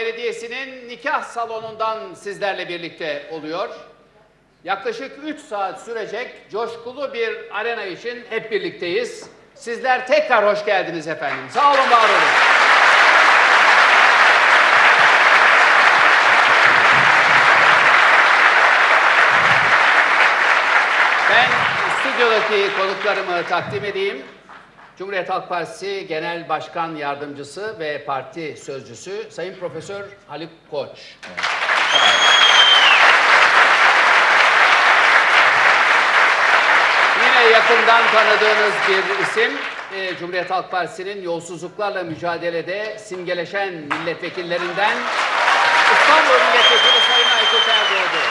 Belediyesi'nin nikah salonundan sizlerle birlikte oluyor. Yaklaşık 3 saat sürecek coşkulu bir arena için hep birlikteyiz. Sizler tekrar hoş geldiniz efendim. Sağ olun, var olun. Ben stüdyodaki konuklarımı takdim edeyim. Cumhuriyet Halk Partisi Genel Başkan Yardımcısı ve Parti Sözcüsü Sayın Profesör Haluk Koç. Evet. Yine yakından tanıdığınız bir isim, Cumhuriyet Halk Partisi'nin yolsuzluklarla mücadelede simgeleşen milletvekillerinden İstanbul Milletvekili Sayın Aykut Erdoğdu.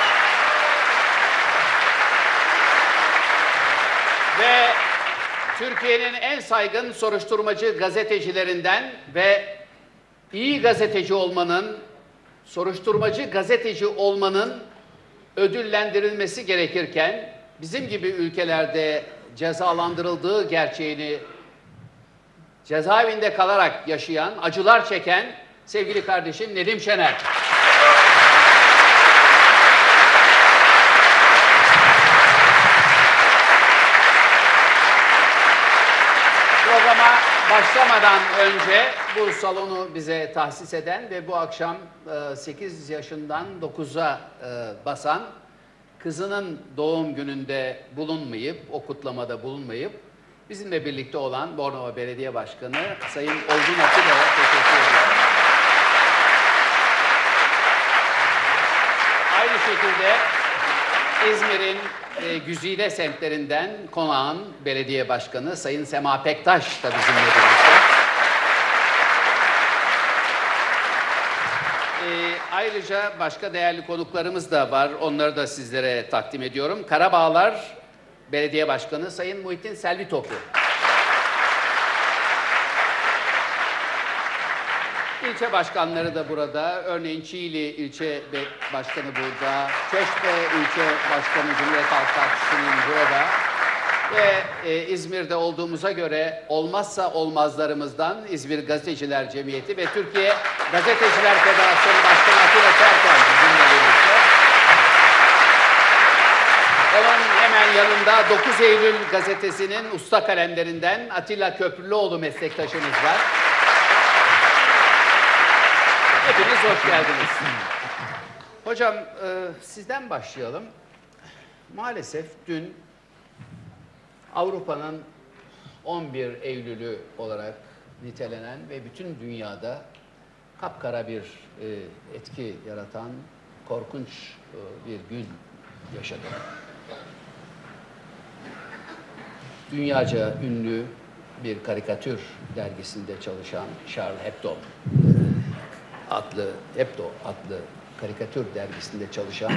Ve Türkiye'nin en saygın soruşturmacı gazetecilerinden ve iyi gazeteci olmanın, soruşturmacı gazeteci olmanın ödüllendirilmesi gerekirken bizim gibi ülkelerde cezalandırıldığı gerçeğini cezaevinde kalarak yaşayan, acılar çeken sevgili kardeşim Nedim Şener. Programa başlamadan önce bu salonu bize tahsis eden ve bu akşam 8 yaşından 9'a basan kızının doğum gününde bulunmayıp, o kutlamada bulunmayıp bizimle birlikte olan Bornova Belediye Başkanı Sayın Olgun Atilla'ya teşekkür ediyorum. Aynı şekilde İzmir'in güzide semtlerinden Konağın Belediye Başkanı Sayın Sema Pektaş da bizimle birlikte. Ayrıca başka değerli konuklarımız da var. Onları da sizlere takdim ediyorum. Karabağlar Belediye Başkanı Sayın Muhittin Selvitopu. İlçe başkanları da burada. Örneğin Çiğli ilçe başkanı burada. Çeşme ilçe başkanı Cumhuriyet Halk Partisi'nin burada. Ve İzmir'de olduğumuza göre olmazsa olmazlarımızdan İzmir Gazeteciler Cemiyeti ve Türkiye Gazeteciler Federasyonu Başkanı Atilla Çerken bizimle birlikte. Onun hemen yanında 9 Eylül gazetesinin usta kalemlerinden Atilla Köprülüoğlu meslektaşımız var. Hepiniz hoş geldiniz. Hocam sizden başlayalım. Maalesef dün Avrupa'nın 11 Eylül'ü olarak nitelenen ve bütün dünyada kapkara bir etki yaratan korkunç bir gün yaşadık. Dünyaca ünlü bir karikatür dergisinde çalışan Charlie Hebdo adlı karikatür dergisinde çalışan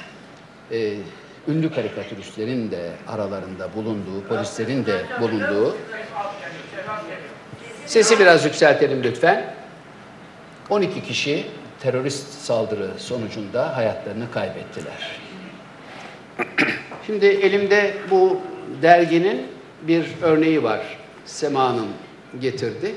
ünlü karikatüristlerin de aralarında bulunduğu, polislerin de bulunduğu, sesi biraz yükseltelim lütfen, 12 kişi terörist saldırı sonucunda hayatlarını kaybettiler. Şimdi elimde bu derginin bir örneği var. Sema'nın getirdi.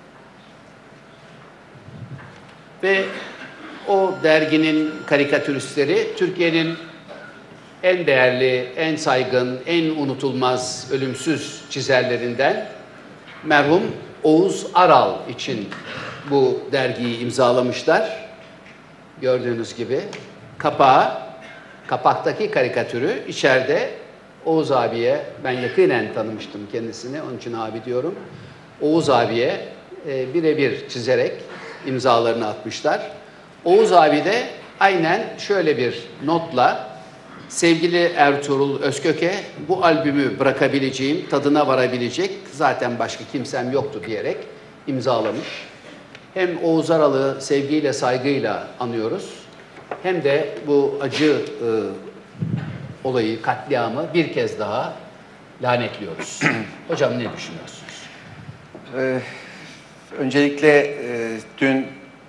Ve o derginin karikatüristleri Türkiye'nin en değerli, en saygın, en unutulmaz, ölümsüz çizerlerinden merhum Oğuz Aral için bu dergiyi imzalamışlar. Gördüğünüz gibi kapaktaki karikatürü içeride Oğuz abiye, ben yakinen tanımıştım kendisini, onun için abi diyorum. Oğuz abiye birebir çizerek imzalarını atmışlar. Oğuz abi de aynen şöyle bir notla sevgili Ertuğrul Özkök'e bu albümü bırakabileceğim, tadına varabilecek zaten başka kimsem yoktu diyerek imzalamış. Hem Oğuz Aral'ı sevgiyle, saygıyla anıyoruz. Hem de bu acı olayı, katliamı bir kez daha lanetliyoruz. Hocam ne düşünüyorsunuz? Öncelikle dün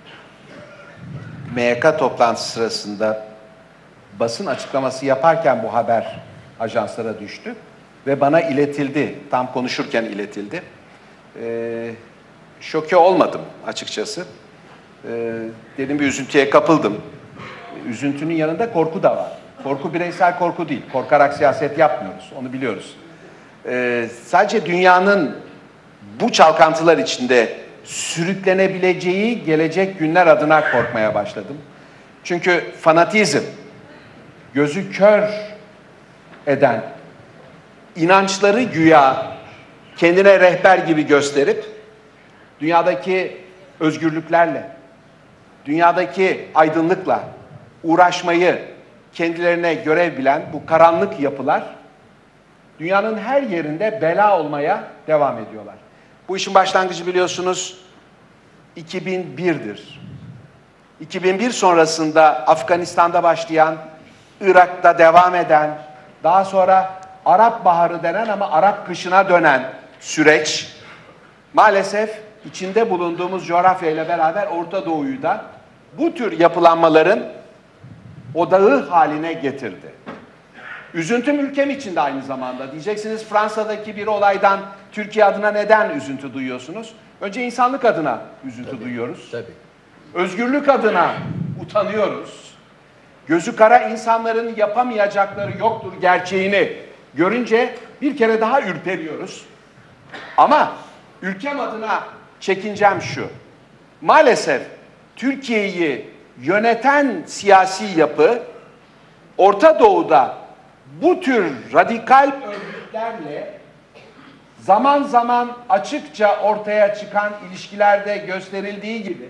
MYK toplantısı sırasında basın açıklaması yaparken bu haber ajanslara düştü ve bana iletildi. Tam konuşurken iletildi. Şoke olmadım açıkçası. Derin bir üzüntüye kapıldım. Üzüntünün yanında korku da var. Korku bireysel korku değil. Korkarak siyaset yapmıyoruz. Onu biliyoruz. Sadece dünyanın bu çalkantılar içinde sürüklenebileceği gelecek günler adına korkmaya başladım. Çünkü fanatizm, gözü kör eden, inançları güya kendine rehber gibi gösterip dünyadaki özgürlüklerle, dünyadaki aydınlıkla uğraşmayı kendilerine görev bilen bu karanlık yapılar dünyanın her yerinde bela olmaya devam ediyorlar. Bu işin başlangıcı biliyorsunuz 2001'dir. 2001 sonrasında Afganistan'da başlayan, Irak'ta devam eden, daha sonra Arap Baharı denen ama Arap kışına dönen süreç maalesef içinde bulunduğumuz coğrafyayla beraber Orta Doğu'yu da bu tür yapılanmaların odağı haline getirdi. Üzüntüm ülkem için de aynı zamanda. Diyeceksiniz Fransa'daki bir olaydan Türkiye adına neden üzüntü duyuyorsunuz? Önce insanlık adına üzüntü duyuyoruz. Tabii. Özgürlük adına utanıyoruz. Gözü kara insanların yapamayacakları yoktur gerçeğini görünce bir kere daha ürperiyoruz. Ama ülkem adına çekincem şu. Maalesef Türkiye'yi yöneten siyasi yapı Orta Doğu'da bu tür radikal örgütlerle zaman zaman açıkça ortaya çıkan ilişkilerde gösterildiği gibi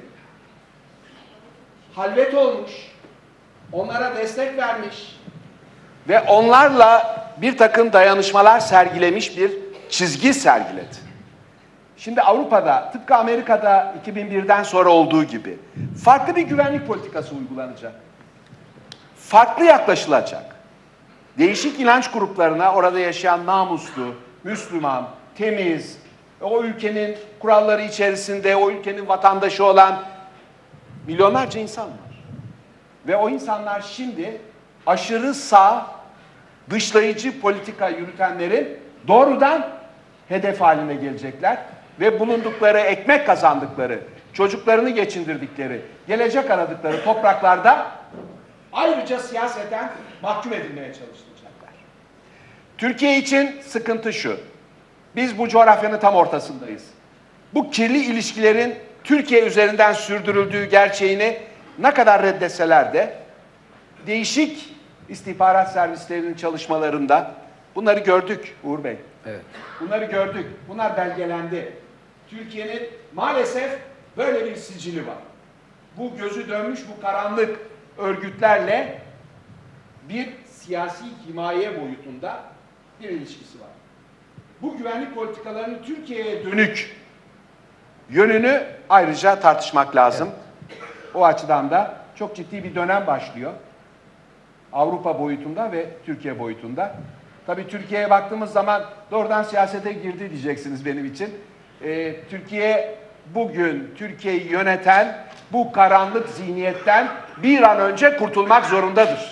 halvet olmuş, onlara destek vermiş ve onlarla bir takım dayanışmalar sergilemiş bir çizgi sergiledi. Şimdi Avrupa'da tıpkı Amerika'da 2001'den sonra olduğu gibi farklı bir güvenlik politikası uygulanacak. Farklı yaklaşılacak. Değişik inanç gruplarına orada yaşayan namuslu, Müslüman, temiz, o ülkenin kuralları içerisinde o ülkenin vatandaşı olan milyonlarca insan var. Ve o insanlar şimdi aşırı sağ, dışlayıcı politika yürütenlerin doğrudan hedef haline gelecekler. Ve bulundukları, ekmek kazandıkları, çocuklarını geçindirdikleri, gelecek aradıkları topraklarda ayrıca siyaseten mahkum edilmeye çalışılacaklar. Türkiye için sıkıntı şu. Biz bu coğrafyanın tam ortasındayız. Bu kirli ilişkilerin Türkiye üzerinden sürdürüldüğü gerçeğini ne kadar reddetseler de değişik istihbarat servislerinin çalışmalarında bunları gördük Uğur Bey. Evet. Bunları gördük. Bunlar belgelendi. Türkiye'nin maalesef böyle bir sicili var. Bu gözü dönmüş bu karanlık örgütlerle bir siyasi himaye boyutunda bir ilişkisi var. Bu güvenlik politikalarının Türkiye'ye dönük yönünü ayrıca tartışmak lazım. Evet. O açıdan da çok ciddi bir dönem başlıyor. Avrupa boyutunda ve Türkiye boyutunda. Tabii Türkiye'ye baktığımız zaman doğrudan siyasete girdi diyeceksiniz benim için. Türkiye bugün Türkiye'yi yöneten bu karanlık zihniyetten bir an önce kurtulmak zorundadır.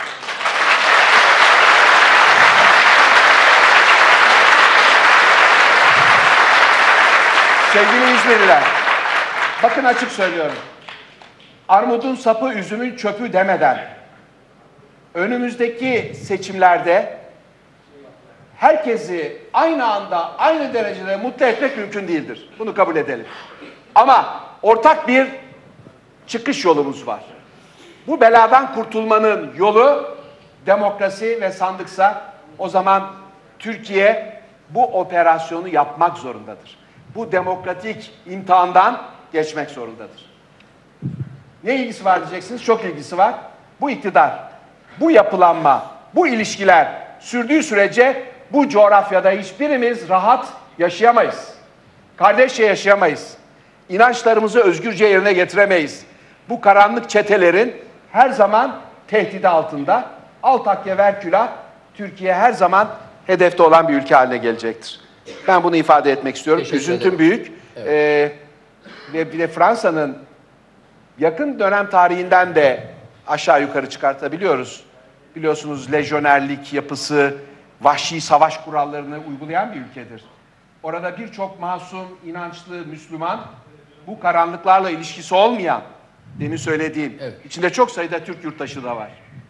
Sevgili İzmirliler, bakın açık söylüyorum. Armudun sapı, üzümün çöpü demeden önümüzdeki seçimlerde herkesi aynı anda, aynı derecede mutlu etmek mümkün değildir. Bunu kabul edelim. Ama ortak bir çıkış yolumuz var. Bu beladan kurtulmanın yolu demokrasi ve sandıksa o zaman Türkiye bu operasyonu yapmak zorundadır. Bu demokratik imtihandan geçmek zorundadır. Ne ilgisi var diyeceksiniz? Çok ilgisi var. Bu iktidar, bu yapılanma, bu ilişkiler sürdüğü sürece bu coğrafyada hiçbirimiz rahat yaşayamayız. Kardeşçe yaşayamayız. İnançlarımızı özgürce yerine getiremeyiz. Bu karanlık çetelerin her zaman tehdidi altında. Al takya ver külah, Türkiye her zaman hedefte olan bir ülke haline gelecektir. Ben bunu ifade etmek istiyorum. Üzüntüm büyük. Evet. Ve bir de Fransa'nın yakın dönem tarihinden de aşağı yukarı çıkartabiliyoruz. Biliyorsunuz lejyonerlik yapısı, vahşi savaş kurallarını uygulayan bir ülkedir. Orada birçok masum, inançlı Müslüman, bu karanlıklarla ilişkisi olmayan Demin söylediğim. Evet. İçinde çok sayıda Türk yurttaşı da var.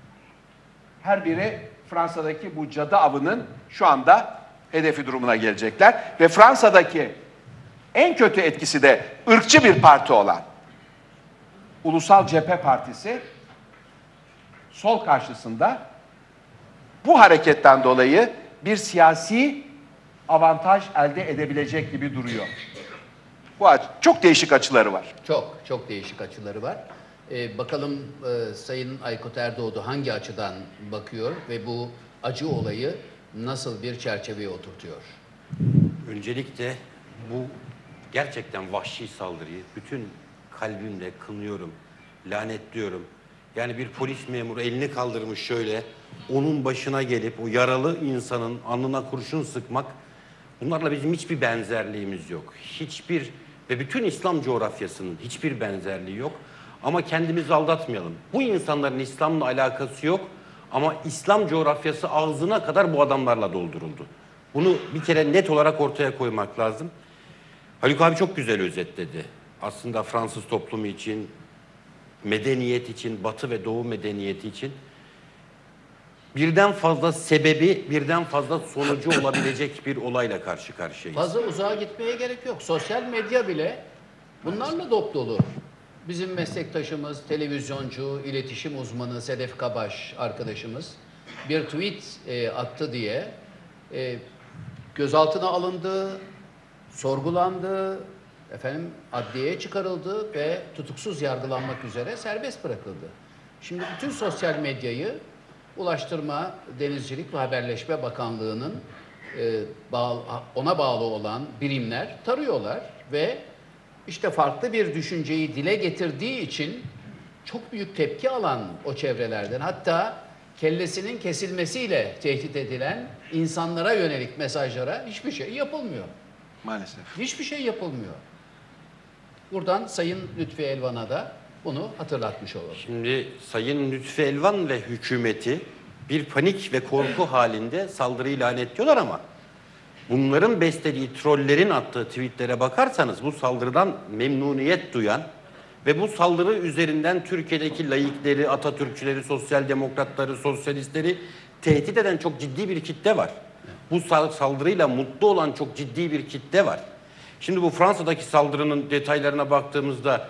Her biri Fransa'daki bu cadı avının şu anda hedefi durumuna gelecekler. Ve Fransa'daki en kötü etkisi de ırkçı bir parti olan Ulusal Cephe Partisi sol karşısında bu hareketten dolayı bir siyasi avantaj elde edebilecek gibi duruyor. Çok değişik açıları var. Çok değişik açıları var. Bakalım Sayın Aykut Erdoğdu hangi açıdan bakıyor ve bu acı olayı nasıl bir çerçeveye oturtuyor? Öncelikle bu gerçekten vahşi saldırıyı bütün kalbimle kınıyorum, lanetliyorum. Yani bir polis memuru elini kaldırmış şöyle, onun başına gelip o yaralı insanın alnına kurşun sıkmak, bunlarla bizim hiçbir benzerliğimiz yok. Hiçbir ve bütün İslam coğrafyasının hiçbir benzerliği yok. Ama kendimizi aldatmayalım. Bu insanların İslam'la alakası yok ama İslam coğrafyası ağzına kadar bu adamlarla dolduruldu. Bunu bir kere net olarak ortaya koymak lazım. Haluk abi çok güzel özetledi. Aslında Fransız toplumu için, medeniyet için, Batı ve Doğu medeniyeti için birden fazla sebebi, birden fazla sonucu olabilecek bir olayla karşı karşıyayız. Fazla uzağa gitmeye gerek yok. Sosyal medya bile bunlarla dop dolu. Bizim meslektaşımız, televizyoncu, iletişim uzmanı Sedef Kabaş arkadaşımız bir tweet attı diye gözaltına alındı, sorgulandı, adliyeye çıkarıldı ve tutuksuz yargılanmak üzere serbest bırakıldı. Şimdi bütün sosyal medyayı Ulaştırma, Denizcilik ve Haberleşme Bakanlığı'nın ona bağlı olan birimler tarıyorlar ve işte farklı bir düşünceyi dile getirdiği için çok büyük tepki alan o çevrelerden, hatta kellesinin kesilmesiyle tehdit edilen insanlara yönelik mesajlara hiçbir şey yapılmıyor. Maalesef. Hiçbir şey yapılmıyor. Buradan Sayın Lütfi Elvan'a da bunu hatırlatmış olalım. Şimdi Sayın Lütfi Elvan ve hükümeti bir panik ve korku halinde saldırıyı lanetliyorlar ama bunların beslediği trollerin attığı tweetlere bakarsanız bu saldırıdan memnuniyet duyan ve bu saldırı üzerinden Türkiye'deki laikleri, Atatürkçüleri, sosyal demokratları, sosyalistleri tehdit eden çok ciddi bir kitle var. Bu saldırıyla mutlu olan çok ciddi bir kitle var. Şimdi bu Fransa'daki saldırının detaylarına baktığımızda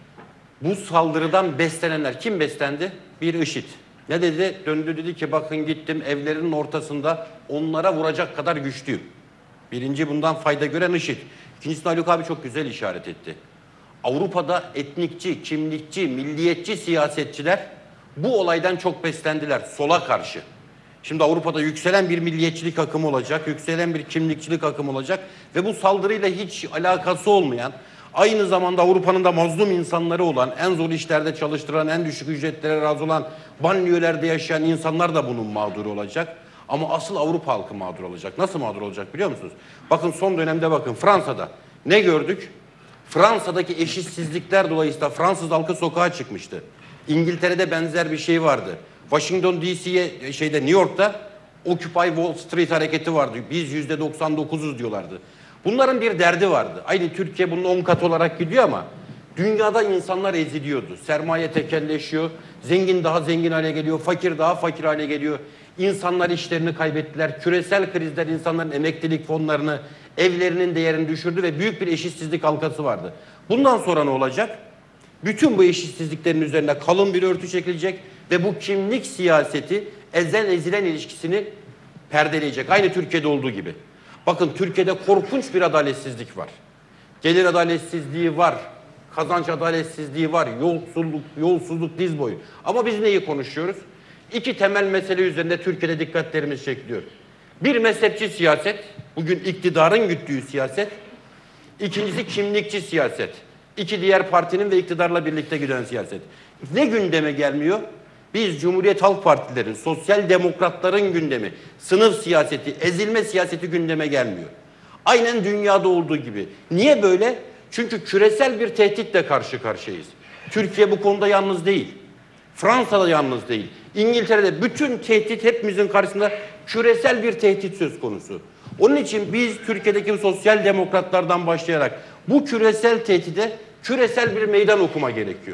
bu saldırıdan beslenenler kim beslendi? Bir IŞİD. Ne dedi? Döndü dedi ki bakın gittim evlerinin ortasında onlara vuracak kadar güçlüyüm. Birinci bundan fayda gören IŞİD. İkincisini Haluk abi çok güzel işaret etti. Avrupa'da etnikçi, kimlikçi, milliyetçi siyasetçiler bu olaydan çok beslendiler sola karşı. Şimdi Avrupa'da yükselen bir milliyetçilik akımı olacak, yükselen bir kimlikçilik akımı olacak ve bu saldırıyla hiç alakası olmayan, aynı zamanda Avrupa'nın da mazlum insanları olan, en zor işlerde çalıştıran, en düşük ücretlere razı olan, banliyölerde yaşayan insanlar da bunun mağduru olacak. Ama asıl Avrupa halkı mağdur olacak. Nasıl mağdur olacak biliyor musunuz? Bakın son dönemde bakın Fransa'da ne gördük? Fransa'daki eşitsizlikler dolayısıyla Fransız halkı sokağa çıkmıştı. İngiltere'de benzer bir şey vardı. Washington DC'ye New York'ta Occupy Wall Street hareketi vardı. Biz %99'uz diyorlardı. Bunların bir derdi vardı. Aynı Türkiye bunun 10 kat olarak gidiyor ama dünyada insanlar eziliyordu. Sermaye tekelleşiyor. Zengin daha zengin hale geliyor. Fakir daha fakir hale geliyor. İnsanlar işlerini kaybettiler. Küresel krizler insanların emeklilik fonlarını, evlerinin değerini düşürdü ve büyük bir eşitsizlik halkası vardı. Bundan sonra ne olacak? Bütün bu eşitsizliklerin üzerine kalın bir örtü çekilecek ve bu kimlik siyaseti ezen ezilen ilişkisini perdeleyecek. Aynı Türkiye'de olduğu gibi. Bakın Türkiye'de korkunç bir adaletsizlik var. Gelir adaletsizliği var. Kazanç adaletsizliği var. Yolsuzluk diz boyu. Ama biz neyi konuşuyoruz? İki temel mesele üzerinde Türkiye'de dikkatlerimiz çekiliyor. Bir mezhepçi siyaset, bugün iktidarın güttüğü siyaset. İkincisi kimlikçi siyaset. İki diğer partinin ve iktidarla birlikte giden siyaset. Ne gündeme gelmiyor? Biz Cumhuriyet Halk Partilerin, sosyal demokratların gündemi, sınıf siyaseti, ezilme siyaseti gündeme gelmiyor. Aynen dünyada olduğu gibi. Niye böyle? Çünkü küresel bir tehditle karşı karşıyayız. Türkiye bu konuda yalnız değil. Fransa da yalnız değil. İngiltere'de bütün tehdit hepimizin karşısında küresel bir tehdit söz konusu. Onun için biz Türkiye'deki sosyal demokratlardan başlayarak bu küresel tehdide küresel bir meydan okuma gerekiyor.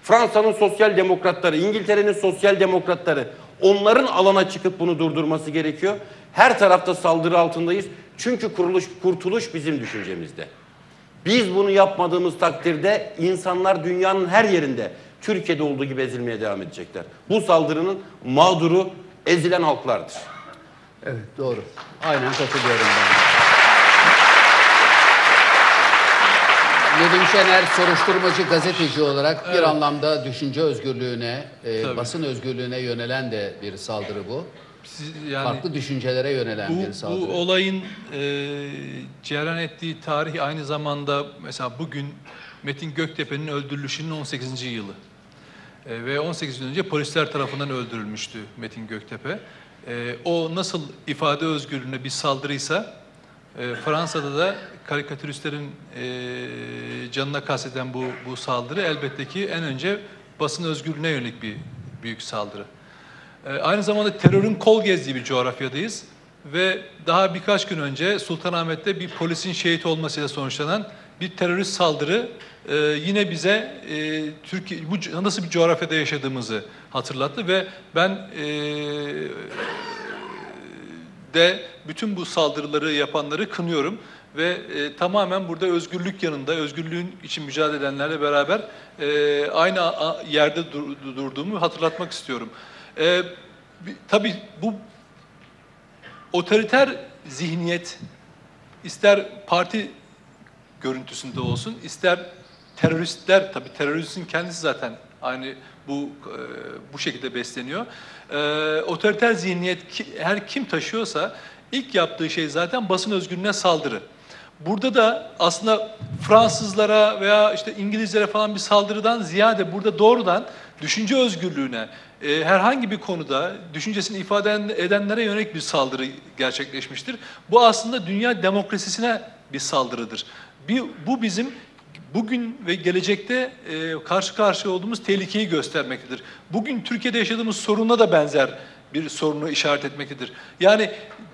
Fransa'nın sosyal demokratları, İngiltere'nin sosyal demokratları, onların alana çıkıp bunu durdurması gerekiyor. Her tarafta saldırı altındayız. Çünkü kurtuluş bizim düşüncemizde. Biz bunu yapmadığımız takdirde insanlar dünyanın her yerinde Türkiye'de olduğu gibi ezilmeye devam edecekler. Bu saldırının mağduru ezilen halklardır. Evet, doğru. Aynen katılıyorum ben. Nedim Şener soruşturmacı gazeteci olarak bir anlamda düşünce özgürlüğüne, basın özgürlüğüne yönelen de bir saldırı bu. Yani farklı düşüncelere yönelen bir saldırı. Bu olayın cereyan ettiği tarih aynı zamanda mesela bugün Metin Göktepe'nin öldürülüşünün 18. yılı. Ve 18 yıl önce polisler tarafından öldürülmüştü Metin Göktepe. O nasıl ifade özgürlüğüne bir saldırıysa Fransa'da da karikatüristlerin canına kasteden bu saldırı elbette ki en önce basın özgürlüğüne yönelik bir büyük saldırı. Aynı zamanda terörün kol gezdiği bir coğrafyadayız ve daha birkaç gün önce Sultanahmet'te bir polisin şehit olmasıyla sonuçlanan bir terörist saldırı yine bize Türkiye bu nasıl bir coğrafyada yaşadığımızı hatırlattı ve ben de bütün bu saldırıları yapanları kınıyorum ve tamamen burada özgürlük yanında, özgürlüğün için mücadele edenlerle beraber aynı yerde durduğumu hatırlatmak istiyorum. Tabii bu otoriter zihniyet ister parti görüntüsünde olsun, ister teröristler, tabii teröristin kendisi zaten aynı bu şekilde besleniyor. Otoriter zihniyet her kim taşıyorsa ilk yaptığı şey zaten basın özgürlüğüne saldırı. Burada da aslında Fransızlara veya işte İngilizlere falan bir saldırıdan ziyade burada doğrudan düşünce özgürlüğüne, herhangi bir konuda düşüncesini ifade edenlere yönelik bir saldırı gerçekleşmiştir. Bu aslında dünya demokrasisine bir saldırıdır. Bu bizim bugün ve gelecekte karşı karşıya olduğumuz tehlikeyi göstermektedir. Bugün Türkiye'de yaşadığımız soruna da benzer bir sorunu işaret etmektedir. Yani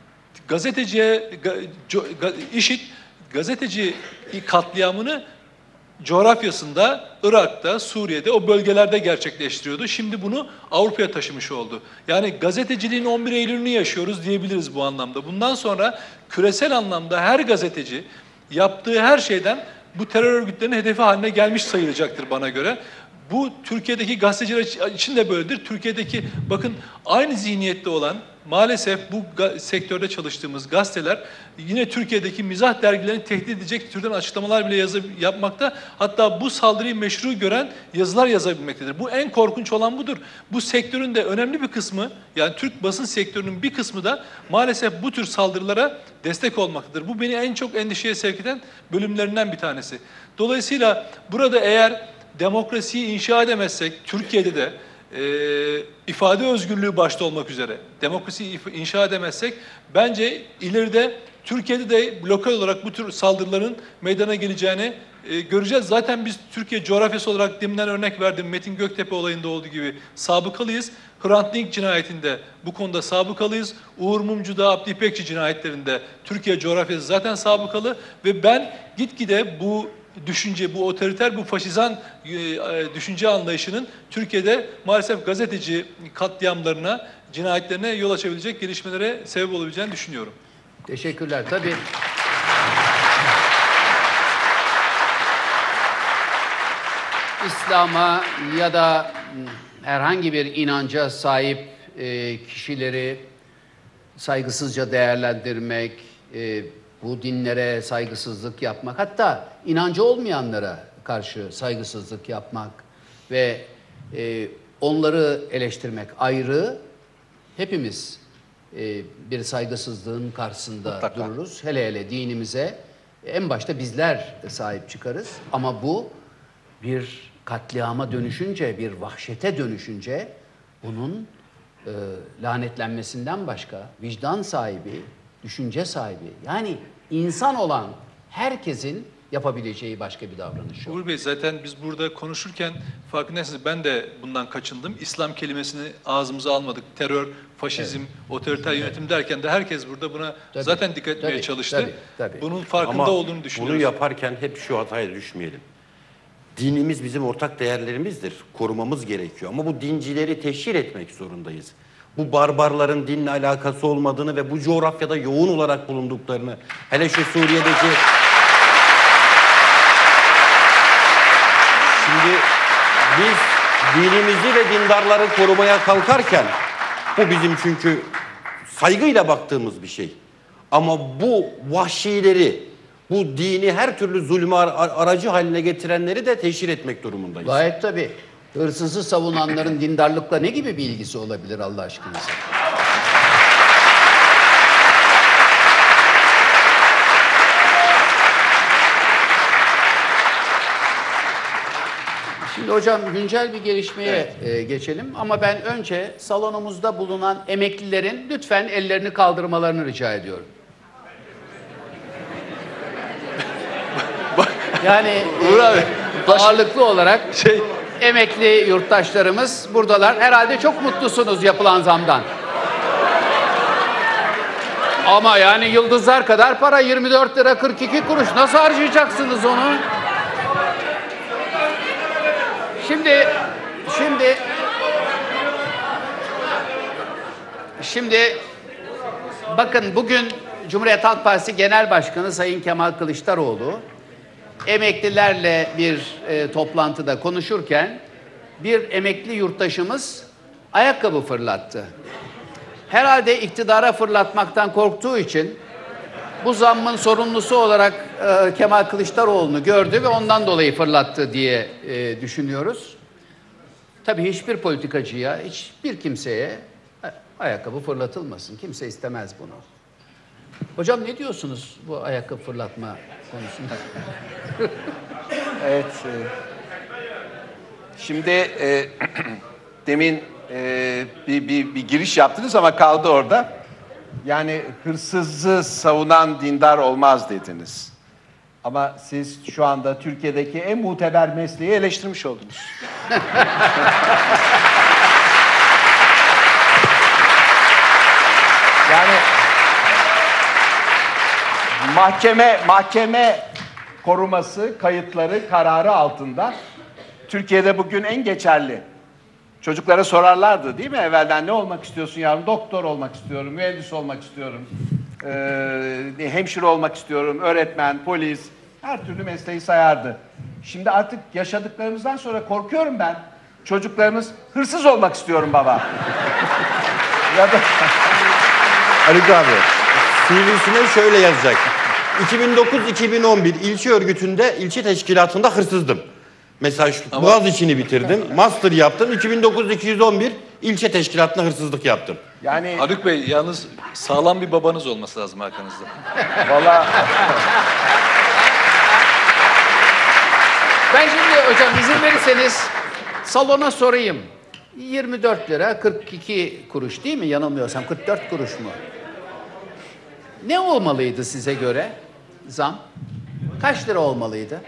IŞİD gazeteci katliamını coğrafyasında, Irak'ta, Suriye'de o bölgelerde gerçekleştiriyordu. Şimdi bunu Avrupa'ya taşımış oldu. Yani gazeteciliğin 11 Eylül'ünü yaşıyoruz diyebiliriz bu anlamda. Bundan sonra küresel anlamda her gazeteci yaptığı her şeyden bu terör örgütlerinin hedefi haline gelmiş sayılacaktır bana göre. Bu Türkiye'deki gazeteciler için de böyledir. Türkiye'deki bakın aynı zihniyette olan maalesef bu sektörde çalıştığımız gazeteler yine Türkiye'deki mizah dergilerini tehdit edecek türden açıklamalar bile yapmakta. Hatta bu saldırıyı meşru gören yazılar yazabilmektedir. Bu en korkunç olan budur. Bu sektörün de önemli bir kısmı yani Türk basın sektörünün bir kısmı da maalesef bu tür saldırılara destek olmaktadır. Bu beni en çok endişeye sevk eden bölümlerinden bir tanesi. Dolayısıyla burada eğer demokrasiyi inşa edemezsek Türkiye'de de ifade özgürlüğü başta olmak üzere demokrasiyi inşa edemezsek bence ileride Türkiye'de de lokal olarak bu tür saldırıların meydana geleceğini göreceğiz. Zaten biz Türkiye coğrafyası olarak deminden örnek verdim Metin Göktepe olayında olduğu gibi sabıkalıyız. Hrant Dink cinayetinde bu konuda sabıkalıyız. Uğur Mumcu'da, Abdi İpekçi cinayetlerinde Türkiye coğrafyası zaten sabıkalı ve ben gitgide bu düşünce, bu otoriter, bu faşizan düşünce anlayışının Türkiye'de maalesef gazeteci katliamlarına, cinayetlerine yol açabilecek gelişmelere sebep olabileceğini düşünüyorum. Teşekkürler. Tabii İslam'a ya da herhangi bir inanca sahip kişileri saygısızca değerlendirmek, bu dinlere saygısızlık yapmak, hatta inancı olmayanlara karşı saygısızlık yapmak ve onları eleştirmek ayrı. Hepimiz bir saygısızlığın karşısında mutlaka dururuz. Hele hele dinimize en başta bizler sahip çıkarız. Ama bu bir katliama dönüşünce, bir vahşete dönüşünce bunun lanetlenmesinden başka vicdan sahibi, düşünce sahibi, yani insan olan herkesin yapabileceği başka bir davranış yok. Uğur Bey, zaten biz burada konuşurken farkındaysanız ben de bundan kaçındım. İslam kelimesini ağzımıza almadık. Terör, faşizm, otoriter yönetim derken de herkes burada buna zaten dikkat etmeye çalıştı. Tabii. Bunun farkında Ama olduğunu düşünüyoruz. bunu yaparken hep şu hataya düşmeyelim. dinimiz bizim ortak değerlerimizdir. Korumamız gerekiyor. Ama bu dincileri teşhir etmek zorundayız. Bu barbarların dinle alakası olmadığını ve bu coğrafyada yoğun olarak bulunduklarını, hele şu Suriye'deki... Şimdi biz dinimizi ve dindarları korumaya kalkarken, bu bizim çünkü saygıyla baktığımız bir şey. Ama bu vahşileri, bu dini her türlü zulme aracı haline getirenleri de teşhir etmek durumundayız. Gayet tabii. Hırsızı savunanların dindarlıkla ne gibi bir ilgisi olabilir Allah aşkınıza? Şimdi hocam güncel bir gelişmeye geçelim ama ben önce salonumuzda bulunan emeklilerin lütfen ellerini kaldırmalarını rica ediyorum. Yani ağırlıklı olarak emekli yurttaşlarımız buradalar. Herhalde çok mutlusunuz yapılan zamdan. Ama yani yıldızlar kadar para, 24 lira 42 kuruş. Nasıl harcayacaksınız onu? Şimdi bakın bugün Cumhuriyet Halk Partisi Genel Başkanı Sayın Kemal Kılıçdaroğlu emeklilerle bir toplantıda konuşurken bir emekli yurttaşımız ayakkabı fırlattı. Herhalde iktidara fırlatmaktan korktuğu için bu zammın sorumlusu olarak Kemal Kılıçdaroğlu'nu gördü ve ondan dolayı fırlattı diye düşünüyoruz. Tabii hiçbir politikacıya, hiçbir kimseye ayakkabı fırlatılmasın. Kimse istemez bunu. Hocam ne diyorsunuz bu ayakkabı fırlatma konusunda? Evet. Şimdi demin bir giriş yaptınız ama kaldı orada. Yani hırsızı savunan dindar olmaz dediniz. Ama siz şu anda Türkiye'deki en muteber mesleği eleştirmiş oldunuz. Yani mahkeme koruması, kayıtları, kararı altında Türkiye'de bugün en geçerli. Çocuklara sorarlardı değil mi evvelden, ne olmak istiyorsun yavrum? Doktor olmak istiyorum, mühendis olmak istiyorum, hemşire olmak istiyorum, öğretmen, polis, her türlü mesleği sayardı. Şimdi artık yaşadıklarımızdan sonra korkuyorum ben. Çocuklarımız hırsız olmak istiyorum baba. Ya da... Haluk abi, CV'sine şöyle yazacak. 2009-2011 ilçe örgütünde, ilçe teşkilatında hırsızdım. Mesela Boğaziçi'ni bitirdim, master yaptım. 2009-2011 ilçe teşkilatında hırsızlık yaptım. Yani Haluk Bey yalnız sağlam bir babanız olması lazım arkanızda. Vallahi Ben şimdi hocam izin verirseniz salona sorayım. 24 lira 42 kuruş değil mi? Yanılmıyorsam 44 kuruş mu? Ne olmalıydı size göre zam? Kaç lira olmalıydı?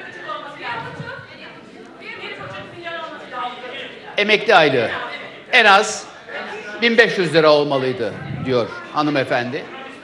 Emekli aylığı en az 1500 lira olmalıydı diyor hanımefendi.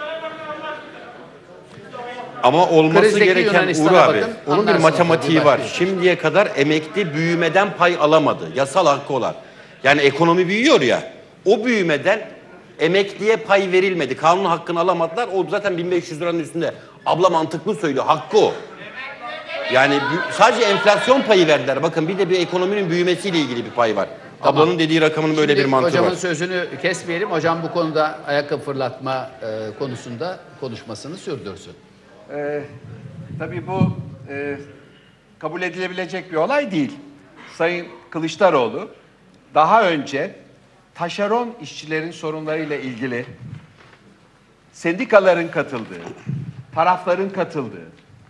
Ama olması Krizdeki gereken Yunanistan'a Uğur abi, bakın, onun bir anlarsınız matematiği tabii, var. başka. Şimdiye kadar emekli büyümeden pay alamadı. Yasal hakkı olan. Yani ekonomi büyüyor ya, o büyümeden emekliye pay verilmedi. Kanun hakkını alamadılar. O zaten 1500 liranın üstünde. Abla mantıklı söylüyor. Hakkı o. Yani sadece enflasyon payı verdiler. Bakın bir de bir ekonominin büyümesiyle ilgili bir pay var. Tamam. Ablanın dediği rakamın böyle bir mantığı var. Hocamın sözünü kesmeyelim. Hocam bu konuda ayakkabı fırlatma konusunda konuşmasını sürdürsün. tabii bu kabul edilebilecek bir olay değil. Sayın Kılıçdaroğlu daha önce taşeron işçilerin sorunlarıyla ilgili sendikaların katıldığı, tarafların katıldığı,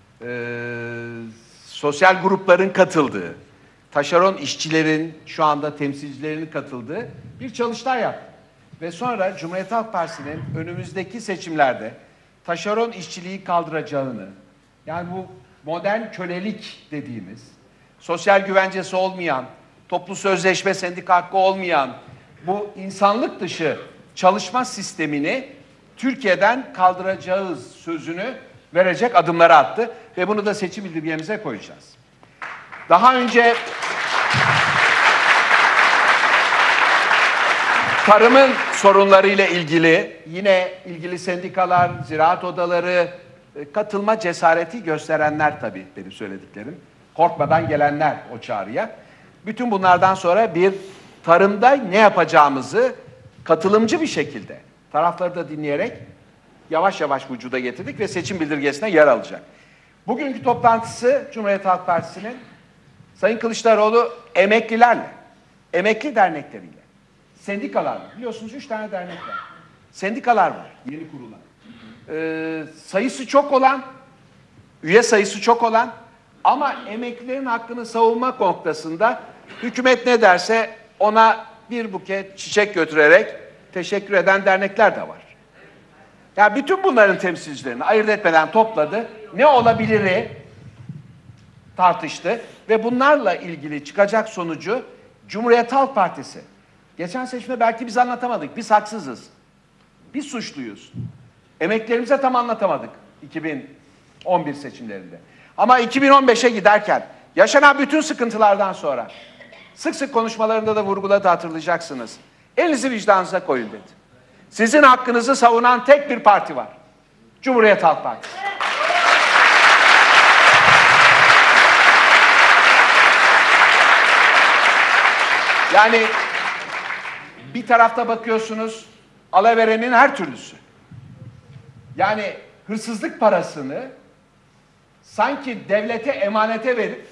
sosyal grupların katıldığı, taşeron işçilerin şu anda temsilcilerinin katıldığı bir çalıştay yaptı. Ve sonra Cumhuriyet Halk Partisi'nin önümüzdeki seçimlerde taşeron işçiliği kaldıracağını, yani bu modern kölelik dediğimiz, sosyal güvencesi olmayan, toplu sözleşme, sendika hakkı olmayan bu insanlık dışı çalışma sistemini Türkiye'den kaldıracağız sözünü verecek adımları attı ve bunu da seçim bildirgemize koyacağız. Daha önce tarımın sorunlarıyla ilgili yine ilgili sendikalar, ziraat odaları, katılma cesareti gösterenler tabii benim söylediklerim. Korkmadan gelenler o çağrıya. Bütün bunlardan sonra bir tarımda ne yapacağımızı katılımcı bir şekilde tarafları da dinleyerek yavaş yavaş vücuda getirdik ve seçim bildirgesine yer alacak. Bugünkü toplantısı Cumhuriyet Halk Partisi'nin Sayın Kılıçdaroğlu emeklilerle, emekli dernekleriyle, sendikalarla, biliyorsunuz 3 tane dernek var. Sendikalar var, yeni kurulan. Sayısı çok olan, üye sayısı çok olan ama emeklilerin hakkını savunmak noktasında hükümet ne derse ona bir buket çiçek götürerek teşekkür eden dernekler de var. Yani bütün bunların temsilcilerini ayırt etmeden topladı. Ne olabiliri tartıştı ve bunlarla ilgili çıkacak sonucu Cumhuriyet Halk Partisi. Geçen seçimde belki biz anlatamadık. Biz haksızız. Biz suçluyuz. Emeklilerimize tam anlatamadık 2011 seçimlerinde. Ama 2015'e giderken yaşanan bütün sıkıntılardan sonra sık sık konuşmalarında da vurguladı, hatırlayacaksınız. Elinizi vicdanınıza koyun dedi. Sizin hakkınızı savunan tek bir parti var. Cumhuriyet Halk Partisi. Yani bir tarafta bakıyorsunuz alaverenin her türlüsü. Yani hırsızlık parasını sanki devlete emanete verip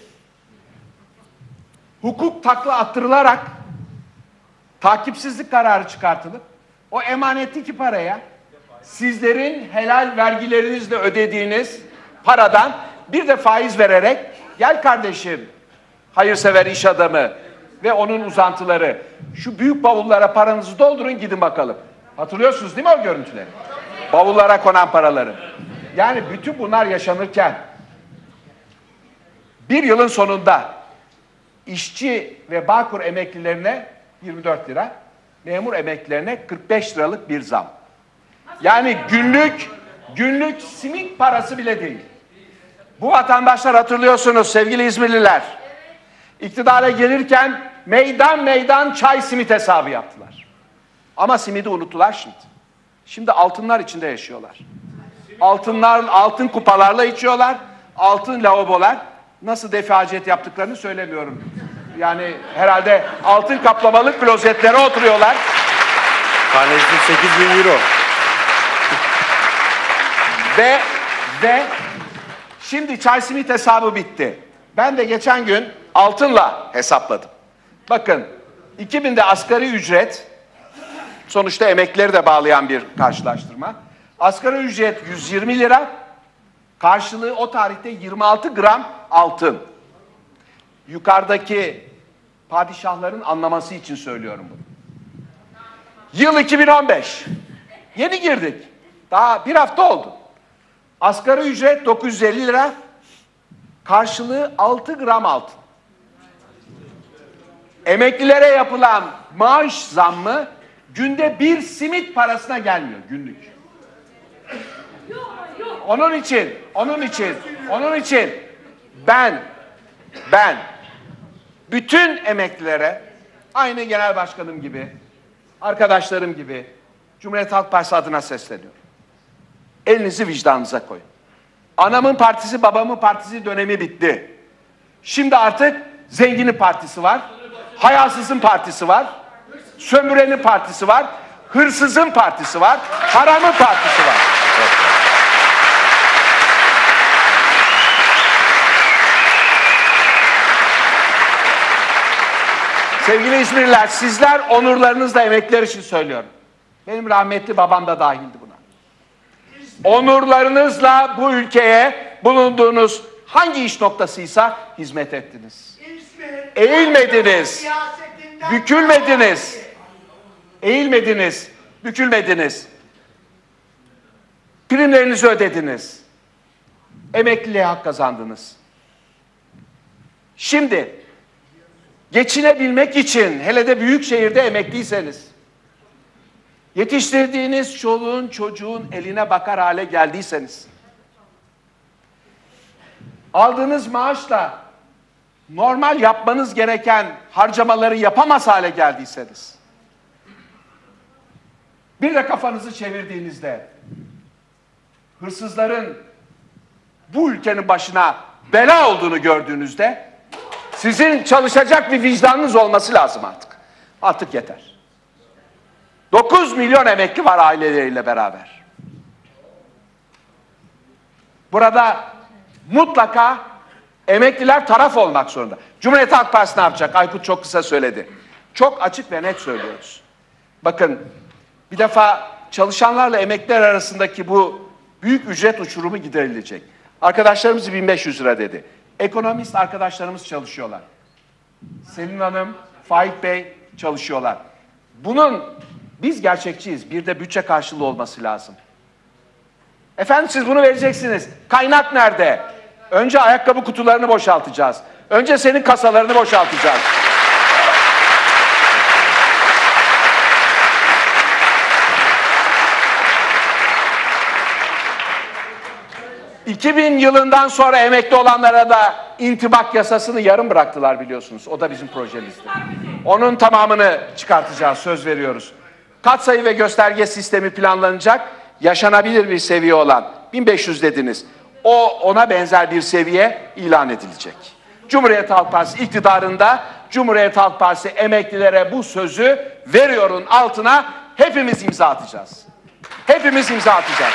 hukuk takla attırılarak takipsizlik kararı çıkartılıp o emanetteki paraya sizlerin helal vergilerinizle ödediğiniz paradan bir de faiz vererek gel kardeşim hayırsever iş adamı ve onun uzantıları şu büyük bavullara paranızı doldurun gidin bakalım. Hatırlıyorsunuz değil mi o görüntüleri? Bavullara konan paraları. Yani bütün bunlar yaşanırken bir yılın sonunda işçi ve Bağkur emeklilerine 24 lira, memur emeklilerine 45 liralık bir zam. Yani günlük simit parası bile değil. Bu vatandaşlar hatırlıyorsunuz sevgili İzmirliler. İktidara gelirken meydan meydan çay simit hesabı yaptılar. Ama simidi unuttular şimdi. Şimdi altınlar içinde yaşıyorlar. Altın kupalarla içiyorlar. Altın lavabolar. Nasıl defaciyet yaptıklarını söylemiyorum. Yani herhalde altın kaplamalı klozetlere oturuyorlar. Tanesi 8.000 euro. Ve şimdi çay simit hesabı bitti. Ben de geçen gün altınla hesapladım. Bakın 2000'de asgari ücret, sonuçta emeklileri de bağlayan bir karşılaştırma. Asgari ücret 120 lira, karşılığı o tarihte 26 gram altın. Yukarıdaki padişahların anlaması için söylüyorum bunu. Yıl 2015. Yeni girdik. Daha bir hafta oldu. Asgari ücret 950 lira, karşılığı 6 gram altın. Emeklilere yapılan maaş zammı günde bir simit parasına gelmiyor günlük. Onun için ben bütün emeklilere aynı genel başkanım gibi, arkadaşlarım gibi Cumhuriyet Halk Partisi adına sesleniyorum. Elinizi vicdanınıza koyun. Anamın partisi, babamın partisi dönemi bitti. Şimdi artık zenginin partisi var, hayasızın partisi var, sömürenin partisi var, hırsızın partisi var, haramın partisi var. Sevgili İzmirliler, sizler onurlarınızla emekliler için söylüyorum. Benim rahmetli babam da dahildi buna. Onurlarınızla bu ülkeye bulunduğunuz hangi iş noktasıysa hizmet ettiniz. Eğilmediniz, bükülmediniz. Eğilmediniz, bükülmediniz. Primlerinizi ödediniz. Emekliliğe hak kazandınız. Şimdi geçinebilmek için, hele de büyük şehirde emekliyseniz, yetiştirdiğiniz çoluğun çocuğun eline bakar hale geldiyseniz, aldığınız maaşla normal yapmanız gereken harcamaları yapamaz hale geldiyseniz, bir de kafanızı çevirdiğinizde, hırsızların bu ülkenin başına bela olduğunu gördüğünüzde, sizin çalışacak bir vicdanınız olması lazım artık. Artık yeter. 9 milyon emekli var aileleriyle beraber. Burada mutlaka emekliler taraf olmak zorunda. Cumhuriyet Halk Partisi ne yapacak? Aykut çok kısa söyledi. Çok açık ve net söylüyoruz. Bakın, bir defa çalışanlarla emekliler arasındaki bu büyük ücret uçurumu giderilecek. Arkadaşlarımız 1500 lira dedi. Ekonomist arkadaşlarımız çalışıyorlar. Selin Hanım, Faik Bey çalışıyorlar. Bunun, biz gerçekçiyiz. Bir de bütçe karşılığı olması lazım. Efendim siz bunu vereceksiniz. Kaynak nerede? Önce ayakkabı kutularını boşaltacağız. Önce senin kasalarını boşaltacağız. ...2000 yılından sonra emekli olanlara da intibak yasasını yarım bıraktılar biliyorsunuz. O da bizim projemizdi. Onun tamamını çıkartacağız, söz veriyoruz. Katsayı ve gösterge sistemi planlanacak, yaşanabilir bir seviye olan 1500 dediniz. Ona benzer bir seviye ilan edilecek. Cumhuriyet Halk Partisi iktidarında, Cumhuriyet Halk Partisi emeklilere bu sözü veriyorun altına hepimiz imza atacağız. Hepimiz imza atacağız.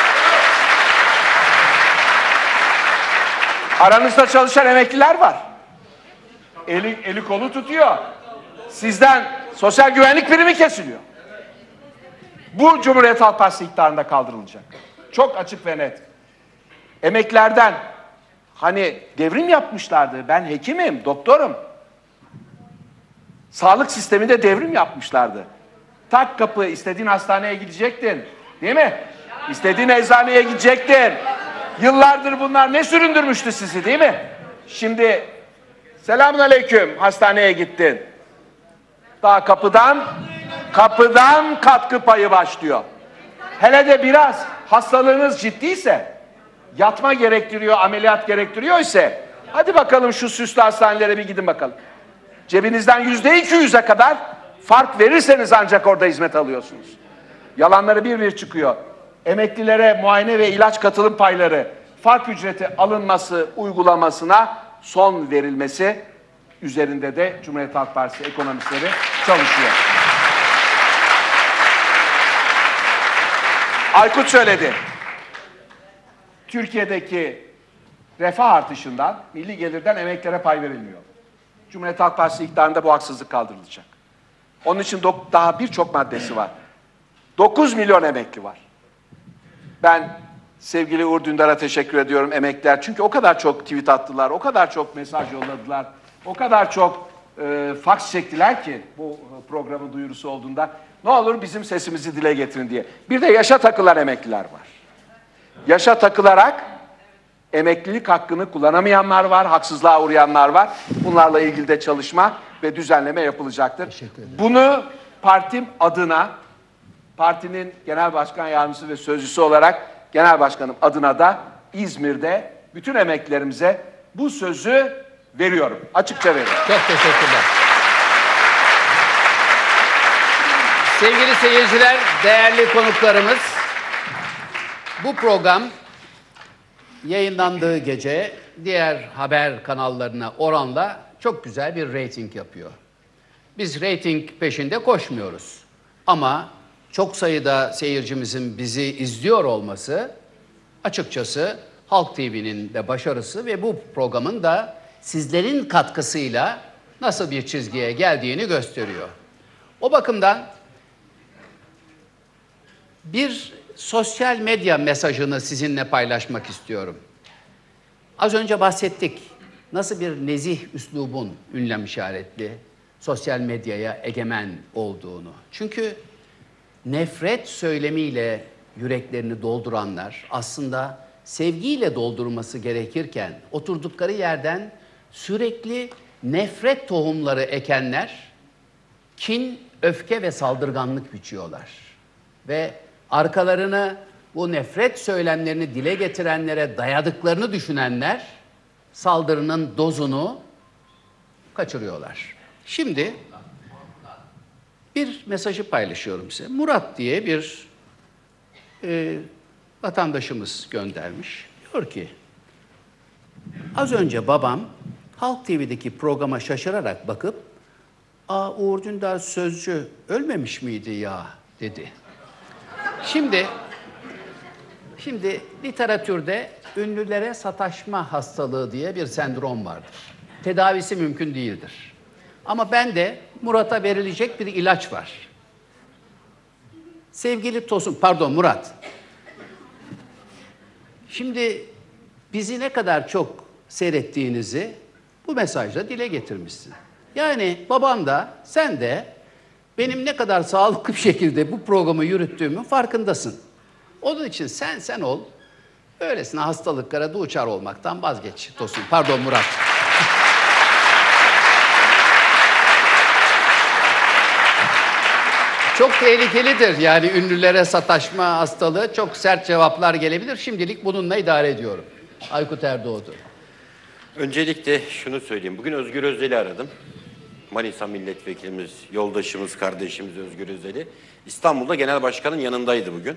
Aranızda çalışan emekliler var. Eli kolu tutuyor. Sizden sosyal güvenlik primi kesiliyor. Bu Cumhuriyet Halk Partisi iktidarında kaldırılacak. Çok açık ve net. Emeklerden hani devrim yapmışlardı. Ben hekimim, doktorum. Sağlık sisteminde devrim yapmışlardı. Tak kapı, istediğin hastaneye gidecektin. Değil mi? İstediğin eczaneye gidecektin. Yıllardır bunlar ne süründürmüştü sizi, değil mi? Şimdi selamünaleyküm, hastaneye gittin. Daha kapıdan katkı payı başlıyor. Hele de biraz hastalığınız ciddiyse, yatma gerektiriyor, ameliyat gerektiriyor ise, hadi bakalım şu süslü hastanelere bir gidin bakalım. Cebinizden %200'e kadar fark verirseniz ancak orada hizmet alıyorsunuz. Yalanları bir bir çıkıyor. Emeklilere muayene ve ilaç katılım payları, fark ücreti alınması, uygulamasına son verilmesi üzerinde de Cumhuriyet Halk Partisi ekonomistleri çalışıyor. Aykut söyledi. Türkiye'deki refah artışından, milli gelirden emeklilere pay verilmiyor. Cumhuriyet Halk Partisi iktidarında bu haksızlık kaldırılacak. Onun için daha birçok maddesi var. 9 milyon emekli var. Ben sevgili Uğur Dündar'a teşekkür ediyorum, emekliler. Çünkü o kadar çok tweet attılar, o kadar çok mesaj yolladılar, o kadar çok faks çektiler ki bu programın duyurusu olduğunda ne olur bizim sesimizi dile getirin diye. Bir de yaşa takılan emekliler var. Yaşa takılarak emeklilik hakkını kullanamayanlar var, haksızlığa uğrayanlar var. Bunlarla ilgili de çalışma ve düzenleme yapılacaktır. Bunu partim adına, partinin genel başkan yardımcısı ve sözcüsü olarak genel başkanım adına da İzmir'de bütün emeklilerimize bu sözü veriyorum. Açıkça veriyorum. Çok teşekkürler. Sevgili seyirciler, değerli konuklarımız, bu program yayınlandığı gece diğer haber kanallarına oranla çok güzel bir reyting yapıyor. Biz reyting peşinde koşmuyoruz. Ama çok sayıda seyircimizin bizi izliyor olması açıkçası Halk TV'nin de başarısı ve bu programın da sizlerin katkısıyla nasıl bir çizgiye geldiğini gösteriyor. O bakımdan bir sosyal medya mesajını sizinle paylaşmak istiyorum. Az önce bahsettik. Nasıl bir nezih üslubun ünlem işaretli sosyal medyaya egemen olduğunu. Çünkü nefret söylemiyle yüreklerini dolduranlar aslında sevgiyle doldurması gerekirken oturdukları yerden sürekli nefret tohumları ekenler kin, öfke ve saldırganlık biçiyorlar. Ve arkalarını bu nefret söylemlerini dile getirenlere dayadıklarını düşünenler saldırının dozunu kaçırıyorlar. Şimdi bir mesajı paylaşıyorum size. Murat diye bir vatandaşımız göndermiş. Diyor ki, az önce babam Halk TV'deki programa şaşırarak bakıp, Uğur Dündar Sözcü ölmemiş miydi ya dedi. Şimdi literatürde ünlülere sataşma hastalığı diye bir sendrom vardır. Tedavisi mümkün değildir. Ama ben de Murat'a verilecek bir ilaç var. Sevgili Tosun, pardon Murat. Şimdi bizi ne kadar çok seyrettiğinizi bu mesajla dile getirmişsin. Yani babam da sen de benim ne kadar sağlıklı bir şekilde bu programı yürüttüğümün farkındasın. Onun için sen ol, öylesine hastalıklara duçar olmaktan vazgeç Tosun. Pardon Murat. Çok tehlikelidir yani ünlülere sataşma hastalığı. Çok sert cevaplar gelebilir. Şimdilik bununla idare ediyorum. Aykut Erdoğdu. Öncelikle şunu söyleyeyim. Bugün Özgür Özel'i aradım. Manisa milletvekilimiz, yoldaşımız, kardeşimiz Özgür Özel'i. İstanbul'da genel başkanın yanındaydı bugün.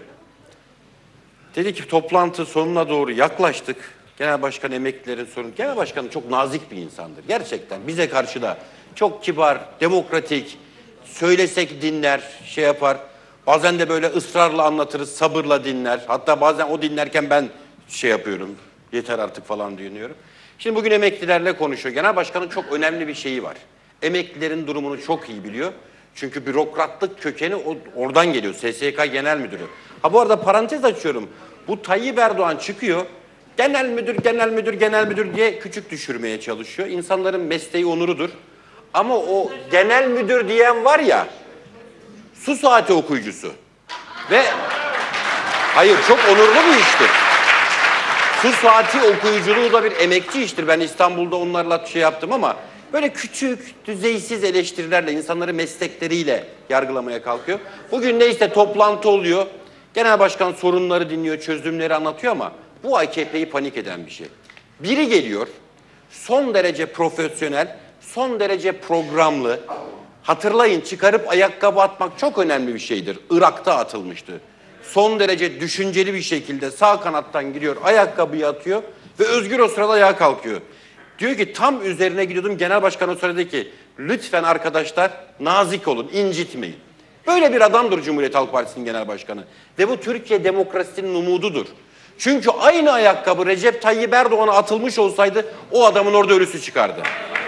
Dedi ki toplantı sonuna doğru yaklaştık. Genel başkan emeklilerin sorunu. Genel başkanın çok nazik bir insandır. Gerçekten bize karşı da çok kibar, demokratik, söylesek dinler, şey yapar. Bazen de böyle ısrarla anlatırız, sabırla dinler. Hatta bazen o dinlerken ben şey yapıyorum, yeter artık falan diyorum. Şimdi bugün emeklilerle konuşuyor. Genel başkanın çok önemli bir şeyi var. Emeklilerin durumunu çok iyi biliyor. Çünkü bürokratlık kökeni oradan geliyor. SSK Genel Müdürü. Ha bu arada parantez açıyorum. Bu Tayyip Erdoğan çıkıyor. Genel müdür diye küçük düşürmeye çalışıyor. İnsanların mesleği onurudur. Ama o genel müdür diyen var ya, su saati okuyucusu. Ve hayır çok onurlu bir iştir. Su saati okuyuculuğu da bir emekçi iştir. Ben İstanbul'da onlarla şey yaptım ama böyle küçük, düzeysiz eleştirilerle, insanları meslekleriyle yargılamaya kalkıyor. Bugün neyse toplantı oluyor. Genel başkan sorunları dinliyor, çözümleri anlatıyor ama bu AKP'yi panik eden bir şey. Biri geliyor, son derece profesyonel, son derece programlı. Hatırlayın, çıkarıp ayakkabı atmak çok önemli bir şeydir. Irak'ta atılmıştı. Son derece düşünceli bir şekilde sağ kanattan giriyor, ayakkabıyı atıyor ve Özgür o sırada ayağa kalkıyor. Diyor ki tam üzerine gidiyordum, genel başkan o sırada dedi ki lütfen arkadaşlar nazik olun, incitmeyin. Böyle bir adamdır Cumhuriyet Halk Partisi'nin genel başkanı. Ve bu Türkiye demokrasisinin umududur. Çünkü aynı ayakkabı Recep Tayyip Erdoğan'a atılmış olsaydı o adamın orada ölüsü çıkardı.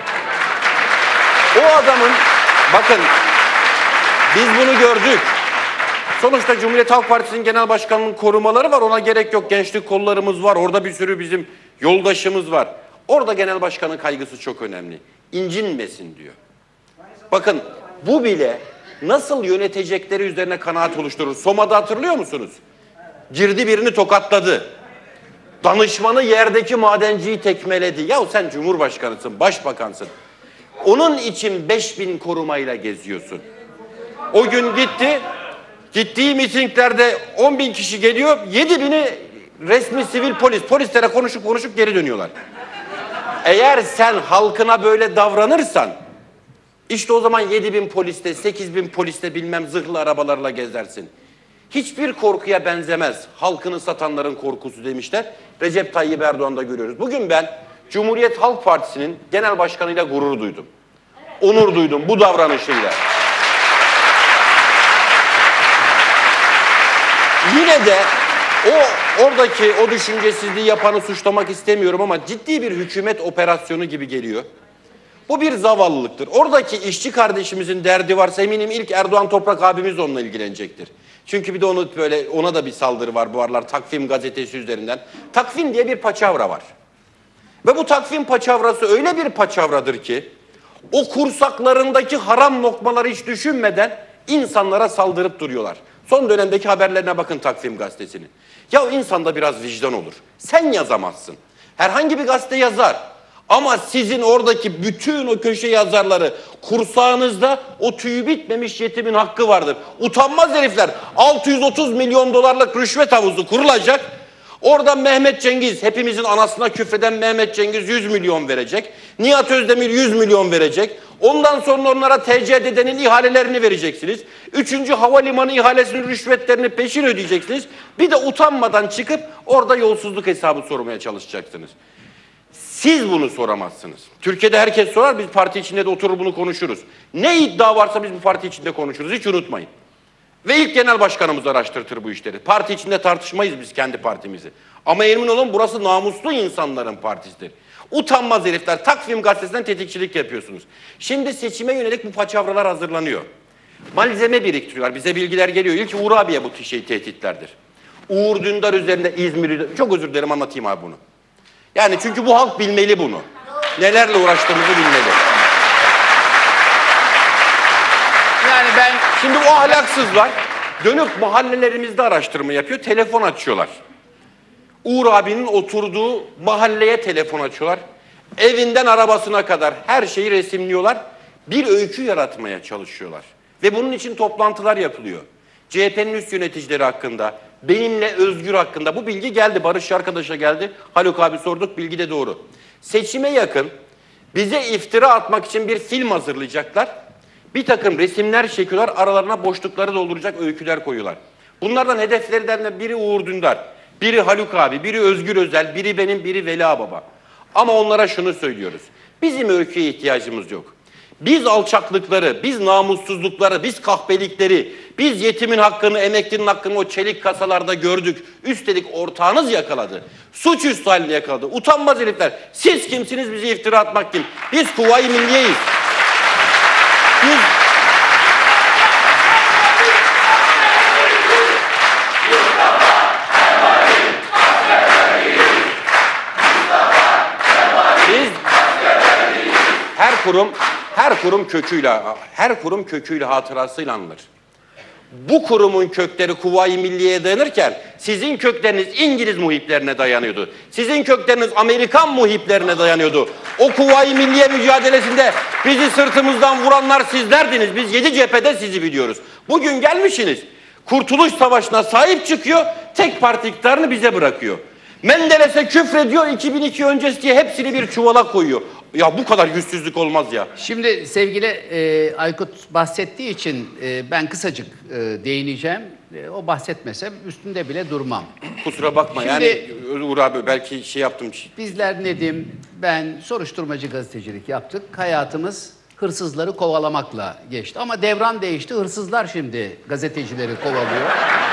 O adamın, bakın biz bunu gördük. Sonuçta Cumhuriyet Halk Partisi'nin genel başkanının korumaları var. Ona gerek yok. Gençlik kollarımız var. Orada bir sürü bizim yoldaşımız var. Orada genel başkanın kaygısı çok önemli. İncinmesin diyor. Bakın bu bile nasıl yönetecekleri üzerine kanaat oluşturur. Soma'da hatırlıyor musunuz? Girdi birini tokatladı. Danışmanı yerdeki madenciyi tekmeledi. Yahu sen Cumhurbaşkanısın, başbakansın. Onun için 5000 korumayla geziyorsun. O gün gitti, gittiği mitinglerde 10.000 kişi geliyor, 7.000'i resmi sivil polis. Polislere konuşup geri dönüyorlar. Eğer sen halkına böyle davranırsan, işte o zaman 7.000 poliste, 8.000 poliste bilmem zırhlı arabalarla gezersin. Hiçbir korkuya benzemez. Halkını satanların korkusu demişler. Recep Tayyip Erdoğan'da görüyoruz. Bugün ben Cumhuriyet Halk Partisi'nin genel başkanıyla gurur duydum. Onur duydum bu davranışıyla. Yine de oradaki o düşüncesizliği yapanı suçlamak istemiyorum ama ciddi bir hükümet operasyonu gibi geliyor. Bu bir zavallılıktır. Oradaki işçi kardeşimizin derdi varsa eminim ilk Erdoğan Toprak abimiz onunla ilgilenecektir. Çünkü bir de ona da bir saldırı var bu aralar Takvim gazetesi üzerinden. Takvim diye bir paçavra var. Ve bu takvim paçavrası öyle bir paçavradır ki o kursaklarındaki haram lokmaları hiç düşünmeden insanlara saldırıp duruyorlar. Son dönemdeki haberlerine bakın Takvim gazetesinin. Ya insanda biraz vicdan olur. Sen yazamazsın. Herhangi bir gazete yazar. Ama sizin oradaki bütün o köşe yazarları kursağınızda o tüyü bitmemiş yetimin hakkı vardır. Utanmaz herifler. 630 milyon dolarlık rüşvet havuzu kurulacak. Orada Mehmet Cengiz, hepimizin anasına küfreden Mehmet Cengiz 100 milyon verecek. Nihat Özdemir 100 milyon verecek. Ondan sonra onlara TCDD'nin ihalelerini vereceksiniz. 3. havalimanı ihalesinin rüşvetlerini peşin ödeyeceksiniz. Bir de utanmadan çıkıp orada yolsuzluk hesabı sormaya çalışacaksınız. Siz bunu soramazsınız. Türkiye'de herkes sorar, biz parti içinde de oturur bunu konuşuruz. Ne iddia varsa biz bu parti içinde konuşuruz, hiç unutmayın. Ve ilk genel başkanımız araştırtır bu işleri. Parti içinde tartışmayız biz kendi partimizi. Ama emin olun burası namuslu insanların partisidir. Utanmaz herifler, Takvim Gazetesi'nden tetikçilik yapıyorsunuz. Şimdi seçime yönelik bu paçavralar hazırlanıyor. Malzeme biriktiriyorlar, bize bilgiler geliyor. İlk Uğur abiye bu tehditlerdir. Uğur Dündar üzerinde İzmir'de, çok özür dilerim anlatayım abi bunu. Yani çünkü bu halk bilmeli bunu. Nelerle uğraştığımızı bilmeli. Yani ben şimdi o ahlaksızlar dönüp mahallelerimizde araştırma yapıyor, telefon açıyorlar. Uğur abinin oturduğu mahalleye telefon açıyorlar. Evinden arabasına kadar her şeyi resimliyorlar. Bir öykü yaratmaya çalışıyorlar. Ve bunun için toplantılar yapılıyor. CHP'nin üst yöneticileri hakkında, benimle Özgür hakkında bu bilgi geldi. Barış arkadaşa geldi. Haluk abi sorduk, bilgi de doğru. Seçime yakın bize iftira atmak için bir film hazırlayacaklar. Bir takım resimler çekiyorlar, aralarına boşlukları dolduracak öyküler koyuyorlar. Bunlardan hedeflerinden de biri Uğur Dündar, biri Haluk abi, biri Özgür Özel, biri benim, biri Vela Baba. Ama onlara şunu söylüyoruz. Bizim öyküye ihtiyacımız yok. Biz alçaklıkları, biz namussuzlukları, biz kahpelikleri, biz yetimin hakkını, emeklinin hakkını o çelik kasalarda gördük. Üstelik ortağınız yakaladı. Suçüstü halinde yakaladı. Utanmaz herifler. Siz kimsiniz bize iftira atmak kim? Biz Kuvayi Milliye'yiz. Biz her kurum köküyle hatırasıyla anılır. Bu kurumun kökleri Kuvayi Milliye'ye dayanırken sizin kökleriniz İngiliz muhiplerine dayanıyordu. Sizin kökleriniz Amerikan muhiplerine dayanıyordu. O Kuvayi Milliye mücadelesinde bizi sırtımızdan vuranlar sizlerdiniz. Biz 7 cephede sizi biliyoruz. Bugün gelmişsiniz. Kurtuluş Savaşı'na sahip çıkıyor, tek parti iktidarını bize bırakıyor. Menderes'e küfrediyor, 2002 öncesi diye hepsini bir çuvala koyuyor. Ya bu kadar yüzsüzlük olmaz ya. Şimdi sevgili Aykut bahsettiği için ben kısacık değineceğim. O bahsetmese üstünde bile durmam. Kusura bakma Şimdi, yani Uğur abi belki şey yaptım. Bizler Nedim, ben soruşturmacı gazetecilik yaptık. Hayatımız hırsızları kovalamakla geçti. Ama devran değişti, hırsızlar şimdi gazetecileri kovalıyor.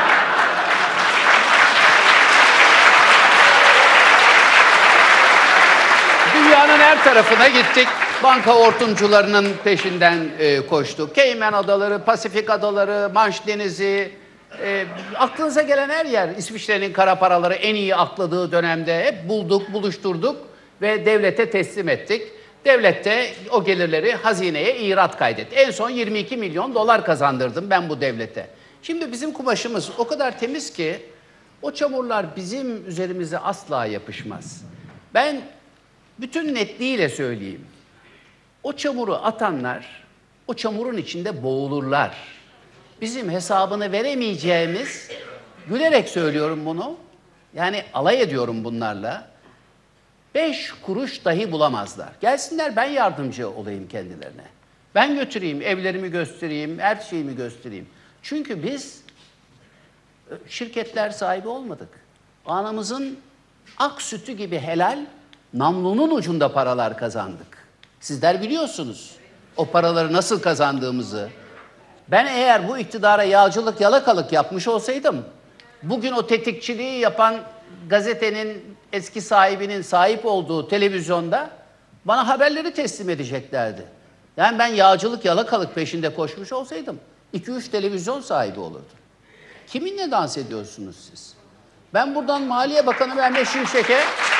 Dünyanın her tarafına gittik. Banka hortumcularının peşinden koştuk. Cayman Adaları, Pasifik Adaları, Manş Denizi, aklınıza gelen her yer. İsviçre'nin kara paraları en iyi akladığı dönemde hep bulduk, buluşturduk ve devlete teslim ettik. Devlet de o gelirleri hazineye irat kaydetti. En son 22 milyon dolar kazandırdım ben bu devlete. Şimdi bizim kumaşımız o kadar temiz ki o çamurlar bizim üzerimize asla yapışmaz. Ben bütün netliğiyle söyleyeyim. O çamuru atanlar, o çamurun içinde boğulurlar. Bizim hesabını veremeyeceğimiz, gülerek söylüyorum bunu, yani alay ediyorum bunlarla, 5 kuruş dahi bulamazlar. Gelsinler ben yardımcı olayım kendilerine. Ben götüreyim, evlerimi göstereyim, her şeyimi göstereyim. Çünkü biz şirketler sahibi olmadık. Anamızın ak sütü gibi helal, namlunun ucunda paralar kazandık. Sizler biliyorsunuz o paraları nasıl kazandığımızı. Ben eğer bu iktidara yağcılık, yalakalık yapmış olsaydım, bugün o tetikçiliği yapan gazetenin eski sahibinin sahip olduğu televizyonda bana haberleri teslim edeceklerdi. Yani ben yağcılık, yalakalık peşinde koşmuş olsaydım 2-3 televizyon sahibi olurdum. Kiminle dans ediyorsunuz siz? Ben buradan Maliye Bakanı Mehmet Şimşek'e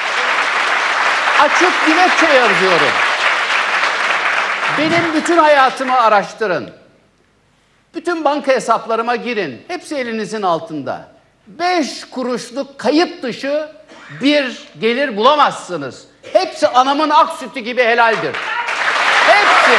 açık dilekçe yazıyorum. Benim bütün hayatımı araştırın. Bütün banka hesaplarıma girin. Hepsi elinizin altında. 5 kuruşluk kayıt dışı bir gelir bulamazsınız. Hepsi anamın ak sütü gibi helaldir. Hepsi.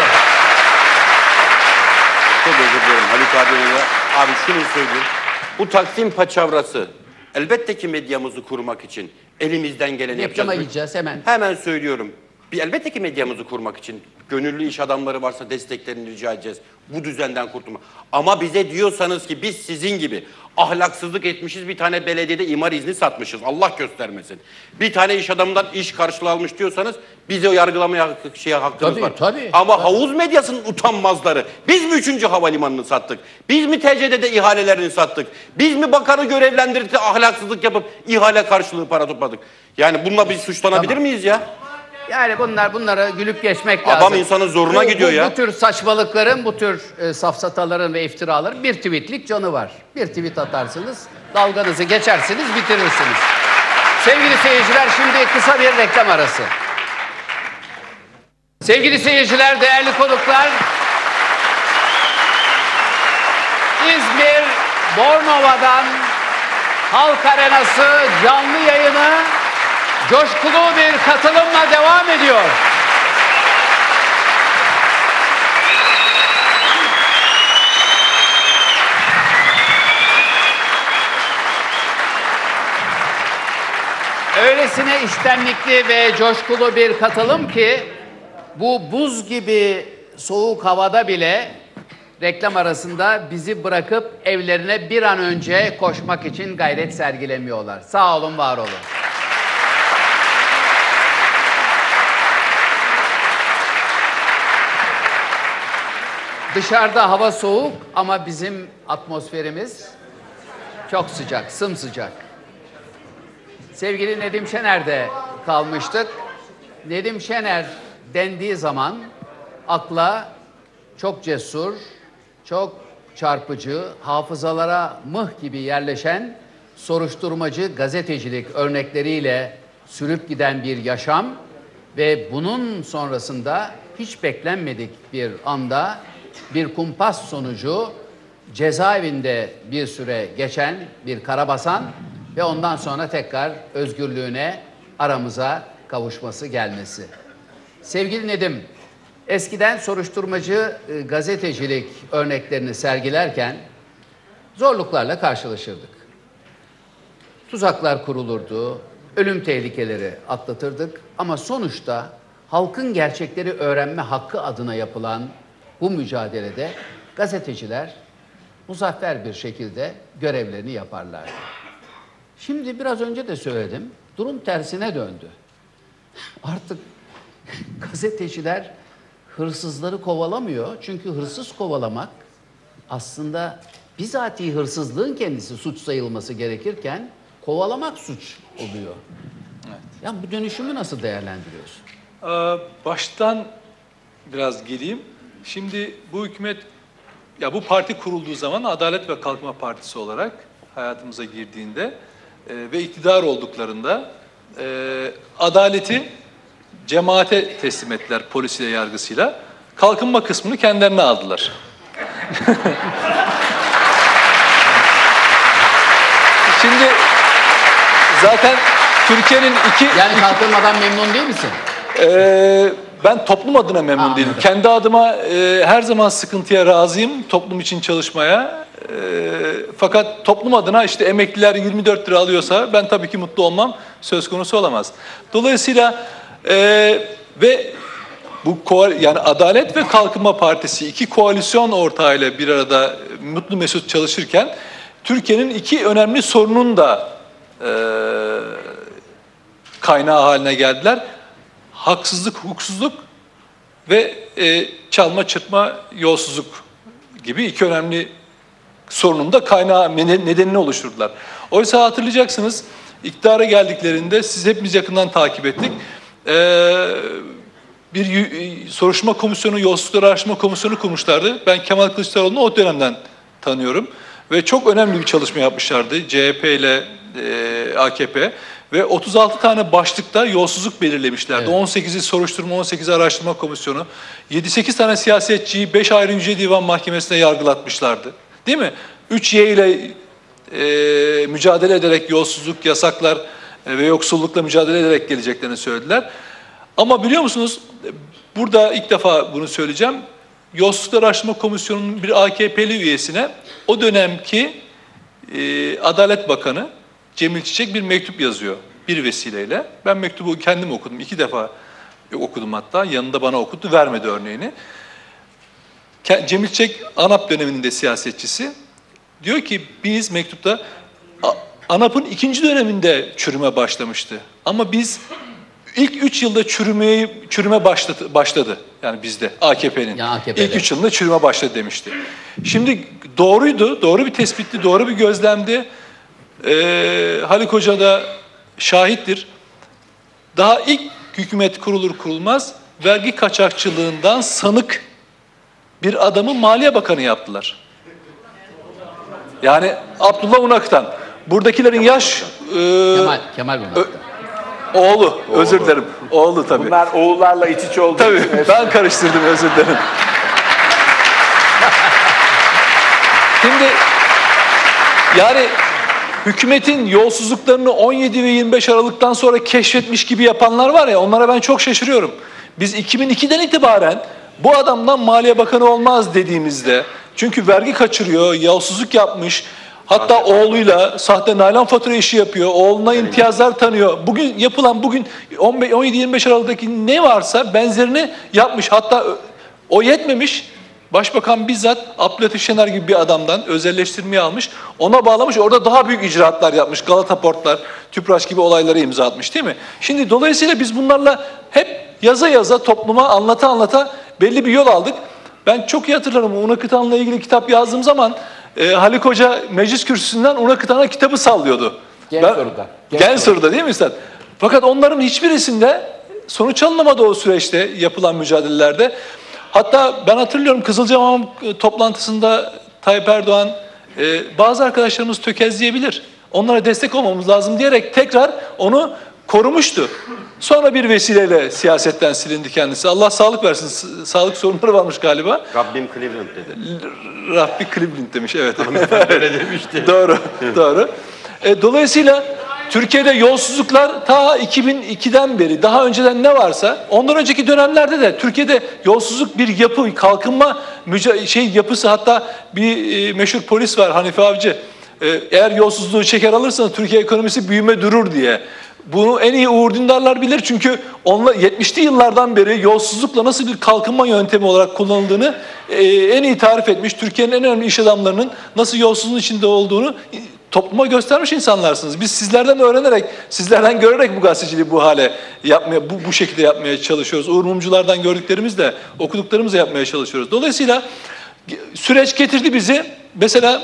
Çok özür dilerim Haluk abiyle. Abi şunu söyleyeyim. Bu Taksim paçavrası elbette ki medyamızı kurmak için elimizden geleni yapacağız. Reklama gideceğiz hemen. Hemen söylüyorum. Elbette ki medyamızı kurmak için gönüllü iş adamları varsa desteklerini rica edeceğiz. Bu düzenden kurtulma. Ama bize diyorsanız ki biz sizin gibi ahlaksızlık etmişiz, bir tane belediyede imar izni satmışız. Allah göstermesin. Bir tane iş adamından iş karşılığı almış diyorsanız bize o yargılamaya hakkımız var. Tabii. Ama havuz medyasının utanmazları. Biz mi 3. havalimanını sattık? Biz mi TCD'de ihalelerini sattık? Biz mi bakanı görevlendirip de ahlaksızlık yapıp ihale karşılığı para topladık? Yani bununla biz suçlanabilir miyiz ya? Yani bunlara gülüp geçmek lazım. Adam insanın zoruna gidiyor ya. Bu tür saçmalıkların, bu tür safsataların ve iftiraların bir tweetlik canı var. Bir tweet atarsınız, dalganızı geçersiniz, bitirirsiniz. Sevgili seyirciler, şimdi kısa bir reklam arası. Sevgili seyirciler, değerli konuklar, İzmir Bornova'dan Halk Arenası canlı yayını coşkulu bir katılımla devam ediyor. Öylesine içtenlikli ve coşkulu bir katılım ki bu buz gibi soğuk havada bile reklam arasında bizi bırakıp evlerine bir an önce koşmak için gayret sergilemiyorlar. Sağ olun, var olun. Dışarıda hava soğuk ama bizim atmosferimiz çok sıcak, sımsıcak. Sevgili Nedim Şener'de kalmıştık. Nedim Şener dendiği zaman akla çok cesur, çok çarpıcı, hafızalara mıh gibi yerleşen soruşturmacı gazetecilik örnekleriyle sürüp giden bir yaşam ve bunun sonrasında hiç beklenmedik bir anda bir kumpas sonucu cezaevinde bir süre geçen bir karabasan ve ondan sonra tekrar özgürlüğüne aramıza kavuşması gelmesi. Sevgili Nedim, eskiden soruşturmacı gazetecilik örneklerini sergilerken zorluklarla karşılaşırdık. Tuzaklar kurulurdu, ölüm tehlikeleri atlatırdık ama sonuçta halkın gerçekleri öğrenme hakkı adına yapılan bu mücadelede gazeteciler muzaffer bir şekilde görevlerini yaparlardı. Şimdi biraz önce de söyledim, durum tersine döndü. Artık gazeteciler hırsızları kovalamıyor. Çünkü hırsız kovalamak aslında bizatihi hırsızlığın kendisi suç sayılması gerekirken kovalamak suç oluyor. Evet. Ya bu dönüşümü nasıl değerlendiriyorsun? Baştan biraz geleyim. Şimdi bu hükümet, ya bu parti kurulduğu zaman Adalet ve Kalkınma Partisi olarak hayatımıza girdiğinde ve iktidar olduklarında adaleti cemaate teslim ettiler polisiyle, yargısıyla. Kalkınma kısmını kendilerine aldılar. Şimdi zaten Türkiye'nin Yani kalkınmadan memnun değil misin? Ben toplum adına memnun değilim. Kendi adıma her zaman sıkıntıya razıyım, toplum için çalışmaya. Fakat toplum adına işte emekliler 24 lira alıyorsa ben tabii ki mutlu olmam söz konusu olamaz. Dolayısıyla ve bu yani Adalet ve Kalkınma Partisi iki koalisyon ortağıyla bir arada mutlu mesut çalışırken Türkiye'nin iki önemli sorunun da kaynağı haline geldiler. Haksızlık, hukuksuzluk ve çalma, çırpma, yolsuzluk gibi iki önemli sorunun da kaynağı, nedenini oluşturdular. Oysa hatırlayacaksınız, iktidara geldiklerinde siz hepimiz yakından takip ettik. Bir soruşturma komisyonu, yolsuzlukları araştırma komisyonu kurmuşlardı. Ben Kemal Kılıçdaroğlu'nu o dönemden tanıyorum. Ve çok önemli bir çalışma yapmışlardı CHP ile AKP. Ve 36 tane başlıkta yolsuzluk belirlemişlerdi. Evet. 18'i soruşturma, 18'i araştırma komisyonu. 7-8 tane siyasetçiyi 5 ayrı Yüce Divan Mahkemesi'ne yargılatmışlardı. Değil mi? 3Y ile mücadele ederek yolsuzluk, yasaklar ve yoksullukla mücadele ederek geleceklerini söylediler. Ama biliyor musunuz, burada ilk defa bunu söyleyeceğim. Yolsuzluk Araştırma Komisyonu'nun bir AKP'li üyesine o dönemki Adalet Bakanı Cemil Çiçek bir mektup yazıyor bir vesileyle. Ben mektubu kendim okudum. 2 defa okudum hatta. Yanında bana okuttu, vermedi örneğini. Cemil Çek ANAP döneminin de siyasetçisi. Diyor ki biz mektupta ANAP'ın 2. döneminde çürüme başlamıştı. Ama biz ilk 3 yılda çürüme başladı. Yani bizde AKP'nin. İlk 3 yılında çürüme başladı demişti. Şimdi doğruydu, doğru bir tespitti, doğru bir gözlemdi. Haluk Hoca da şahittir. Daha ilk hükümet kurulur kurulmaz vergi kaçakçılığından sanık bir adamı Maliye Bakanı yaptılar. Yani Abdullah Unak'tan. Buradakilerin yaş... Kemal Unak'tan. Oğlu, özür dilerim. Oğlu tabii. Bunlar oğullarla iç içe olduğu Tabii, için. ben karıştırdım, özür dilerim. Şimdi yani hükümetin yolsuzluklarını 17 ve 25 Aralık'tan sonra keşfetmiş gibi yapanlar var ya, onlara ben çok şaşırıyorum. Biz 2002'den itibaren bu adamdan Maliye Bakanı olmaz dediğimizde, çünkü vergi kaçırıyor, yolsuzluk yapmış, hatta oğluyla sahte naylon fatura işi yapıyor, oğluna imtiyazlar tanıyor. Bugün 17-25 Aralık'taki ne varsa benzerini yapmış. Hatta o yetmemiş, Başbakan bizzat Abdülhatif Şener gibi bir adamdan özelleştirmeyi almış, ona bağlamış, orada daha büyük icraatlar yapmış. Galata Portlar, Tüpraş gibi olaylara imza atmış, değil mi? Şimdi dolayısıyla biz bunlarla hep yaza yaza topluma anlata belli bir yol aldık. Ben çok iyi hatırlarım, Una Kıtan'la ilgili kitap yazdığım zaman Haluk Hoca meclis kürsüsünden Una Kıtan'a kitabı sallıyordu. Gen soruda değil mi Üstad? Fakat onların hiçbirisinde sonuç alınamadı o süreçte yapılan mücadelelerde. Hatta ben hatırlıyorum Kızılcahamam toplantısında Tayyip Erdoğan bazı arkadaşlarımız tökezleyebilir, onlara destek olmamız lazım diyerek tekrar onu korumuştu. Sonra bir vesileyle siyasetten silindi kendisi. Allah sağlık versin. Sağlık sorunları varmış galiba. Rabbim Cleveland dedi. Rabbi Cleveland demiş, evet. Öyle demişti. Doğru, doğru. Dolayısıyla Türkiye'de yolsuzluklar ta 2002'den beri, daha önceden ne varsa, ondan önceki dönemlerde de Türkiye'de yolsuzluk bir yapı, kalkınma yapısı, hatta bir meşhur polis var Hanife Avcı. Eğer yolsuzluğu çeker alırsanız Türkiye ekonomisi büyüme durur diye. Bunu en iyi Uğur Dündarlar bilir, çünkü 70'li yıllardan beri yolsuzlukla nasıl bir kalkınma yöntemi olarak kullanıldığını en iyi tarif etmiş. Türkiye'nin en önemli iş adamlarının nasıl yolsuzluğun içinde olduğunu topluma göstermiş insanlarsınız. Biz sizlerden öğrenerek, sizlerden görerek bu gazeteciliği bu hale yapmaya, bu şekilde yapmaya çalışıyoruz. Uğur Mumculardan gördüklerimizle, okuduklarımızla yapmaya çalışıyoruz. Dolayısıyla süreç getirdi bizi mesela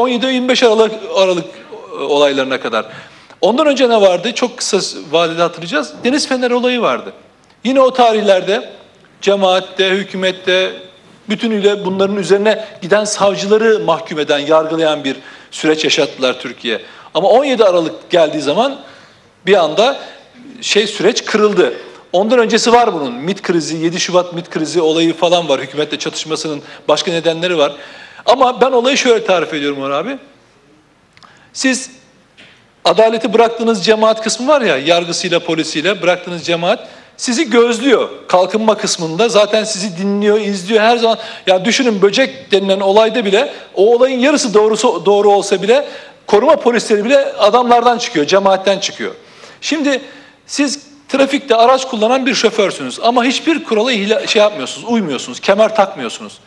17-25 Aralık olaylarına kadar. Ondan önce ne vardı? Çok kısa vadede hatırlayacağız. Deniz Fener olayı vardı. Yine o tarihlerde cemaatte, hükümette bütünüyle bunların üzerine giden savcıları mahkum eden, yargılayan bir süreç yaşattılar Türkiye. Ama 17 Aralık geldiği zaman bir anda süreç kırıldı. Ondan öncesi var bunun. MİT krizi, 7 Şubat MİT krizi olayı falan var. Hükümetle çatışmasının başka nedenleri var. Ama ben olayı şöyle tarif ediyorum Onur abi. Siz adaleti bıraktığınız cemaat kısmı var ya, yargısıyla, polisiyle bıraktığınız cemaat sizi gözlüyor. Kalkınma kısmında zaten sizi dinliyor, izliyor her zaman. Ya düşünün, böcek denilen olayda bile, o olayın yarısı doğru olsa bile koruma polisleri bile adamlardan çıkıyor, cemaatten çıkıyor. Şimdi siz trafikte araç kullanan bir şoförsünüz ama hiçbir kurala yapmıyorsunuz, uymuyorsunuz, kemer takmıyorsunuz.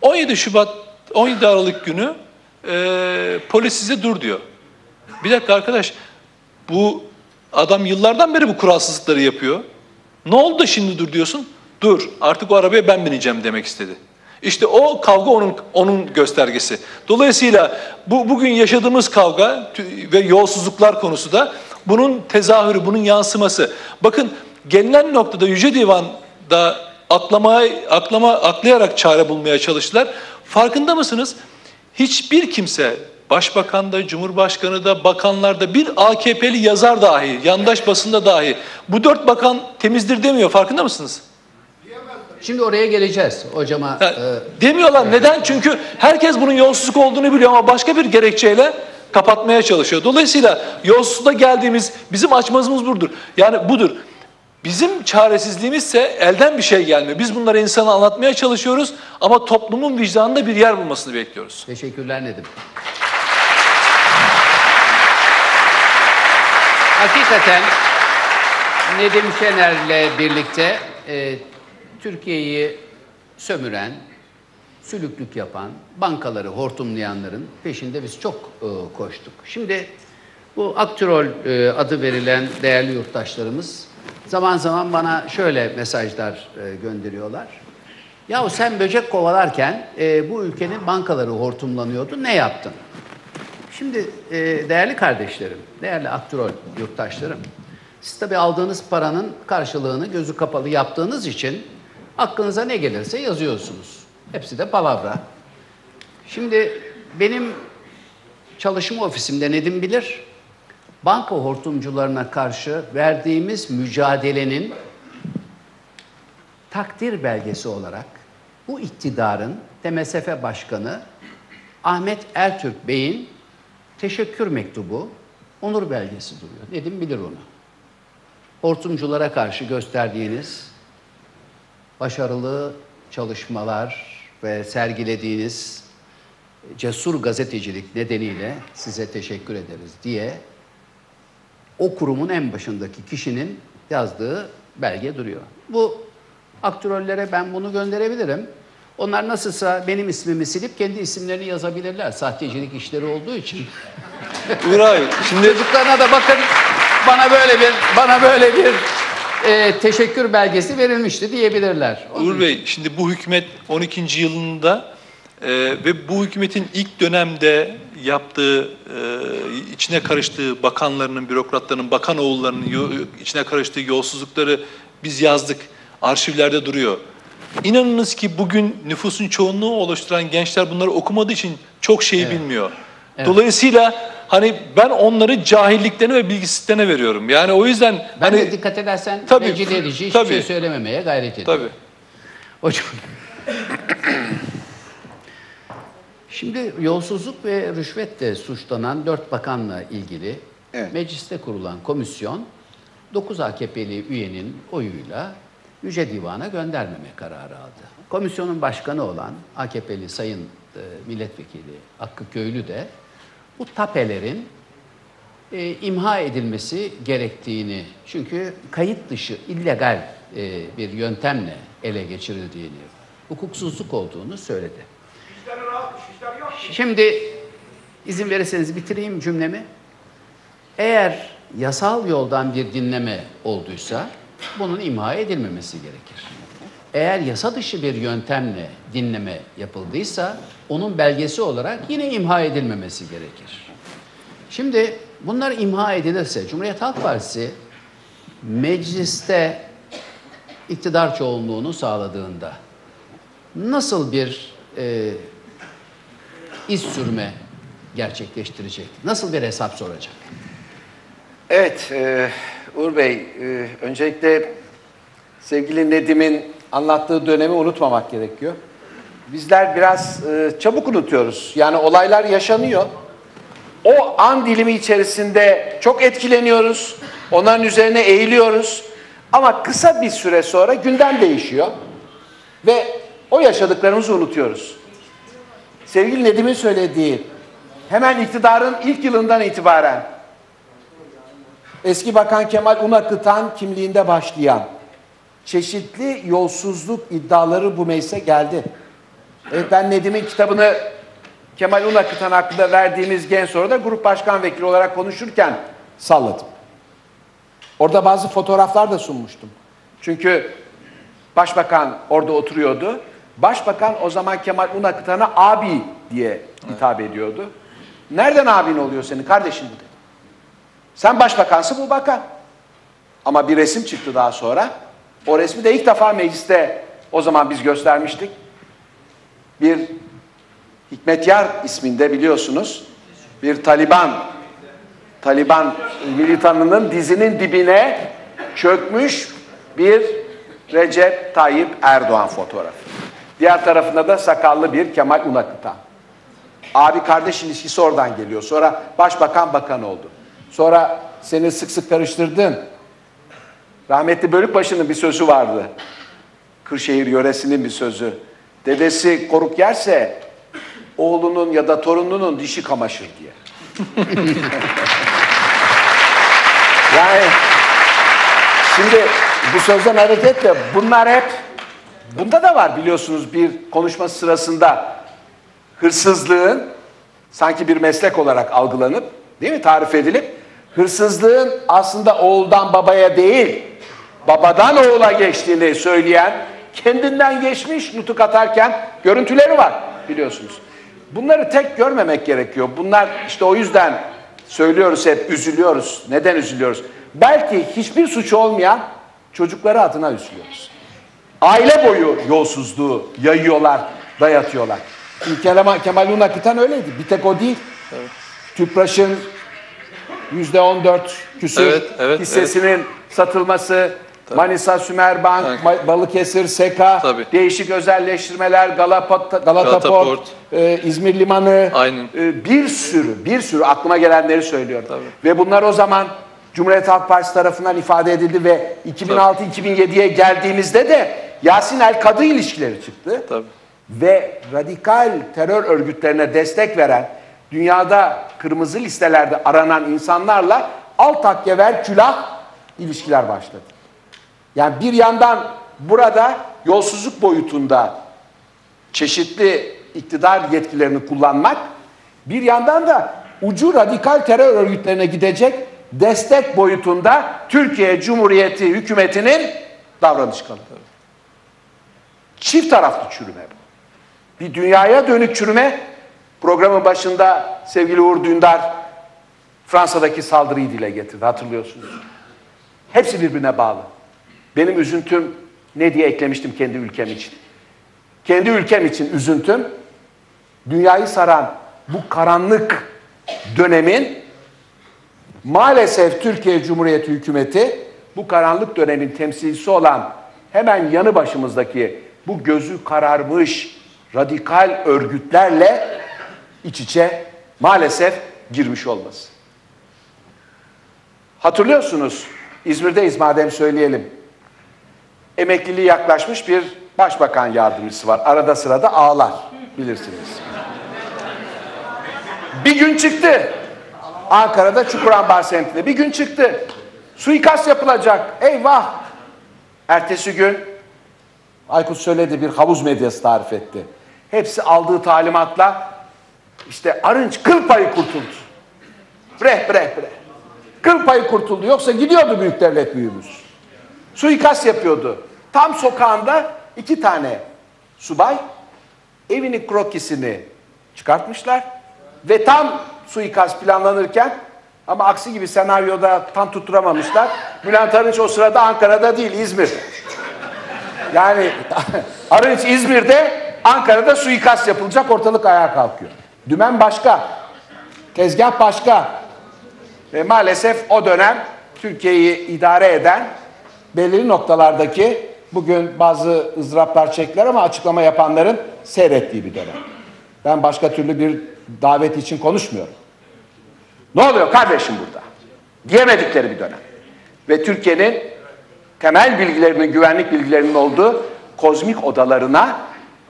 17 Aralık günü polis size dur diyor. Bir dakika arkadaş, bu adam yıllardan beri bu kuralsızlıkları yapıyor. Ne oldu da şimdi dur diyorsun? Dur, artık o arabaya ben bineceğim demek istedi. İşte o kavga onun göstergesi. Dolayısıyla bugün yaşadığımız kavga ve yolsuzluklar konusu da bunun tezahürü, bunun yansıması. Bakın gelinen noktada Yüce Divan'da aklayarak çare bulmaya çalıştılar. Farkında mısınız? Hiçbir kimse, Başbakan da, Cumhurbaşkanı da, bakanlar da, bir AKP'li yazar dahi, yandaş basında dahi bu 4 bakan temizdir demiyor. Farkında mısınız? Şimdi oraya geleceğiz hocama. Demiyorlar. Neden? Çünkü herkes bunun yolsuzluk olduğunu biliyor ama başka bir gerekçeyle kapatmaya çalışıyor. Dolayısıyla yolsuzluğa geldiğimiz, bizim açmazımız budur. Yani budur. Bizim çaresizliğimizse elden bir şey gelmiyor. Biz bunları insana anlatmaya çalışıyoruz ama toplumun vicdanında bir yer bulmasını bekliyoruz. Teşekkürler Nedim. Hakikaten Nedim Şener'le birlikte Türkiye'yi sömüren, sülüklük yapan, bankaları hortumlayanların peşinde biz çok koştuk. Şimdi bu Aktrol adı verilen değerli yurttaşlarımız zaman zaman bana şöyle mesajlar gönderiyorlar. Yahu sen böcek kovalarken bu ülkenin bankaları hortumlanıyordu, ne yaptın? Şimdi değerli kardeşlerim, değerli Aktrol yurttaşlarım, siz tabii aldığınız paranın karşılığını gözü kapalı yaptığınız için aklınıza ne gelirse yazıyorsunuz. Hepsi de palavra. Şimdi benim çalışma ofisimde Nedim bilir, banka hortumcularına karşı verdiğimiz mücadelenin takdir belgesi olarak bu iktidarın TMSF Başkanı Ahmet Ertürk Bey'in teşekkür mektubu, onur belgesi duruyor. Nedim bilir onu. Hortumculara karşı gösterdiğiniz başarılı çalışmalar ve sergilediğiniz cesur gazetecilik nedeniyle size teşekkür ederiz diye o kurumun en başındaki kişinin yazdığı belge duruyor. Bu aktrollere ben bunu gönderebilirim. Onlar nasılsa benim ismimi silip kendi isimlerini yazabilirler. Sahtecilik işleri olduğu için. Uğur abi, şimdi Çocuklarına da bakın, bana böyle bir teşekkür belgesi verilmişti diyebilirler. Uğur Bey, şimdi bu hükümet 12. yılında ve bu hükümetin ilk dönemde yaptığı, içine karıştığı bakanlarının, bürokratlarının, bakan oğullarının içine karıştığı yolsuzlukları biz yazdık. Arşivlerde duruyor. İnanınız ki bugün nüfusun çoğunluğu oluşturan gençler bunları okumadığı için çok şeyi bilmiyor. Evet. Dolayısıyla hani ben onları cahilliklerine ve bilgisizliklerine veriyorum. Yani o yüzden Ben hani de dikkat edersen tabii, rencide edici hiçbir tabii. şey söylememeye gayret ediyorum. Tabii. Hocam. Şimdi yolsuzluk ve rüşvetle suçlanan 4 bakanla ilgili mecliste kurulan komisyon 9 AKP'li üyenin oyuyla Yüce Divan'a göndermeme kararı aldı. Komisyonun başkanı olan AKP'li Sayın Milletvekili Hakkı Köylü de bu tapelerin imha edilmesi gerektiğini, çünkü kayıt dışı, illegal bir yöntemle ele geçirildiğini, hukuksuzluk olduğunu söyledi. Şimdi izin verirseniz bitireyim cümlemi. Eğer yasal yoldan bir dinleme olduysa bunun imha edilmemesi gerekir. Eğer yasa dışı bir yöntemle dinleme yapıldıysa onun belgesi olarak yine imha edilmemesi gerekir. Şimdi bunlar imha edilirse Cumhuriyet Halk Partisi mecliste iktidar çoğunluğunu sağladığında nasıl bir iz sürme gerçekleştirecek? Nasıl bir hesap soracak? Evet, Uğur Bey, öncelikle sevgili Nedim'in anlattığı dönemi unutmamak gerekiyor. Bizler biraz çabuk unutuyoruz. Yani olaylar yaşanıyor. O an dilimi içerisinde çok etkileniyoruz. Onların üzerine eğiliyoruz. Ama kısa bir süre sonra gündem değişiyor. Ve o yaşadıklarımızı unutuyoruz. Sevgili Nedim'in söylediği, hemen iktidarın ilk yılından itibaren eski Bakan Kemal Unakıtan kimliğinde başlayan çeşitli yolsuzluk iddiaları bu meclise geldi. Evet, ben Nedim'in kitabını Kemal Unakıtan hakkında verdiğimiz gen soruda grup başkan vekili olarak konuşurken salladım. Orada bazı fotoğraflar da sunmuştum. Çünkü başbakan orada oturuyordu. Başbakan o zaman Kemal Unakıtan'a abi diye hitap ediyordu. Nereden abin oluyor senin kardeşin dedi. Sen başbakansın, bu bakan. Ama bir resim çıktı daha sonra. O resmi de ilk defa mecliste o zaman biz göstermiştik. Bir Hikmetyar isminde, biliyorsunuz, bir Taliban militanının dizinin dibine çökmüş bir Recep Tayyip Erdoğan fotoğrafı. Diğer tarafında da sakallı bir Kemal Unakıtan. Abi kardeş ilişkisi oradan geliyor. Sonra başbakan bakan oldu. Sonra seni sık sık karıştırdın. Rahmetli Bölükbaşı'nın bir sözü vardı. Kırşehir yöresinin bir sözü. Dedesi koruk yerse oğlunun ya da torununun dişi kamaşır diye. Yani bu sözden hareketle bunlar hep, bunda da var biliyorsunuz, bir konuşma sırasında hırsızlığın sanki bir meslek olarak algılanıp, değil mi, tarif edilip, hırsızlığın aslında oğuldan babaya değil, babadan oğula geçtiğini söyleyen, kendinden geçmiş nutuk atarken görüntüleri var biliyorsunuz. Bunları tek görmemek gerekiyor. Bunlar işte o yüzden söylüyoruz hep, üzülüyoruz. Neden üzülüyoruz? Belki hiçbir suçu olmayan çocukları adına üzülüyoruz. Aile boyu yolsuzluğu yayıyorlar, dayatıyorlar. Şimdi Kemal Unakıtan öyleydi. Bir tek o değil. Evet. Tüpraş'ın %14 küsur hissesinin satılması, tabii. Manisa Sümerbank, Balıkesir, Seka, tabii. Değişik özelleştirmeler, Galata Port, İzmir Limanı, bir sürü aklıma gelenleri söylüyorum. Tabii. Ve bunlar o zaman Cumhuriyet Halk Partisi tarafından ifade edildi ve 2006-2007'ye geldiğimizde de Yasin El-Kadı ilişkileri çıktı. Tabii. Ve radikal terör örgütlerine destek veren, dünyada kırmızı listelerde aranan insanlarla altakyever külah ilişkiler başladı. Yani bir yandan burada yolsuzluk boyutunda çeşitli iktidar yetkilerini kullanmak, bir yandan da ucu radikal terör örgütlerine gidecek destek boyutunda Türkiye Cumhuriyeti hükümetinin davranışları. Çift taraflı çürüme bu. Bir dünyaya dönük çürüme. Programın başında sevgili Uğur Dündar Fransa'daki saldırıyı dile getirdi, hatırlıyorsunuz. Hepsi birbirine bağlı. Benim üzüntüm ne diye eklemiştim kendi ülkem için. Kendi ülkem için üzüntüm, dünyayı saran bu karanlık dönemin maalesef Türkiye Cumhuriyeti hükümeti bu karanlık dönemin temsilcisi olan hemen yanı başımızdaki bu gözü kararmış radikal örgütlerle iç içe maalesef girmiş olması. Hatırlıyorsunuz, İzmir'deyiz madem söyleyelim. Emekliliği yaklaşmış bir başbakan yardımcısı var. Arada sırada ağlar, bilirsiniz. Bir gün çıktı. Ankara'da Çukurambar semtinde bir gün çıktı. Suikast yapılacak. Eyvah! Ertesi gün Aykut söyledi, bir havuz medyası tarif etti. Hepsi aldığı talimatla işte Arınç kıl payı kurtuldu. Bre. Kıl payı kurtuldu. Yoksa gidiyordu büyük devlet büyüğümüz. Suikast yapıyordu. Tam sokağında 2 tane subay evinin krokisini çıkartmışlar ve tam suikast planlanırken, ama aksi gibi senaryoda tam tutturamamışlar. Bülent Arınç o sırada Ankara'da değil, İzmir. Yani Arınç İzmir'de, Ankara'da suikast yapılacak, ortalık ayağa kalkıyor. Dümen başka, tezgah başka. Ve maalesef o dönem Türkiye'yi idare eden belirli noktalardaki, bugün bazı ızdıraplar çektiler ama açıklama yapanların seyrettiği bir dönem. Ben başka türlü bir davet için konuşmuyorum. Ne oluyor kardeşim burada? Diyemedikleri bir dönem. Ve Türkiye'nin temel bilgilerinin, güvenlik bilgilerinin olduğu kozmik odalarına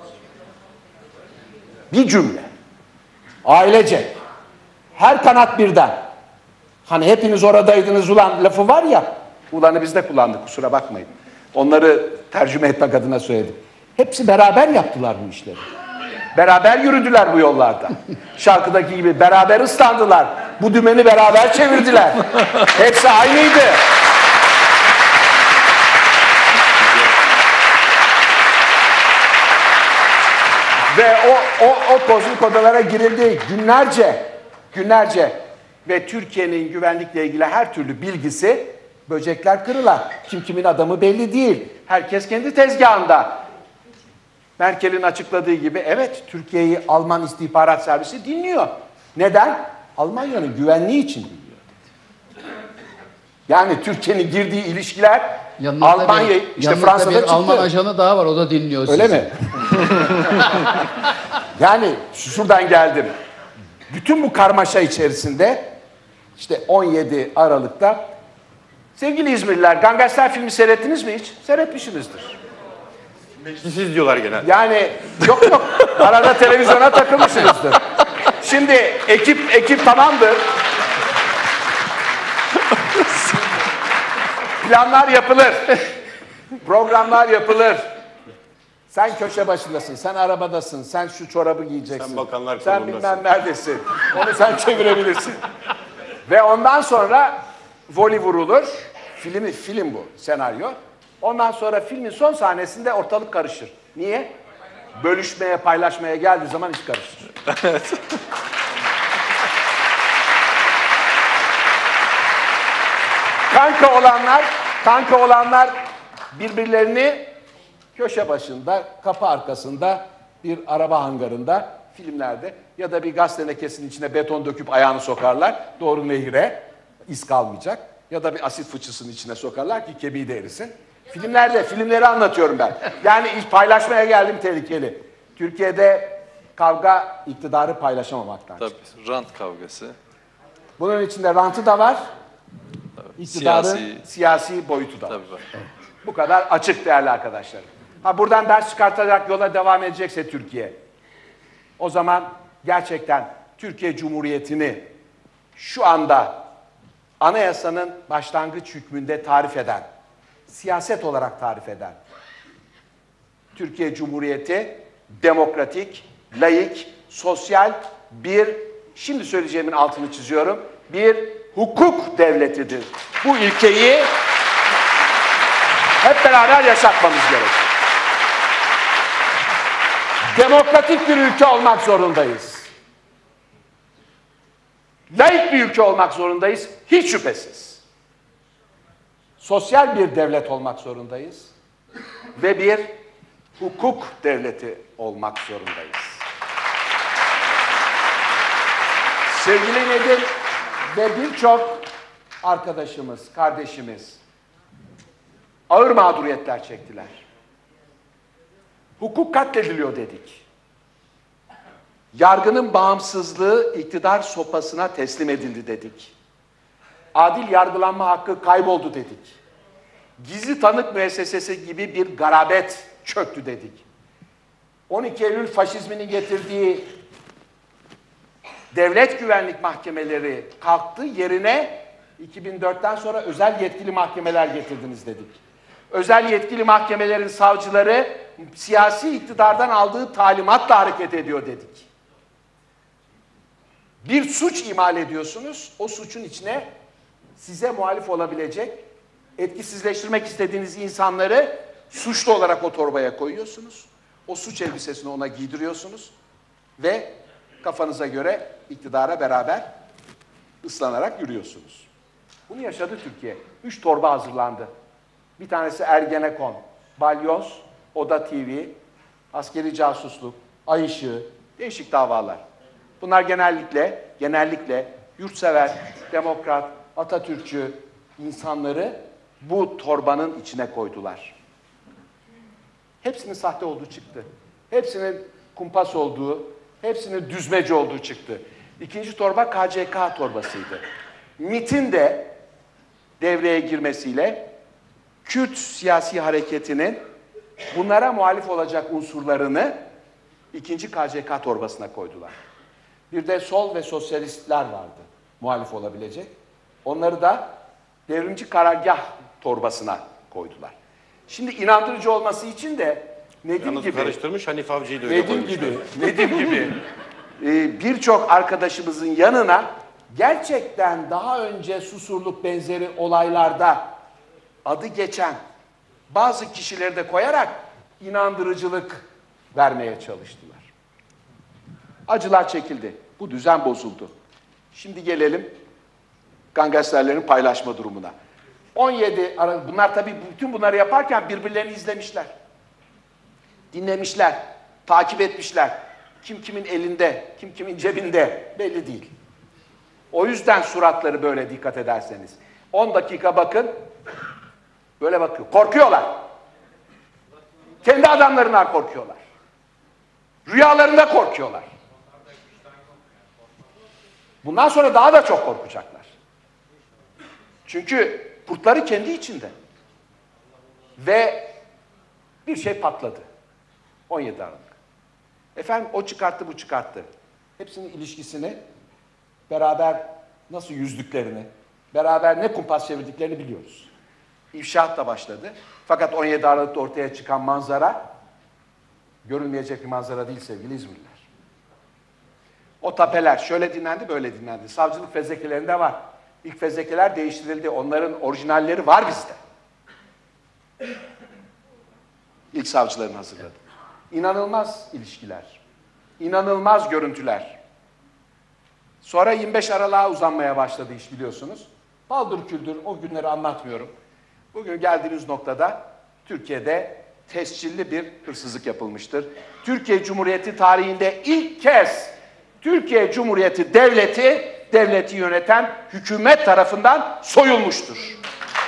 bir cümle, ailece, her kanat birden, hani hepiniz oradaydınız ulan lafı var ya, ulanı biz de kullandık, kusura bakmayın. Onları tercüme etmek adına söyledim. Hepsi beraber yaptılar bu işleri. Beraber yürüdüler bu yollarda. Şarkıdaki gibi beraber ıslandılar. Bu dümeni beraber çevirdiler. Hepsi aynıydı. Ve o kozmik odalara girildi günlerce ve Türkiye'nin güvenlikle ilgili her türlü bilgisi, böcekler kırılar. Kim kimin adamı belli değil. Herkes kendi tezgahında. Merkel'in açıkladığı gibi evet, Türkiye'yi Alman istihbarat servisi dinliyor. Neden? Almanya'nın güvenliği için dinliyor. Yani Türkiye'nin girdiği ilişkiler Almanya, işte Fransa'da çıktı. Alman ajanı daha var, o da dinliyor sizi. Öyle mi? Yani şuradan geldim. Bütün bu karmaşa içerisinde işte 17 Aralık'ta, sevgili İzmirliler, Gangster filmi seyrettiniz mi hiç? Seyretmişsinizdir. Siz diyorlar genelde. Yani yok arada televizyona takılmışsınızdır. Şimdi ekip tamamdır. Planlar yapılır. Programlar yapılır. Sen köşe başındasın, sen arabadasın, sen şu çorabı giyeceksin. Sen bakanlar sen kurulundasın. bilmem neredesin. Onu sen çevirebilirsin. Ve ondan sonra voli vurulur. Film bu, senaryo. Ondan sonra filmin son sahnesinde ortalık karışır. Niye? Bölüşmeye, paylaşmaya geldiği zaman iş karışır. Kanka olanlar birbirlerini köşe başında, kapı arkasında, bir araba hangarında, filmlerde ya da bir gaz tenekesinin içine beton döküp ayağını sokarlar. Doğru nehire, iz kalmayacak. Ya da bir asit fıçısının içine sokarlar ki kemiği de erisin. Filmleri anlatıyorum ben. Yani paylaşmaya geldim tehlikeli. Türkiye'de kavga iktidarı paylaşamamaktan. Tabii, rant kavgası. Bunun içinde rantı da var. İktidarın siyasi boyutu da var. Tabii var. Bu kadar açık değerli arkadaşlar. Buradan ders çıkartarak yola devam edecekse Türkiye, o zaman gerçekten Türkiye Cumhuriyeti'ni şu anda anayasanın başlangıç hükmünde tarif eden, siyaset olarak tarif eden Türkiye Cumhuriyeti demokratik, laik, sosyal bir, şimdi söyleyeceğimin altını çiziyorum, bir hukuk devletidir. Bu ilkeyi hep beraber yaşatmamız gerekir. Demokratik bir ülke olmak zorundayız. Laik bir ülke olmak zorundayız, hiç şüphesiz. Sosyal bir devlet olmak zorundayız. Ve bir hukuk devleti olmak zorundayız. Sevgili Nedim ve birçok arkadaşımız, kardeşimiz ağır mağduriyetler çektiler. Hukuk katlediliyor dedik. Yargının bağımsızlığı iktidar sopasına teslim edildi dedik. Adil yargılanma hakkı kayboldu dedik. Gizli tanık müessesesi gibi bir garabet çöktü dedik. 12 Eylül faşizminin getirdiği devlet güvenlik mahkemeleri kalktı, yerine 2004'ten sonra özel yetkili mahkemeler getirdiniz dedik. Özel yetkili mahkemelerin savcıları siyasi iktidardan aldığı talimatla hareket ediyor dedik. Bir suç imal ediyorsunuz, o suçun içine size muhalif olabilecek, etkisizleştirmek istediğiniz insanları suçlu olarak o torbaya koyuyorsunuz. O suç elbisesini ona giydiriyorsunuz ve kafanıza göre iktidara beraber ıslanarak yürüyorsunuz. Bunu yaşadı Türkiye. 3 torba hazırlandı. Bir tanesi Ergenekon, Balyoz, Oda TV, askeri casusluk, Ay Işığı, değişik davalar. Bunlar genellikle yurtsever, demokrat, Atatürkçü insanları bu torbanın içine koydular. Hepsinin sahte olduğu çıktı. Hepsinin kumpas olduğu, hepsinin düzmece olduğu çıktı. İkinci torba KCK torbasıydı. MİT'in de devreye girmesiyle Kürt siyasi hareketinin bunlara muhalif olacak unsurlarını ikinci KCK torbasına koydular. Bir de sol ve sosyalistler vardı muhalif olabilecek. Onları da devrimci karargah torbasına koydular. Şimdi inandırıcı olması için de Nedim gibi karıştırmış, Hanif Avcı'yı da öyle koymuşlar. Nedim gibi birçok arkadaşımızın yanına gerçekten daha önce Susurluk benzeri olaylarda adı geçen bazı kişileri de koyarak inandırıcılık vermeye çalıştılar. Acılar çekildi. Bu düzen bozuldu. Şimdi gelelim gangsterlerin paylaşma durumuna. 17 bunlar tabii bütün bunları yaparken birbirlerini izlemişler. Dinlemişler, takip etmişler. Kim kimin elinde, kim kimin cebinde belli değil. O yüzden suratları böyle dikkat ederseniz. 10 dakika bakın, böyle bakıyor. Korkuyorlar. Kendi adamlarından korkuyorlar. Rüyalarında korkuyorlar. Bundan sonra daha da çok korkacaklar. Çünkü kurtları kendi içinde. Ve bir şey patladı. 17 Aralık. Efendim o çıkarttı, bu çıkarttı. Hepsinin ilişkisini, beraber nasıl yüzdüklerini, beraber ne kumpas çevirdiklerini biliyoruz. İfşaat da başladı. Fakat 17 Aralık'ta ortaya çıkan manzara görülmeyecek bir manzara değil sevgili İzmirliler. O tapeler şöyle dinlendi, böyle dinlendi. Savcılık fezlekelerinde var. İlk fezlekeler değiştirildi. Onların orijinalleri var bizde. İlk savcıların hazırladı. İnanılmaz ilişkiler. İnanılmaz görüntüler. Sonra 25 Aralık'a uzanmaya başladı iş biliyorsunuz. Baldır küldür o günleri anlatmıyorum. Bugün geldiğimiz noktada Türkiye'de tescilli bir hırsızlık yapılmıştır. Türkiye Cumhuriyeti tarihinde ilk kez Türkiye Cumhuriyeti devleti yöneten hükümet tarafından soyulmuştur.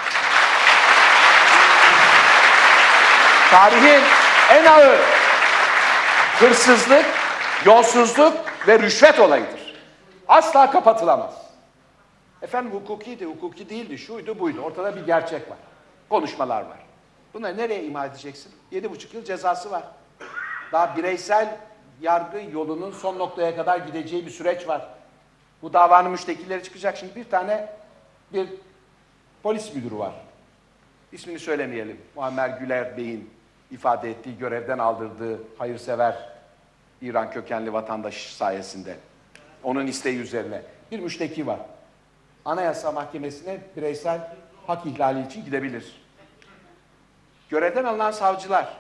Tarihin en ağır hırsızlık, yolsuzluk ve rüşvet olayıdır. Asla kapatılamaz. Efendim hukuki değildi, şuydu buydu. Ortada bir gerçek var. Konuşmalar var. Bunları nereye ima edeceksin? 7,5 yıl cezası var. Daha bireysel yargı yolunun son noktaya kadar gideceği bir süreç var. Bu davanın müştekilleri çıkacak. Şimdi bir polis müdürü var. İsmini söylemeyelim. Muammer Güler Bey'in ifade ettiği, görevden aldırdığı hayırsever İran kökenli vatandaş sayesinde. Onun isteği üzerine. Bir müşteki var. Anayasa Mahkemesi'ne bireysel hak ihlali için gidebilir. Görevden alınan savcılar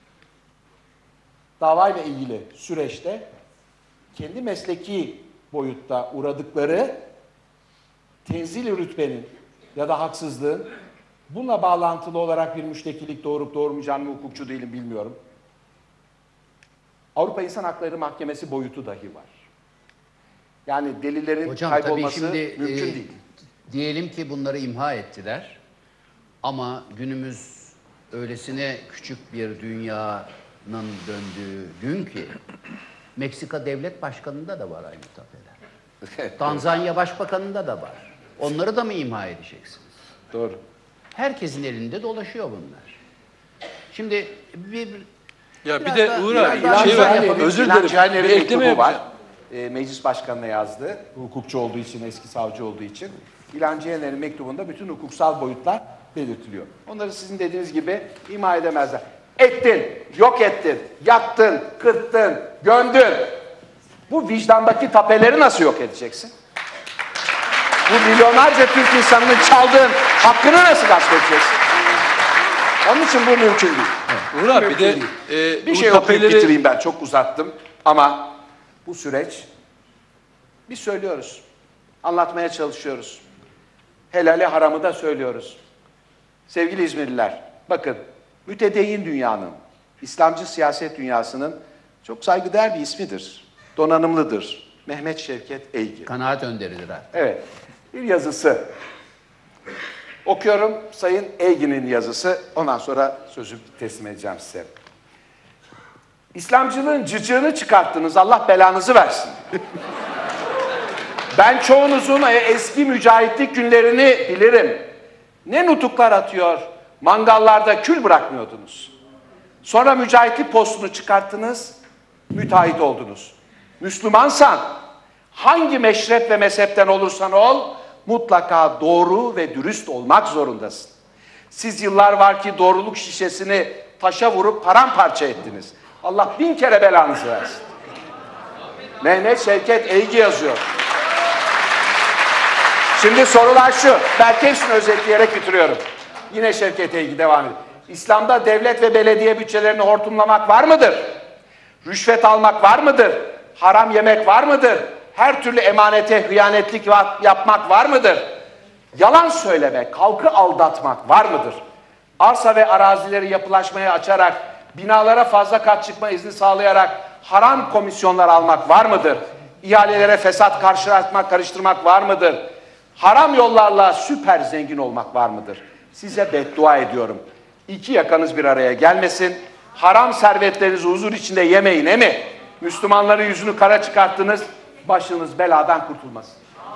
davayla ilgili süreçte kendi mesleki boyutta uğradıkları tenzil rütbenin ya da haksızlığın bununla bağlantılı olarak bir müştekilik doğurup doğurmayacağını, hukukçu değilim bilmiyorum. Avrupa İnsan Hakları Mahkemesi boyutu dahi var. Yani delillerin kaybolması mümkün değil. Diyelim ki bunları imha ettiler ama günümüz öylesine küçük bir dünyanın döndüğü gün ki Meksika Devlet Başkanı'nda da var aynı tapeler. Tanzanya Başbakanı'nda da var. Onları da mı imha edeceksiniz? Doğru. Herkesin elinde dolaşıyor bunlar. Şimdi Ya bir de Uğur abi biraz şey daha var. yapalım. Özür İlhan dilerim. Caner'in Bir ekleme mektubu var. yapacağım. Meclis Başkanı'na yazdı. Hukukçu olduğu için, eski savcı olduğu için. İlhan Caner'in mektubunda bütün hukuksal boyutlar belirtiliyor. Onları sizin dediğiniz gibi ima edemezler. Ettin, yok ettin, yaktın, kırttın, gömdün. Bu vicdandaki tapeleri nasıl yok edeceksin? Bu milyonlarca Türk insanının çaldığın hakkını nasıl gasp edeceksin? Onun için bu mümkün değil. Uğur abi bir de Bir bu şey okuyup tapeleri- bitireyim ben, çok uzattım. Ama bu süreç, biz söylüyoruz, anlatmaya çalışıyoruz. Helali haramı da söylüyoruz. Sevgili İzmirliler, bakın mütedeyyin dünyanın, İslamcı siyaset dünyasının çok saygıdeğer bir ismidir. Donanımlıdır. Mehmet Şevket Eygi. kanaat önderidir ha. Evet, bir yazısı. Okuyorum Sayın Eygi'nin yazısı. Ondan sonra sözü teslim edeceğim size. İslamcılığın cıcığını çıkarttınız. Allah belanızı versin. Ben çoğunuzun eski mücahitlik günlerini bilirim. Ne nutuklar atıyor. Mangallarda kül bırakmıyordunuz. Sonra mücahitlik postunu çıkarttınız. Müteahhit oldunuz. Müslümansan hangi meşrep ve mezhepten olursan ol mutlaka doğru ve dürüst olmak zorundasın. Siz yıllar var ki doğruluk şişesini taşa vurup paramparça ettiniz. Allah 1000 kere belanızı versin. Mehmet Şevket Eygi yazıyor. Şimdi sorular şu. Belki hepsini özetleyerek bitiriyorum. Yine Şevket Eygi devam ediyor. İslam'da devlet ve belediye bütçelerini hortumlamak var mıdır? Rüşvet almak var mıdır? Haram yemek var mıdır? Her türlü emanete hıyanetlik yapmak var mıdır? Yalan söylemek, halkı aldatmak var mıdır? Arsa ve arazileri yapılaşmaya açarak, binalara fazla kat çıkma izni sağlayarak haram komisyonlar almak var mıdır? İhalelere fesat karıştırmak var mıdır? Haram yollarla süper zengin olmak var mıdır? Size beddua ediyorum. İki yakanız bir araya gelmesin. Haram servetlerinizi huzur içinde yemeyin, mi? Müslümanların yüzünü kara çıkarttınız. Başınız beladan kurtulmasın.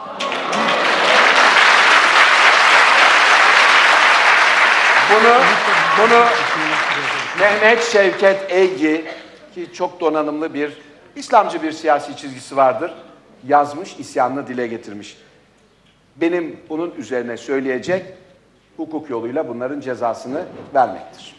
Bunu Mehmet Şevket Eygi, ki çok donanımlı bir İslamcı bir siyasi çizgisi vardır, yazmış, isyanını dile getirmiş. Benim bunun üzerine söyleyecek hukuk yoluyla bunların cezasını vermektir.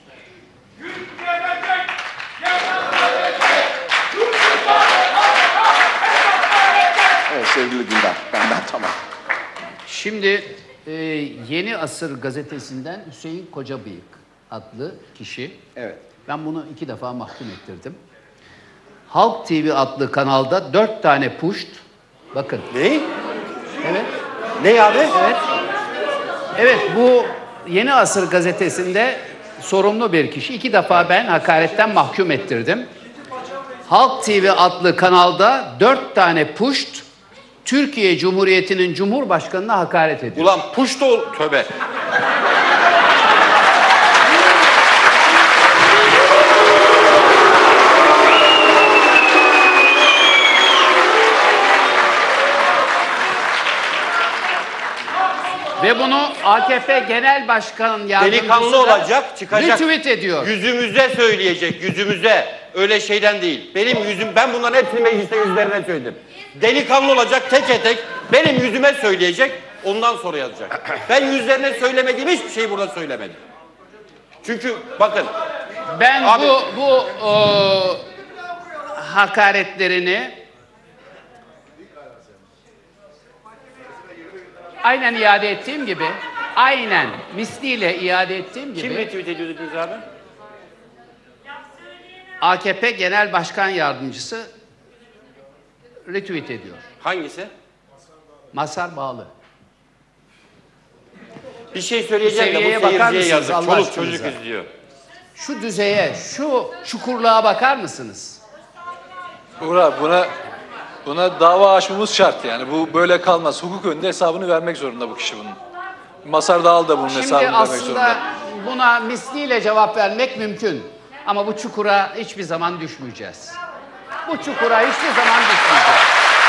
Evet sevgili Dündar, benden tamam. Şimdi Yeni Asır gazetesinden Hüseyin Kocabıyık adlı kişi. Evet. Ben bunu 2 defa mahkum ettirdim. Halk TV adlı kanalda 4 tane puşt. Bakın. Ne? Evet. Ne abi? Evet. Evet, bu Yeni Asır gazetesinde sorumlu bir kişi. 2 defa ben hakaretten mahkum ettirdim. Halk TV adlı kanalda 4 tane puşt Türkiye Cumhuriyeti'nin Cumhurbaşkanı'na hakaret ediyor. Ulan puşt ol. Tövbe. Ve bunu AKP Genel Başkan Yardımcısı Delikanlı da olacak, çıkacak. retweet ediyor. Yüzümüze söyleyecek, yüzümüze. Öyle şeyden değil. Benim yüzüm, ben bunların hepsini mecliste yüzlerine söyledim. Delikanlı olacak tek tek, benim yüzüme söyleyecek, ondan sonra yazacak. Ben yüzlerine söylemediğim hiçbir şeyi burada söylemedim. Çünkü bakın. Ben Abi, bu hakaretlerini aynen iade ettiğim gibi, aynen misliyle iade ettiğim gibi kim retweet ediyordunuz abi? AKP Genel Başkan Yardımcısı retweet ediyor. Hangisi? Mazhar Bağlı. Bir şey söyleyeceğim de Seviyeye bu bakar seyirciye mısınız yazık. Allah Çoluk aşkınıza? çocuk izliyor. Şu düzeye, şu çukurluğa bakar mısınız? Buna dava açmamız şart yani. Bu böyle kalmaz. Hukuk önünde hesabını vermek zorunda bu kişi bunun. Mazhar Dağlı da bunun Şimdi hesabını vermek aslında zorunda. buna misliyle cevap vermek mümkün. Ama bu çukura hiçbir zaman düşmeyeceğiz. Bu çukura hiçbir zaman düşmeyeceğiz.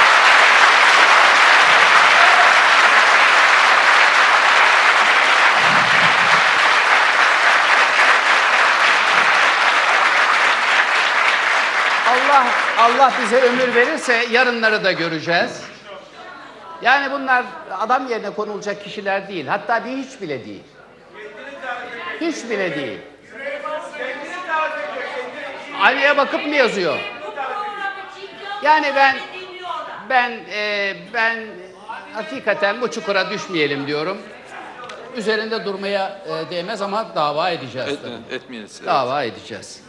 Allah bize ömür verirse yarınları da göreceğiz. Yani bunlar adam yerine konulacak kişiler değil. Hatta bir hiç bile değil. Hiç bile değil. Ali'ye bakıp mı yazıyor? Yani ben hakikaten bu çukura düşmeyelim diyorum. Üzerinde durmaya değmez ama dava edeceğiz. Etmeyiz. Evet. Dava edeceğiz.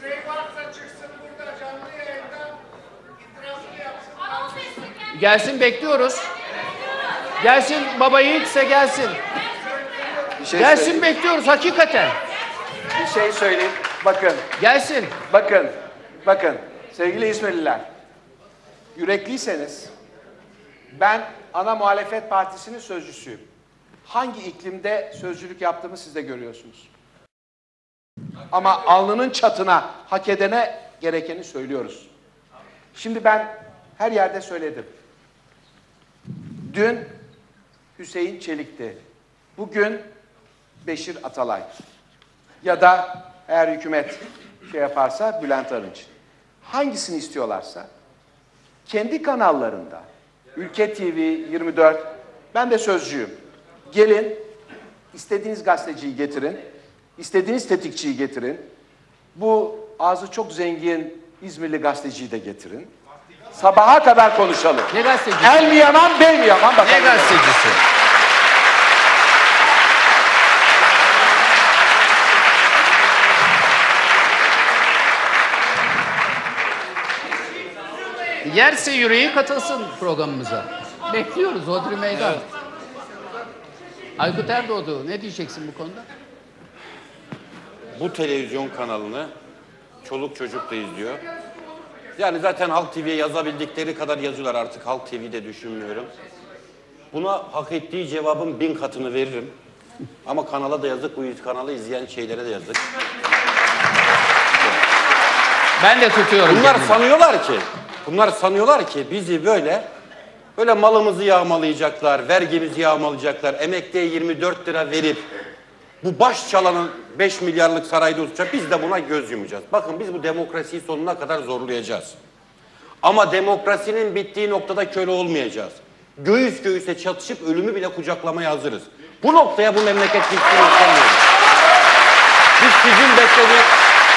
Gelsin, bekliyoruz. Gelsin, baba yiğitse gelsin. Bir şey Gelsin, söyleyeyim. bekliyoruz hakikaten. Bir şey söyleyeyim. Bakın. Gelsin. Bakın sevgili İzmirliler, yürekliyseniz ben ana muhalefet partisinin sözcüsüyüm. Hangi iklimde sözcülük yaptığımı siz de görüyorsunuz. Ama alnının çatına, hak edene gerekeni söylüyoruz. Şimdi ben her yerde söyledim. Dün Hüseyin Çelik'ti. Bugün Beşir Atalay. Ya da eğer hükümet şey yaparsa Bülent Arınç. Hangisini istiyorlarsa kendi kanallarında Ülke TV, 24, ben de sözcüyüm. Gelin, istediğiniz gazeteciyi getirin, istediğiniz tetikçiyi getirin. Bu ağzı çok zengin İzmirli gazeteciyi de getirin. Sabaha kadar konuşalım. Ne gazetecisi? El mi yaman, bey mi yaman? Bakalım. Ne gazetecisi? Yerse yüreği katılsın programımıza. Bekliyoruz Hodri Meydan. Evet. Aykut Erdoğdu, ne diyeceksin bu konuda? Bu televizyon kanalını çoluk çocuk da izliyor. Yani zaten Halk TV'ye yazabildikleri kadar yazıyorlar, artık Halk TV'de düşünmüyorum. Buna hak ettiği cevabın 1000 katını veririm. Ama kanala da yazık, bu kanalı izleyen şeylere de yazık. Ben de tutuyorum. Bunlar sanıyorlar ki bizi böyle malımızı yağmalayacaklar, vergimizi yağmalayacaklar, emekliye 24 lira verip bu baş çalanın 5 milyarlık sarayda oturacak, biz de buna göz yumacağız. Bakın biz bu demokrasiyi sonuna kadar zorlayacağız. Ama demokrasinin bittiği noktada köle olmayacağız. Göğüs göğüse çatışıp ölümü bile kucaklamaya hazırız. Bu noktaya bu memleket gitsin istemiyoruz. Biz sizin beklediğiniz...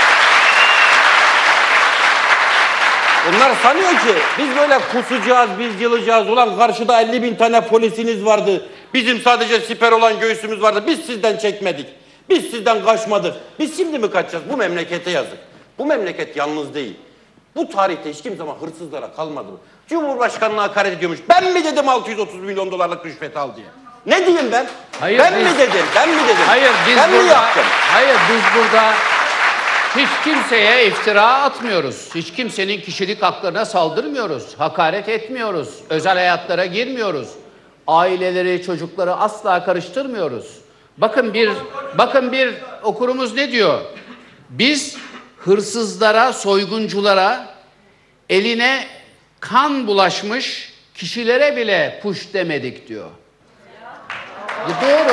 Onlar sanıyor ki biz böyle kusacağız, biz yılacağız. Ulan karşıda 50.000 tane polisiniz vardı. Bizim sadece siper olan göğsümüz vardı. Biz sizden çekmedik. Biz sizden kaçmadık. Biz şimdi mi kaçacağız? Bu memlekete yazık. Bu memleket yalnız değil. Bu tarihte hiç kim zaman hırsızlara kalmadı mı? Cumhurbaşkanına hakaret ediyormuş. Ben mi dedim 630 milyon dolarlık rüşvet al diye? Ne diyeyim ben? Hayır, Ben mi dedim? Ben mi dedim? Hayır biz Ben mi burada, yaptım? hayır biz burada hiç kimseye iftira atmıyoruz. Hiç kimsenin kişilik haklarına saldırmıyoruz. Hakaret etmiyoruz. Özel hayatlara girmiyoruz. Aileleri, çocukları asla karıştırmıyoruz. Bakın bir okurumuz ne diyor? Biz hırsızlara, soygunculara, eline kan bulaşmış kişilere bile puş demedik diyor. Doğru.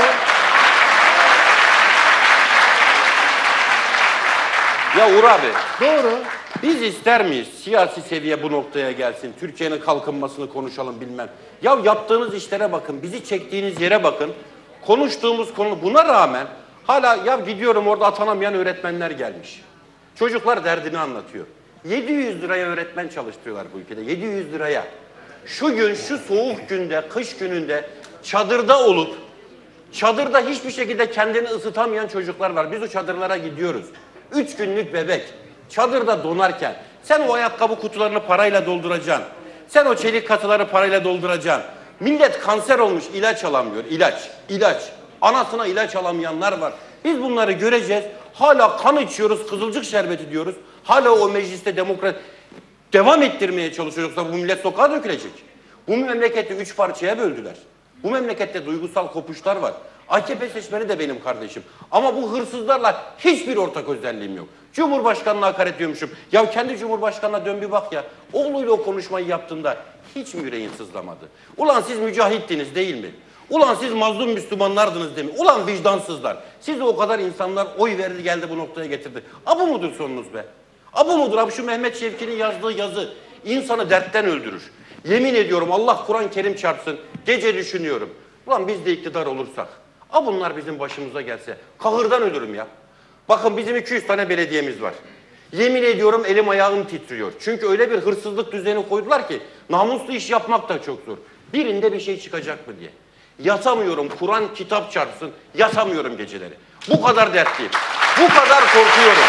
Ya Uğur abi, Doğru. biz ister miyiz siyasi seviye bu noktaya gelsin, Türkiye'nin kalkınmasını konuşalım bilmem. Ya yaptığınız işlere bakın, bizi çektiğiniz yere bakın, konuştuğumuz konu buna rağmen hala ya gidiyorum orada atanamayan öğretmenler gelmiş. Çocuklar derdini anlatıyor. 700 liraya öğretmen çalıştırıyorlar bu ülkede, 700 liraya. Şu gün, şu soğuk günde, kış gününde çadırda olup, çadırda hiçbir şekilde kendini ısıtamayan çocuklar var. Biz o çadırlara gidiyoruz. 3 günlük bebek çadırda donarken sen o ayakkabı kutularını parayla dolduracaksın. Sen o çelik katıları parayla dolduracaksın. Millet kanser olmuş, ilaç alamıyor. İlaç. Anasına ilaç alamayanlar var. Biz bunları göreceğiz. Hala kan içiyoruz, kızılcık şerbeti diyoruz. Hala o mecliste demokrat devam ettirmeye çalışıyoruz. Bu millet sokağa dökülecek. Bu memleketi 3 parçaya böldüler. Bu memlekette duygusal kopuşlar var. AKP seçmeni de benim kardeşim. Ama bu hırsızlarla hiçbir ortak özelliğim yok. Cumhurbaşkanına hakaret ediyormuşum. Ya kendi Cumhurbaşkanına dön bir bak ya. Oğluyla o konuşmayı yaptığında hiç mi yüreğin sızlamadı? Ulan siz mücahittiniz değil mi? Ulan siz mazlum Müslümanlardınız değil mi? Ulan vicdansızlar. Siz o kadar insanlar oy verdi geldi bu noktaya getirdi. Bu mudur sonunuz be? Bu mudur? Abi şu Mehmet Şevki'nin yazdığı yazı insanı dertten öldürür. Yemin ediyorum Allah Kur'an-ı Kerim çarpsın. Gece düşünüyorum. Ulan biz de iktidar olursak. Bunlar bizim başımıza gelse. Kahırdan ölürüm ya. Bakın bizim 200 tane belediyemiz var. Yemin ediyorum elim ayağım titriyor. Çünkü öyle bir hırsızlık düzeni koydular ki namuslu iş yapmak da çok zor. Birinde bir şey çıkacak mı diye. Yatamıyorum. Kur'an kitap çarpsın. Yatamıyorum geceleri. Bu kadar dertliyim. Bu kadar korkuyorum.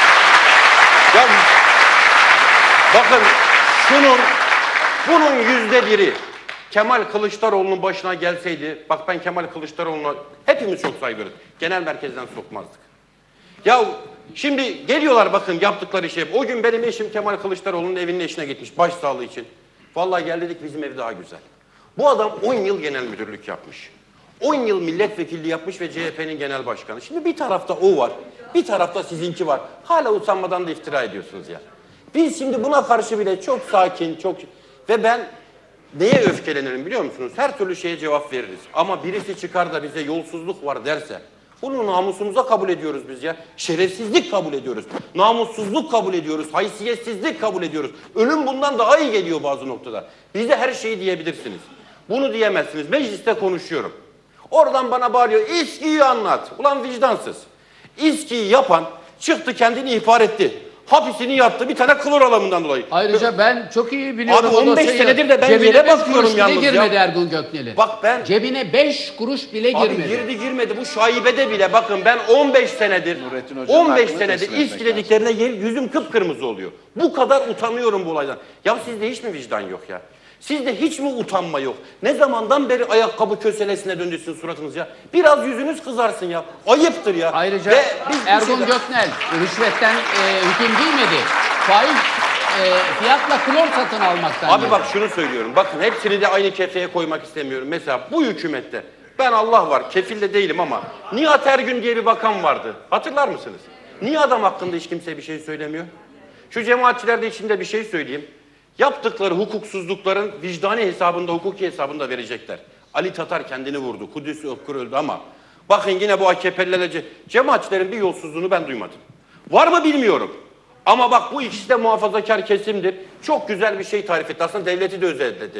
Ya bakın bunun %1'i Kemal Kılıçdaroğlu'nun başına gelseydi, bak ben Kemal Kılıçdaroğlu'na hepimiz çok saygı duyuyoruz. Genel merkezden sokmazdık. Ya şimdi geliyorlar bakın yaptıkları şey. O gün benim eşim Kemal Kılıçdaroğlu'nun evinin eşine gitmiş başsağlığı için. Vallahi gel dedik bizim ev daha güzel. Bu adam 10 yıl genel müdürlük yapmış. 10 yıl milletvekilliği yapmış ve CHP'nin genel başkanı. Şimdi bir tarafta o var, bir tarafta sizinki var. Hala utanmadan da iftira ediyorsunuz ya. Biz şimdi buna karşı bile çok sakin, ve ben neye öfkelenirim biliyor musunuz? Her türlü şeye cevap veririz. Ama birisi çıkar da bize yolsuzluk var derse, bunu namusumuza kabul ediyoruz biz ya. Şerefsizlik kabul ediyoruz. Namussuzluk kabul ediyoruz. Haysiyetsizlik kabul ediyoruz. Ölüm bundan daha iyi geliyor bazı noktada. Bize her şeyi diyebilirsiniz. Bunu diyemezsiniz. Mecliste konuşuyorum. Oradan bana bağırıyor. İSKİ'yi anlat. Ulan vicdansız. İSKİ'yi yapan çıktı kendini ihbar etti. Hapisini yattı bir tane klor alımından dolayı. Ayrıca ben çok iyi biliyorum. Abi 15 senedir de ben cebine yere 5 bakıyorum kuruş bile yalnız girmedi ya. Ergun Göknel'in. Bak ben... Cebine 5 kuruş bile girmedi. Abi girmedi bu şaibede bile bakın ben 15 senedir 15 senedir İSKİ dediklerine yüzüm kıpkırmızı oluyor. Bu kadar utanıyorum bu olaydan. Ya sizde hiç mi vicdan yok ya? Sizde hiç mi utanma yok? Ne zamandan beri ayakkabı köselesine döndürsün suratınız ya? Biraz yüzünüz kızarsın ya. Ayıptır ya. Ayrıca ve Ergun Göknel rüşvetten hüküm giymedi. Faiz fiyatla klor satın almaktan. Abi bak şunu söylüyorum. Bakın hepsini de aynı kefeye koymak istemiyorum. Mesela bu hükümette ben Allah var kefil de değilim ama Nihat Ergün diye bir bakan vardı. Hatırlar mısınız? Niye adam hakkında hiç kimse bir şey söylemiyor? Şu cemaatçiler de içinde bir şey söyleyeyim. Yaptıkları hukuksuzlukların vicdani hesabında, hukuki hesabında verecekler. Ali Tatar kendini vurdu. Kudüs Ökkur öldü ama bakın yine bu AKP'lilerle cemaatçilerin bir yolsuzluğunu ben duymadım. Var mı bilmiyorum. Ama bak bu ikisi de muhafazakar kesimdir. Çok güzel bir şey tarif etti. Aslında devleti de özetledi.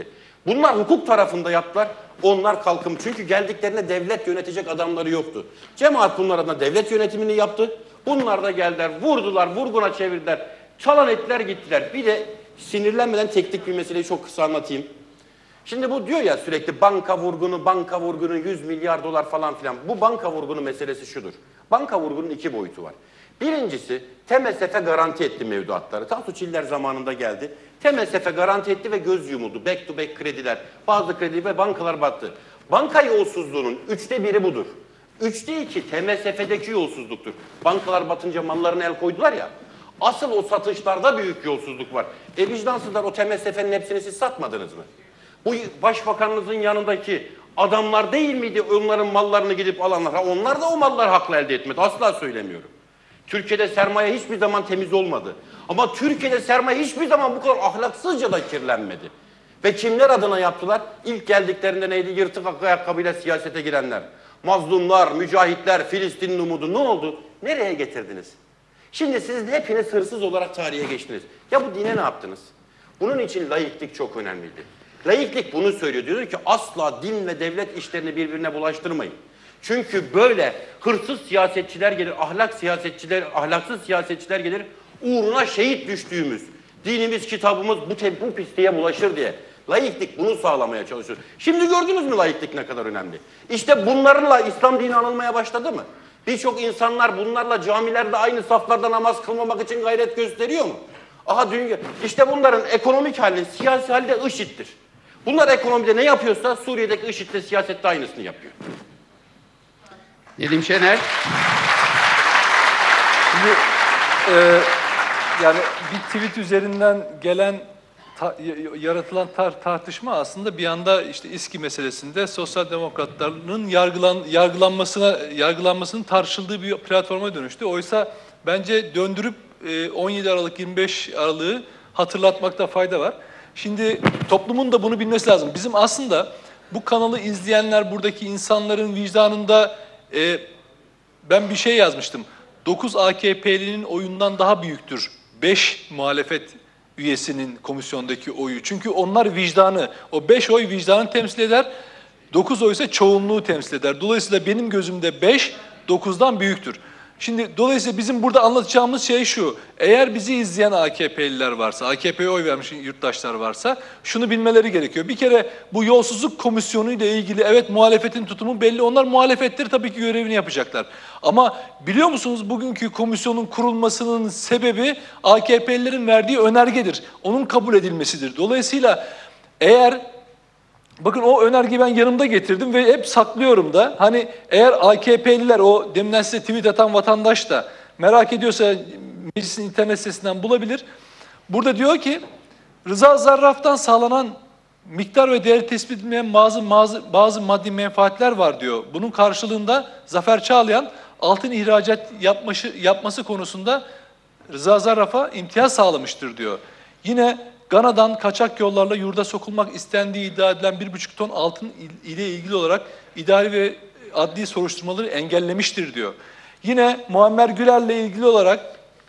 Bunlar hukuk tarafında yaptılar. Onlar kalkım. Çünkü geldiklerinde devlet yönetecek adamları yoktu. Cemaat bunlar adına devlet yönetimini yaptı. Bunlar da geldiler, vurdular, vurguna çevirdiler. Çalan ettiler, gittiler. Bir de sinirlenmeden teknik bir meseleyi çok kısa anlatayım. Şimdi bu diyor ya sürekli banka vurgunu 100 milyar dolar falan filan. Bu banka vurgunu meselesi şudur. Banka vurgunun iki boyutu var. Birincisi TMSF garanti etti mevduatları. Tansu Çiller zamanında geldi. TMSF garanti etti ve göz yumuldu. Back to back krediler. Bazı kredi ve bankalar battı. Banka yolsuzluğunun 1/3 budur. 2/3 TMSF'deki yolsuzluktur. Bankalar batınca mallarına el koydular ya. Asıl o satışlarda büyük yolsuzluk var. Vicdansızlar, o TMSF'nin hepsini siz satmadınız mı? Bu başbakanınızın yanındaki adamlar değil miydi onların mallarını gidip alanlar? Onlar da o mallar haklı elde etmedi. Asla söylemiyorum. Türkiye'de sermaye hiçbir zaman temiz olmadı. Ama Türkiye'de sermaye hiçbir zaman bu kadar ahlaksızca da kirlenmedi. Ve kimler adına yaptılar? İlk geldiklerinde neydi? Yırtık ayakkabıyla siyasete girenler. Mazlumlar, mücahitler, Filistin'in umudu. Ne oldu? Nereye getirdiniz? Şimdi siz hepiniz hırsız olarak tarihe geçtiniz. Ya bu dine ne yaptınız? Bunun için laiklik çok önemliydi. Laiklik bunu söylüyor. Diyor ki asla din ve devlet işlerini birbirine bulaştırmayın. Çünkü böyle hırsız siyasetçiler gelir, ahlaksız siyasetçiler gelir, uğruna şehit düştüğümüz, dinimiz, kitabımız bu pisliğe bulaşır diye. Laiklik bunu sağlamaya çalışıyor. Şimdi gördünüz mü laiklik ne kadar önemli? İşte bunlarla İslam dini anılmaya başladı mı? Birçok insanlar bunlarla camilerde aynı saflarda namaz kılmamak için gayret gösteriyor mu? Aha dünya, işte bunların ekonomik hali, siyasi hali de IŞİD'dir. Bunlar ekonomide ne yapıyorsa Suriye'deki IŞİD de siyasette aynısını yapıyor. Nedim Şener. Şimdi yani bir tweet üzerinden gelen yaratılan tartışma aslında bir anda işte İSKİ meselesinde sosyal demokratların yargılanmasının tartışıldığı bir platforma dönüştü. Oysa bence döndürüp 17 Aralık 25 Aralık'ı hatırlatmakta fayda var. Şimdi toplumun da bunu bilmesi lazım. Bizim aslında bu kanalı izleyenler, buradaki insanların vicdanında ben bir şey yazmıştım. 9 AKP'linin oyundan daha büyüktür 5 muhalefet üyesinin komisyondaki oyu. Çünkü onlar vicdanı, o 5 oy vicdanı temsil eder, 9 oy ise çoğunluğu temsil eder. Dolayısıyla benim gözümde 5, 9'dan büyüktür. Şimdi dolayısıyla bizim burada anlatacağımız şey şu, eğer bizi izleyen AKP'liler varsa, AKP'ye oy vermiş yurttaşlar varsa şunu bilmeleri gerekiyor. Bir kere bu yolsuzluk komisyonu ile ilgili evet muhalefetin tutumu belli, onlar muhalefetleri tabii ki görevini yapacaklar. Ama biliyor musunuz bugünkü komisyonun kurulmasının sebebi AKP'lilerin verdiği önergedir. Onun kabul edilmesidir. Dolayısıyla eğer bakın o önergeyi ben yanımda getirdim ve hep saklıyorum da. Hani eğer AKP'liler, o deminden size tweet atan vatandaş da merak ediyorsa meclisin internet sitesinden bulabilir. Burada diyor ki Rıza Zarraf'tan sağlanan miktar ve değeri tespit edilmeyen bazı maddi menfaatler var diyor. Bunun karşılığında Zafer Çağlayan altın ihracat yapması konusunda Rıza Zarraf'a imtiyaz sağlamıştır diyor. Yine Gana'dan kaçak yollarla yurda sokulmak istendiği iddia edilen 1,5 ton altın ile ilgili olarak idari ve adli soruşturmaları engellemiştir diyor. Yine Muammer Güler'le ilgili olarak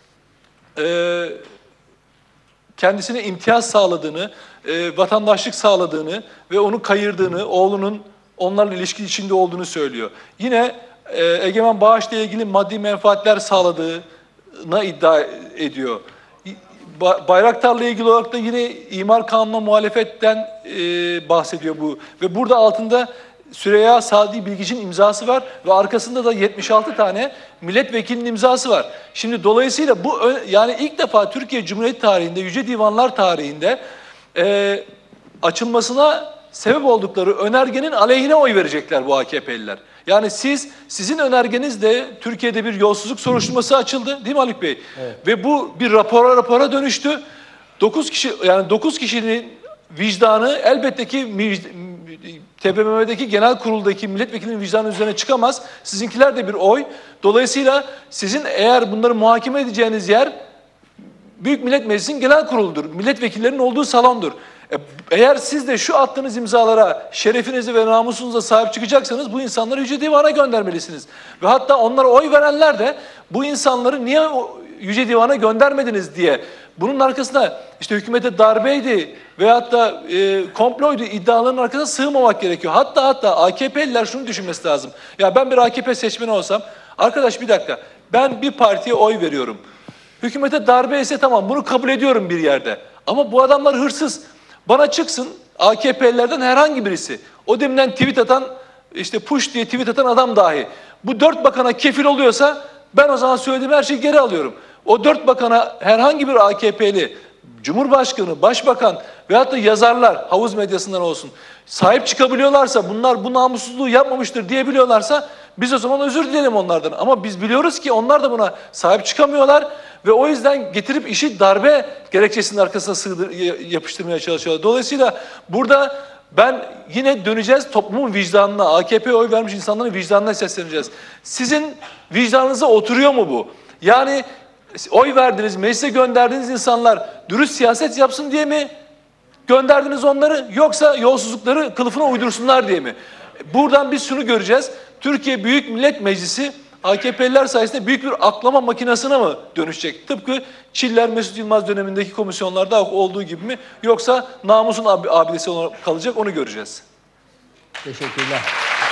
kendisine imtiyaz sağladığını, vatandaşlık sağladığını ve onu kayırdığını, oğlunun onlarla ilişki içinde olduğunu söylüyor. Yine Egemen Bağış'la ilgili maddi menfaatler sağladığına iddia ediyor. Bayraktar'la ilgili olarak da yine imar kanununa muhalefetten bahsediyor bu. Ve burada altında Süreyya Sadi Bilgiç'in imzası var ve arkasında da 76 tane milletvekilinin imzası var. Şimdi dolayısıyla bu yani ilk defa Türkiye Cumhuriyeti tarihinde, Yüce Divanlar tarihinde açılmasına sebep oldukları önergenin aleyhine oy verecekler bu AKP'liler. Yani sizin önergenizle Türkiye'de bir yolsuzluk soruşturması açıldı, değil mi Haluk Bey? Evet. Ve bu bir rapora dönüştü. 9 kişinin vicdanı elbette ki TBMM'deki genel kuruldaki milletvekilinin vicdanı üzerine çıkamaz. Sizinkiler de bir oy. Dolayısıyla sizin eğer bunları muhakeme edeceğiniz yer Büyük Millet Meclisi'nin genel kuruludur. Milletvekillerinin olduğu salondur. Eğer siz de şu attığınız imzalara şerefinizi ve namusunuza sahip çıkacaksanız bu insanları Yüce Divan'a göndermelisiniz. Ve hatta onlara oy verenler de bu insanları niye Yüce Divan'a göndermediniz diye. Bunun arkasında işte hükümete darbeydi veyahut da komploydu iddialarının arkasına sığmamak gerekiyor. Hatta AKP'liler şunu düşünmesi lazım. Ya ben bir AKP seçmeni olsam, arkadaş bir dakika, ben bir partiye oy veriyorum. Hükümete darbe ise tamam, bunu kabul ediyorum bir yerde. Ama bu adamlar hırsız. Bana çıksın AKP'lilerden herhangi birisi. O deminden tweet atan, işte push diye tweet atan adam dahi. Bu 4 bakana kefil oluyorsa ben o zaman söylediğim her şeyi geri alıyorum. O 4 bakana herhangi bir AKP'li, Cumhurbaşkanı, Başbakan veyahut da yazarlar, havuz medyasından olsun, sahip çıkabiliyorlarsa, bunlar bu namussuzluğu yapmamıştır diyebiliyorlarsa biz o zaman özür dileyelim onlardan. Ama biz biliyoruz ki onlar da buna sahip çıkamıyorlar ve o yüzden getirip işi darbe gerekçesinin arkasına yapıştırmaya çalışıyorlar. Dolayısıyla burada ben yine döneceğiz toplumun vicdanına, AKP'ye oy vermiş insanların vicdanına sesleneceğiz. Sizin vicdanınıza oturuyor mu bu? Yani oy verdiniz, meclise gönderdiğiniz insanlar dürüst siyaset yapsın diye mi gönderdiniz onları, yoksa yolsuzlukları kılıfına uydursunlar diye mi? Buradan biz şunu göreceğiz. Türkiye Büyük Millet Meclisi AKP'liler sayesinde büyük bir aklama makinesine mi dönüşecek? Tıpkı Çiller Mesut Yılmaz dönemindeki komisyonlarda olduğu gibi mi? Yoksa namusun abidesi olarak kalacak, onu göreceğiz. Teşekkürler.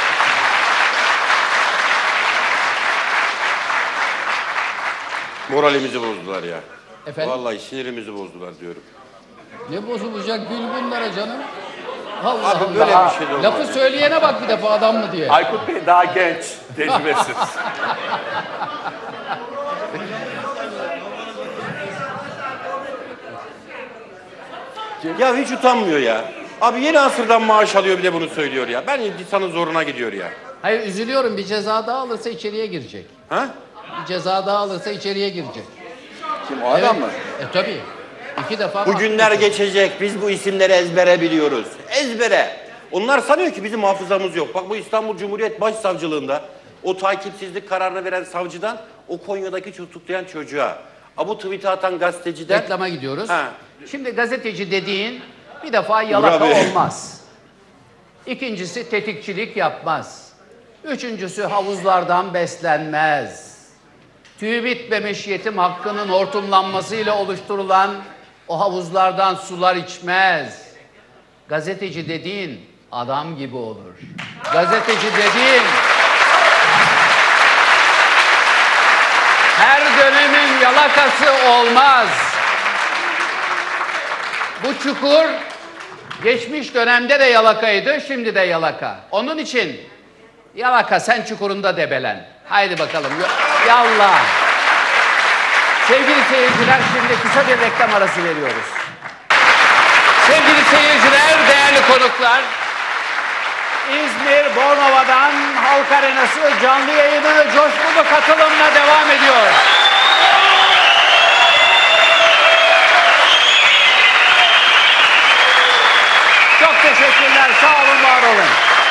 Moralimizi bozdular ya. Efendim? Vallahi sinirimizi bozdular diyorum. Ne bozulacak gül bunlara canım? Allah Abi Allah. böyle bir şey de olmaz. Lafı söyleyene bak bir defa adam mı diye. Aykut Bey daha genç, tecrübesiz. Ya hiç utanmıyor ya. Abi yeni asırdan maaş alıyor bir de bunu söylüyor ya. Ben insanın zoruna gidiyor ya. Hayır, üzülüyorum, bir ceza daha alırsa içeriye girecek. Ha? Bir ceza daha alırsa içeriye girecek. Kim, o adam mı? Tabii. 2 defa. Bu günler geçecek. Biz bu isimleri ezbere biliyoruz. Ezbere. Onlar sanıyor ki bizim hafızamız yok. Bak bu İstanbul Cumhuriyet Başsavcılığında o takipsizlik kararını veren savcıdan o Konya'daki tutuklayan çocuğa, bu tweet'i atan gazeteciden... Reklama gidiyoruz. Ha. Şimdi gazeteci dediğin bir defa yalaka olmaz. İkincisi tetikçilik yapmaz. Üçüncüsü havuzlardan beslenmez. Tüyü bitmemiş yetim hakkının hortumlanmasıyla oluşturulan o havuzlardan sular içmez. Gazeteci dediğin adam gibi olur. Gazeteci dediğin her dönemin yalakası olmaz. Bu çukur geçmiş dönemde de yalakaydı, şimdi de yalaka. Onun için yalaka sen çukurunda debelen. Haydi bakalım. Yallah. Sevgili seyirciler, şimdi kısa bir reklam arası veriyoruz. Sevgili seyirciler, değerli konuklar, İzmir Bornova'dan Halk Arenası canlı yayını coşkulu katılımla devam ediyor. Çok teşekkürler, sağ olun, var olun.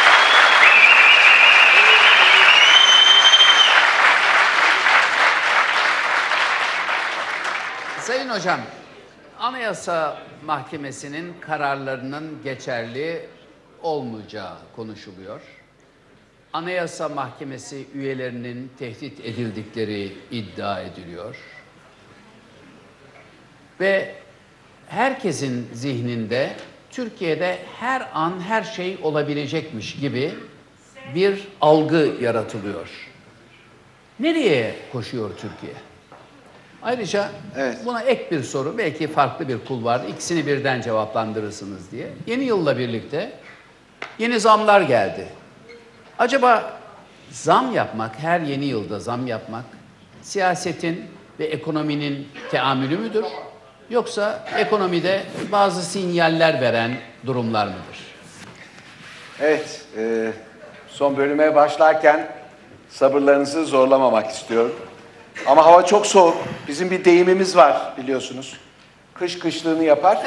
Sayın Hocam, Anayasa Mahkemesi'nin kararlarının geçerli olmayacağı konuşuluyor. Anayasa Mahkemesi üyelerinin tehdit edildikleri iddia ediliyor. Ve herkesin zihninde Türkiye'de her an her şey olabilecekmiş gibi bir algı yaratılıyor. Nereye koşuyor Türkiye? Ayrıca buna ek bir soru, belki farklı bir kulvar, ikisini birden cevaplandırırsınız diye. Yeni yılla birlikte yeni zamlar geldi. Acaba zam yapmak, her yeni yılda zam yapmak, siyasetin ve ekonominin teamülü müdür? Yoksa ekonomide bazı sinyaller veren durumlar mıdır? Evet, son bölüme başlarken sabırlarınızı zorlamamak istiyorum. Ama hava çok soğuk. Bizim bir deyimimiz var biliyorsunuz. Kış kışlığını yapar.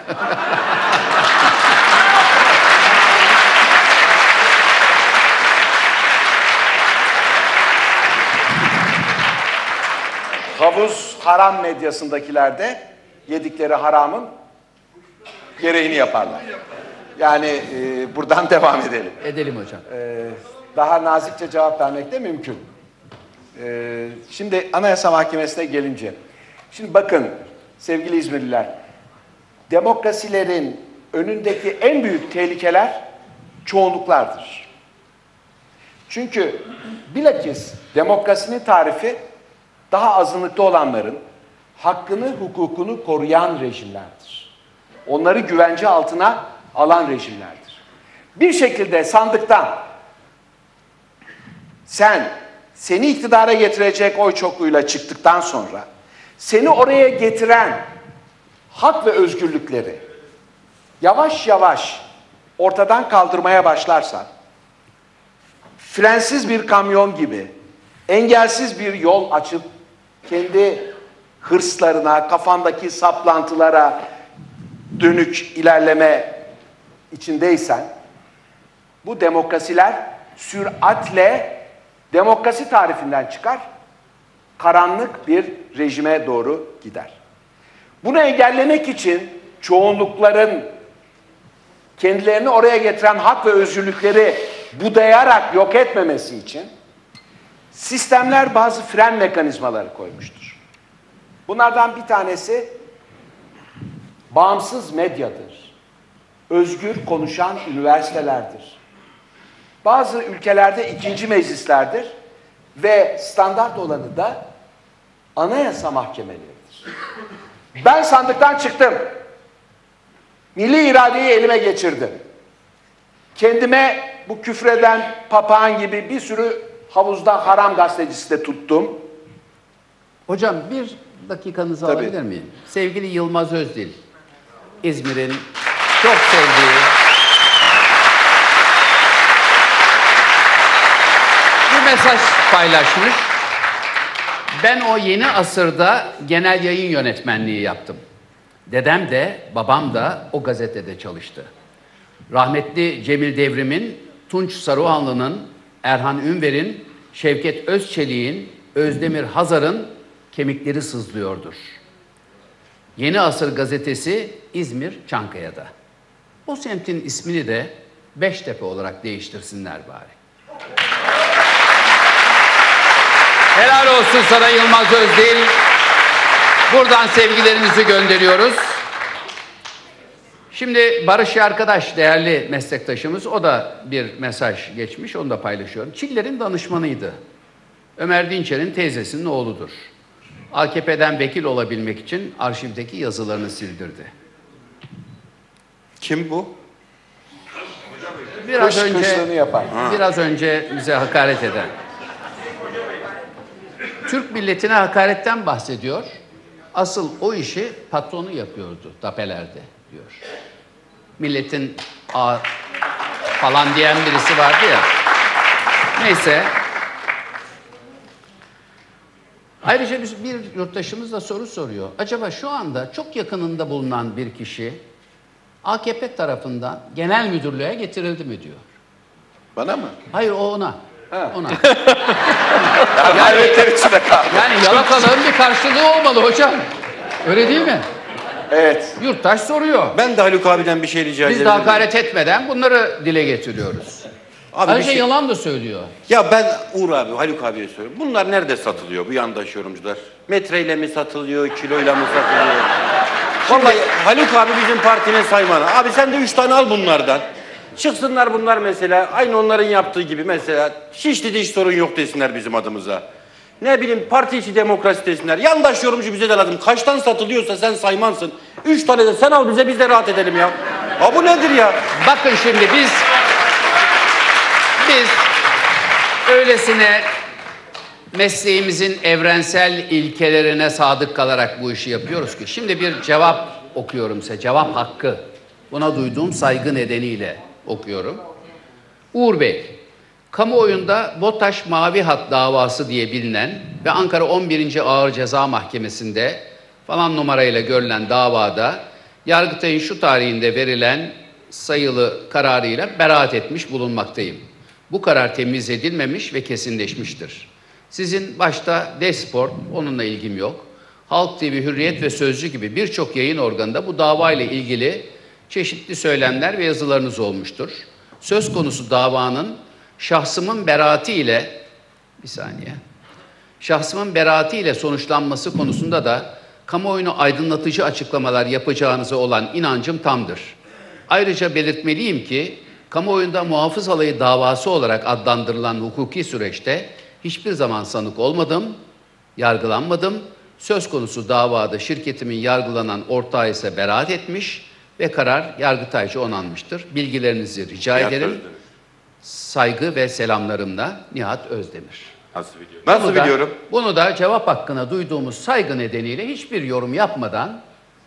Havuz haram medyasındakiler de yedikleri haramın gereğini yaparlar. Yani buradan devam edelim. Edelim hocam. Daha nazikçe cevap vermek de mümkün. Şimdi Anayasa Mahkemesi'ne gelince. Şimdi bakın sevgili İzmirliler. Demokrasilerin önündeki en büyük tehlikeler çoğunluklardır. Çünkü bilakis demokrasinin tarifi daha azınlıkta olanların hakkını, hukukunu koruyan rejimlerdir. Onları güvence altına alan rejimlerdir. Bir şekilde sandıktan seni iktidara getirecek oy çokluğuyla çıktıktan sonra seni oraya getiren hak ve özgürlükleri yavaş yavaş ortadan kaldırmaya başlarsan, frensiz bir kamyon gibi engelsiz bir yol açıp kendi hırslarına, kafandaki saplantılara dönük ilerleme içindeysen, bu demokrasiler süratle demokrasi tarifinden çıkar, karanlık bir rejime doğru gider. Bunu engellemek için çoğunlukların kendilerini oraya getiren hak ve özgürlükleri budayarak yok etmemesi için sistemler bazı fren mekanizmaları koymuştur. Bunlardan bir tanesi bağımsız medyadır. Özgür konuşan üniversitelerdir. Bazı ülkelerde ikinci meclislerdir ve standart olanı da anayasa mahkemeleridir. Ben sandıktan çıktım. Milli iradeyi elime geçirdim. Kendime bu küfreden papağan gibi bir sürü havuzda haram gazetecisi de tuttum. Hocam bir dakikanızı alabilir miyim? Sevgili Yılmaz Özdil, İzmir'in çok sevdiği bir mesaj paylaşmış. Ben o yeni asırda genel yayın yönetmenliği yaptım. Dedem de babam da o gazetede çalıştı. Rahmetli Cemil Devrim'in, Tunç Saruhanlı'nın, Erhan Ünver'in, Şevket Özçelik'in, Özdemir Hazar'ın kemikleri sızlıyordur. Yeni Asır gazetesi İzmir Çankaya'da. O semtin ismini de Beştepe olarak değiştirsinler bari. Helal olsun sana Yılmaz Özdil. Buradan sevgilerimizi gönderiyoruz. Şimdi Barış arkadaş, değerli meslektaşımız, o da bir mesaj geçmiş, onu da paylaşıyorum. Çiller'in danışmanıydı. Ömer Dinçer'in teyzesinin oğludur. AKP'den vekil olabilmek için arşivdeki yazılarını sildirdi. Kim bu? Biraz önce bize hakaret eden. Türk milletine hakaretten bahsediyor. Asıl o işi patronu yapıyordu tapelerde diyor. Milletin falan diyen birisi vardı ya. Neyse. Ayrıca bir yurttaşımız da soru soruyor. Acaba şu anda çok yakınında bulunan bir kişi AKP tarafından genel müdürlüğe getirildi mi diyor. Bana mı? Hayır, o ona. Ha. Ona. Yani yalakalığın bir karşılığı olmalı hocam. Öyle değil mi? Evet. Yurttaş soruyor. Ben de Haluk abiden bir şey rica ederim. Biz de hakaret etmeden bunları dile getiriyoruz. Abi Ayrıca yalan da söylüyor. Ya ben Uğur abi, Haluk abiye soruyorum. Bunlar nerede satılıyor bu yandaş yorumcular? Metreyle mi satılıyor, kiloyla mı satılıyor? Vallahi Haluk abi bizim partinin saymanı. Abi sen de 3 tane al bunlardan. Çıksınlar bunlar mesela, aynı onların yaptığı gibi mesela Şişli'de hiç sorun yok desinler bizim adımıza. Ne bileyim parti içi demokrasi desinler. Yandaş yorumcu bize de lazım. Kaçtan satılıyorsa sen saymansın. 3 tane de sen al bize, biz de rahat edelim ya. Ha bu nedir ya? Bakın şimdi biz öylesine mesleğimizin evrensel ilkelerine sadık kalarak bu işi yapıyoruz ki. Şimdi bir cevap okuyorum size. Cevap hakkı. Buna duyduğum saygı nedeniyle okuyorum. Uğur Bey, kamuoyunda BOTAŞ Mavi Hat davası diye bilinen ve Ankara 11. Ağır Ceza Mahkemesi'nde falan numarayla görülen davada Yargıtay'ın şu tarihinde verilen sayılı kararıyla beraat etmiş bulunmaktayım. Bu karar temiz edilmemiş ve kesinleşmiştir. Sizin başta Desport, onunla ilgim yok, Halk TV, Hürriyet ve Sözcü gibi birçok yayın organında bu davayla ilgili çeşitli söylemler ve yazılarınız olmuştur. Söz konusu davanın şahsımın beraati ile Şahsımın beraati ile sonuçlanması konusunda da kamuoyunu aydınlatıcı açıklamalar yapacağınıza olan inancım tamdır. Ayrıca belirtmeliyim ki kamuoyunda muhafız alayı davası olarak adlandırılan hukuki süreçte hiçbir zaman sanık olmadım, yargılanmadım. Söz konusu davada şirketimin yargılanan ortağı ise beraat etmiş ve karar yargıtayca onanmıştır. Bilgilerinizi rica Nihat ederim. Özdemir. Saygı ve selamlarımla Nihat Özdemir. Nasıl biliyorum? Nasıl biliyorum? Bunu da cevap hakkına duyduğumuz saygı nedeniyle hiçbir yorum yapmadan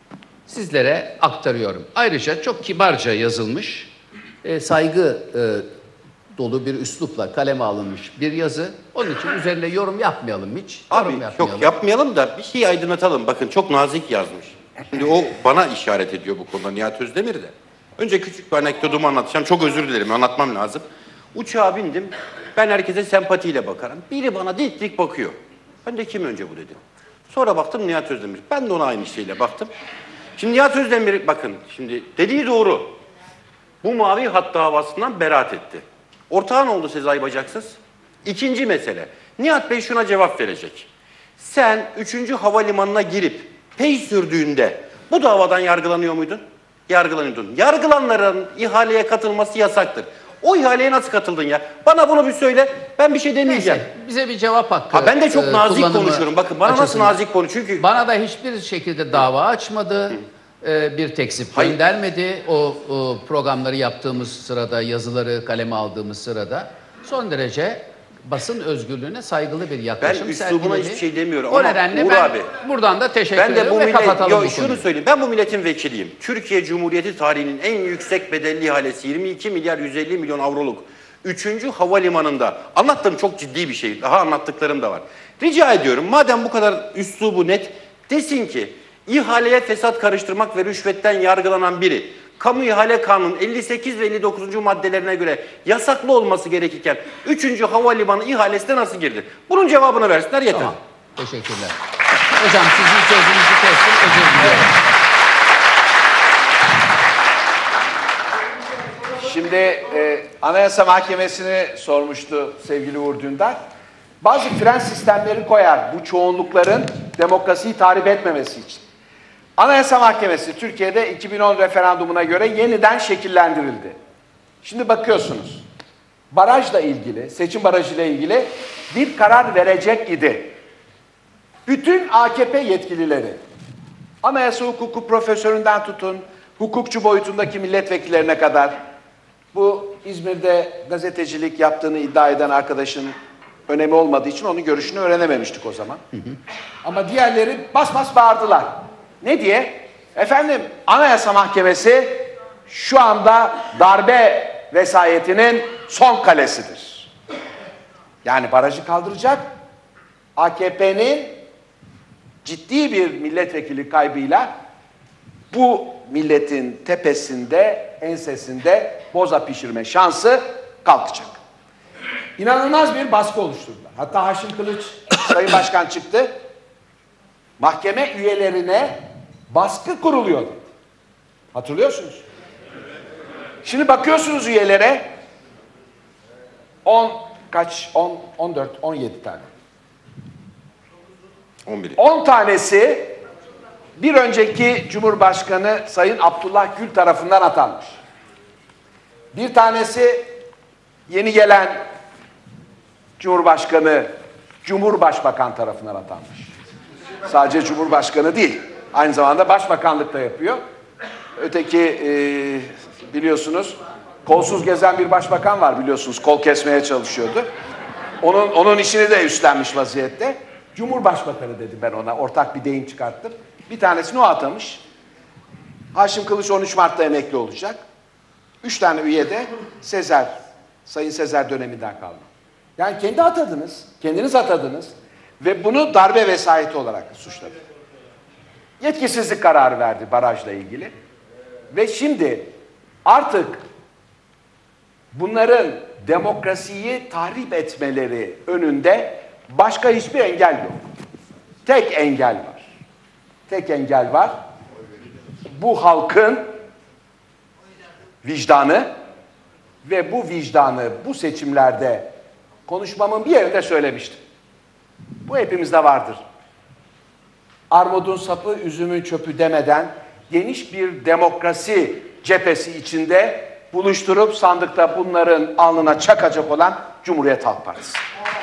sizlere aktarıyorum. Ayrıca çok kibarca yazılmış, saygı dolu bir üslupla kaleme alınmış bir yazı. Onun için üzerine yorum yapmayalım hiç. Abi Yorum yapmayalım. çok yapmayalım da bir şey aydınlatalım. Bakın çok nazik yazmış. Şimdi o bana işaret ediyor bu konuda Nihat Özdemir de. Önce küçük bir anekdotumu anlatacağım. Çok özür dilerim, anlatmam lazım. Uçağa bindim. Ben herkese sempatiyle bakarım. Biri bana dik dik bakıyor. Ben de kim önce bu dedim. Sonra baktım Nihat Özdemir. Ben de ona aynı şeyle baktım. Şimdi Nihat Özdemir bakın şimdi dediği doğru. Bu mavi hat davasından beraat etti. Ortağı ne oldu Sezai Bacaksız? İkinci mesele. Nihat Bey şuna cevap verecek. Sen 3. havalimanına girip pey sürdüğünde bu davadan yargılanıyor muydun? Yargılanıyordun. Yargılanların ihaleye katılması yasaktır. O ihaleye nasıl katıldın ya? Bana bunu bir söyle. Ben bir şey demeyeceğim. Neyse, bize bir cevap hakkı. Ha ben de çok nazik kullanımı konuşuyorum. Bakın bana nasıl açısından. nazik konuşuyor çünkü Bana da hiçbir şekilde dava açmadı. Bir tekzip Hayır. göndermedi. O programları yaptığımız sırada, yazıları kaleme aldığımız sırada son derece basın özgürlüğüne saygılı bir yaklaşım ben üslubuna sergiledi. hiçbir şey demiyorum O ama nedenle Uğur ben abi, buradan da teşekkür ben de ederim bu ve millet, kapatalım bu şunu konuyu. söyleyeyim. Ben bu milletin vekiliyim. Türkiye Cumhuriyeti tarihinin en yüksek bedelli ihalesi 22 milyar 150 milyon avroluk 3. havalimanında anlattığım çok ciddi bir şey. Daha anlattıklarım da var. Rica ediyorum madem bu kadar üslubu net desin ki ihaleye fesat karıştırmak ve rüşvetten yargılanan biri Kamu İhale Kanunu 58 ve 59. maddelerine göre yasaklı olması gerekirken 3. havalimanı ihalesine nasıl girdi? Bunun cevabını versinler yeter. Tamam. Teşekkürler. Hocam sizin sözünüzü kestim. Özür diliyorum. Şimdi Anayasa Mahkemesi'ni sormuştu sevgili Uğur Dündar. Bazı fren sistemleri koyar bu çoğunlukların demokrasiyi tahrip etmemesi için. Anayasa Mahkemesi Türkiye'de 2010 referandumuna göre yeniden şekillendirildi. Şimdi bakıyorsunuz, barajla ilgili, seçim barajıyla ilgili bir karar verecek idi. Bütün AKP yetkilileri, anayasa hukuku profesöründen tutun, hukukçu boyutundaki milletvekillerine kadar, bu İzmir'de gazetecilik yaptığını iddia eden arkadaşın önemi olmadığı için onun görüşünü öğrenememiştik o zaman. Ama diğerleri bas bas bağırdılar. Ne diye? Efendim Anayasa Mahkemesi şu anda darbe vesayetinin son kalesidir. Yani barajı kaldıracak. AKP'nin ciddi bir milletvekili kaybıyla bu milletin tepesinde, ensesinde boza pişirme şansı kalkacak. İnanılmaz bir baskı oluşturdular. Hatta Haşim Kılıç, Sayın Başkan çıktı. Mahkeme üyelerine baskı kuruluyor dedi. Hatırlıyorsunuz. Şimdi bakıyorsunuz üyelere 14, 17 tane. 11. 10 tanesi bir önceki Cumhurbaşkanı Sayın Abdullah Gül tarafından atanmış. Bir tanesi yeni gelen Cumhurbaşbakan tarafından atanmış. Sadece Cumhurbaşkanı değil, aynı zamanda Başbakanlık da yapıyor. Öteki biliyorsunuz kolsuz gezen bir başbakan var biliyorsunuz, kol kesmeye çalışıyordu. Onun işini de üstlenmiş vaziyette. Cumhurbaşbakanı dedim ben ona, ortak bir deyim çıkarttım. Bir tanesini o atamış. Haşim Kılıç 13 Mart'ta emekli olacak. 3 tane üye de Sayın Sezer döneminden kalma. Yani kendiniz atadınız ve bunu darbe vesayeti olarak suçladı. Yetkisizlik kararı verdi barajla ilgili. Ve şimdi artık bunların demokrasiyi tahrip etmeleri önünde başka hiçbir engel yok. Tek engel var. Bu halkın vicdanı ve bu vicdanı bu seçimlerde konuşmamın bir yerinde söylemiştim. Bu hepimizde vardır. Armudun sapı, üzümün çöpü demeden geniş bir demokrasi cephesi içinde buluşturup sandıkta bunların alnına çakacak olan Cumhuriyet Halk Partisi.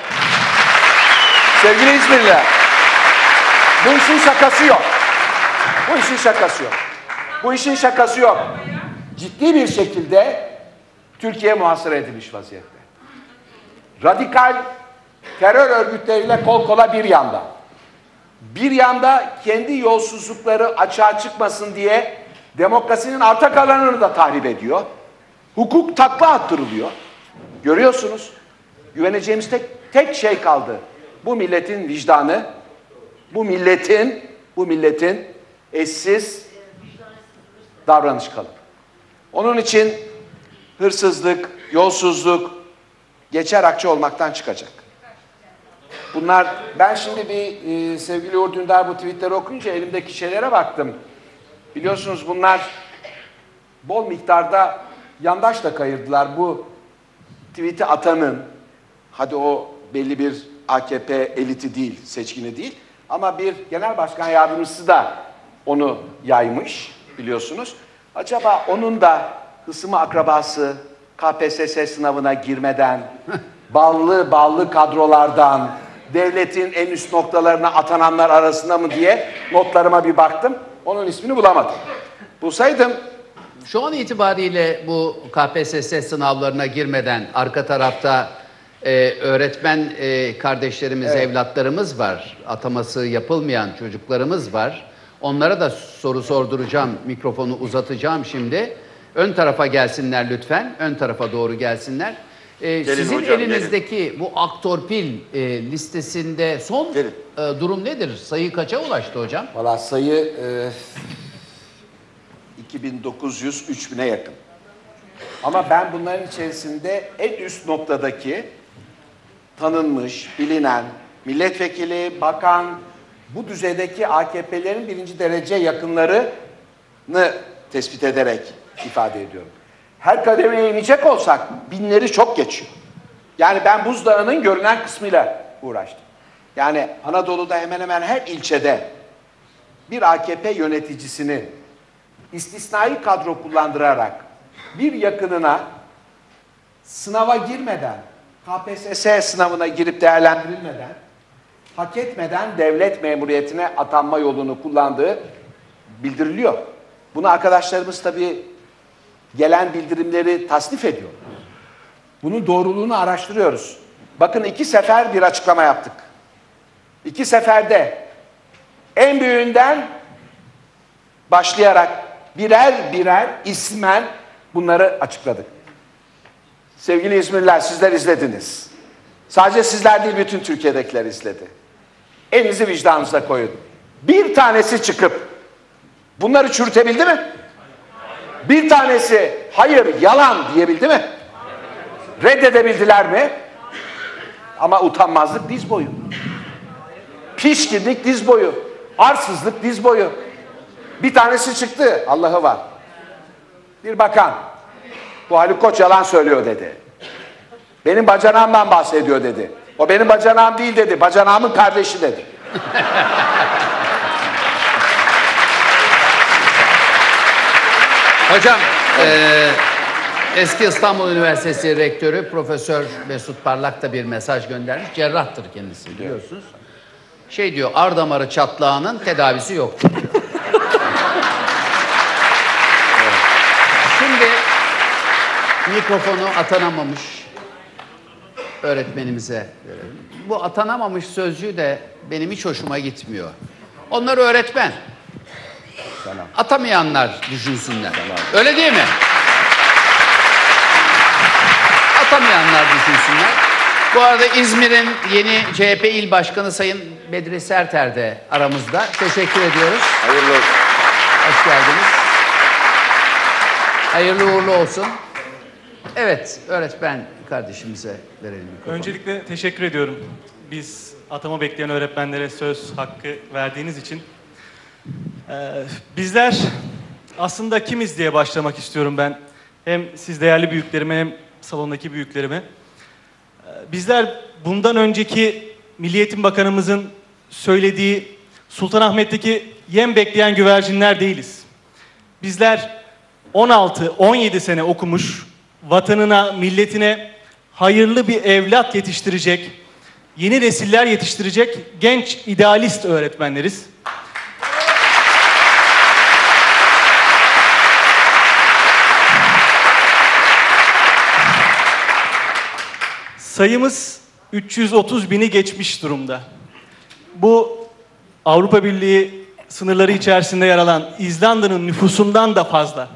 Sevgili İzmirliler, bu işin şakası yok. Bu işin şakası yok. Bu işin şakası yok. Ciddi bir şekilde Türkiye muhasara edilmiş vaziyette. Radikal terör örgütleriyle kol kola bir yanda. Bir yanda kendi yolsuzlukları açığa çıkmasın diye demokrasinin arta alanını da tahrip ediyor. Hukuk takla attırılıyor. Görüyorsunuz. Güveneceğimiz tek şey kaldı. Bu milletin vicdanı, bu milletin eşsiz davranış kalıbı. Onun için hırsızlık, yolsuzluk geçer akçe olmaktan çıkacak. Bunlar, ben şimdi bir sevgili Uğur Dündar bu tweetleri okuyunca elimdeki şeylere baktım. Biliyorsunuz bunlar bol miktarda yandaş da kayırdılar. Bu tweet'i atanın, hadi o belli bir AKP eliti değil, seçkini değil, ama bir genel başkan yardımcısı da onu yaymış biliyorsunuz. Acaba onun da hısımı akrabası KPSS sınavına girmeden, ballı kadrolardan, devletin en üst noktalarına atananlar arasında mı diye notlarıma bir baktım. Onun ismini bulamadım. Bulsaydım... Şu an itibariyle bu KPSS sınavlarına girmeden arka tarafta öğretmen kardeşlerimiz, evet, evlatlarımız var. Ataması yapılmayan çocuklarımız var. Onlara da soru sorduracağım, mikrofonu uzatacağım şimdi. Ön tarafa gelsinler lütfen, ön tarafa doğru gelsinler. Sizin hocam, elinizdeki gelin. Bu aktorpil listesinde son durum nedir? Sayı kaça ulaştı hocam? Valla sayı 2900-3000'e yakın. Ama ben bunların içerisinde en üst noktadaki tanınmış, bilinen, milletvekili, bakan, bu düzeydeki AKP'lerin birinci derece yakınlarını tespit ederek ifade ediyorum. Her kademeye inecek olsak binleri çok geçiyor. Yani ben buzdağının görünen kısmıyla uğraştım. Yani Anadolu'da hemen hemen her ilçede bir AKP yöneticisini istisnai kadro kullandırarak bir yakınına sınava girmeden, KPSS sınavına girip değerlendirilmeden, hak etmeden devlet memuriyetine atanma yolunu kullandığı bildiriliyor. Bunu arkadaşlarımız tabii gelen bildirimleri tasnif ediyor. Bunun doğruluğunu araştırıyoruz. Bakın 2 sefer bir açıklama yaptık. 2 seferde en büyüğünden başlayarak birer birer ismen bunları açıkladık. Sevgili İzmirliler, sizler izlediniz. Sadece sizler değil, bütün Türkiye'dekiler izledi. Elinizi vicdanınıza koyun. Bir tanesi çıkıp bunları çürütebildi mi? Bir tanesi hayır, yalan diyebildi mi? Reddedebildiler mi? Ama utanmazlık diz boyu. Pişkinlik diz boyu. Arsızlık diz boyu. Bir tanesi çıktı, Allah'ı var. Bir bakan, bu Haluk Koç yalan söylüyor dedi. Benim bacanağımdan bahsediyor dedi. O benim bacanağım değil dedi, bacanağımın kardeşi dedi. Hocam, eski İstanbul Üniversitesi Rektörü Profesör Mesut Parlak da bir mesaj göndermiş. Cerrahtır kendisi, biliyorsunuz. Şey diyor, ar damarı çatlağının tedavisi yoktur diyor. Şimdi mikrofonu atanamamış öğretmenimize verelim. Bu atanamamış sözcüğü de benim hiç hoşuma gitmiyor. Onlar öğretmen. Tamam. Atamayanlar düşünsünler. Tamam. Öyle değil mi? Atamayanlar düşünsünler. Bu arada İzmir'in yeni CHP İl Başkanı Sayın Bedri Serter de aramızda. Teşekkür ediyoruz. Hayırlı olsun. Hoş geldiniz. Hayırlı uğurlu olsun. Evet, öğretmen kardeşimize verelim mikrofonu. Öncelikle teşekkür ediyorum. Biz atama bekleyen öğretmenlere söz hakkı verdiğiniz için. Bizler aslında kimiz diye başlamak istiyorum ben. Hem siz değerli büyüklerime hem salondaki büyüklerime. Bizler bundan önceki Milli Eğitim Bakanımızın söylediği Sultanahmet'teki yem bekleyen güvercinler değiliz. Bizler 16-17 sene okumuş, vatanına, milletine hayırlı bir evlat yetiştirecek, yeni nesiller yetiştirecek genç idealist öğretmenleriz. Sayımız 330 bini geçmiş durumda. Bu Avrupa Birliği sınırları içerisinde yer alan İzlanda'nın nüfusundan da fazla.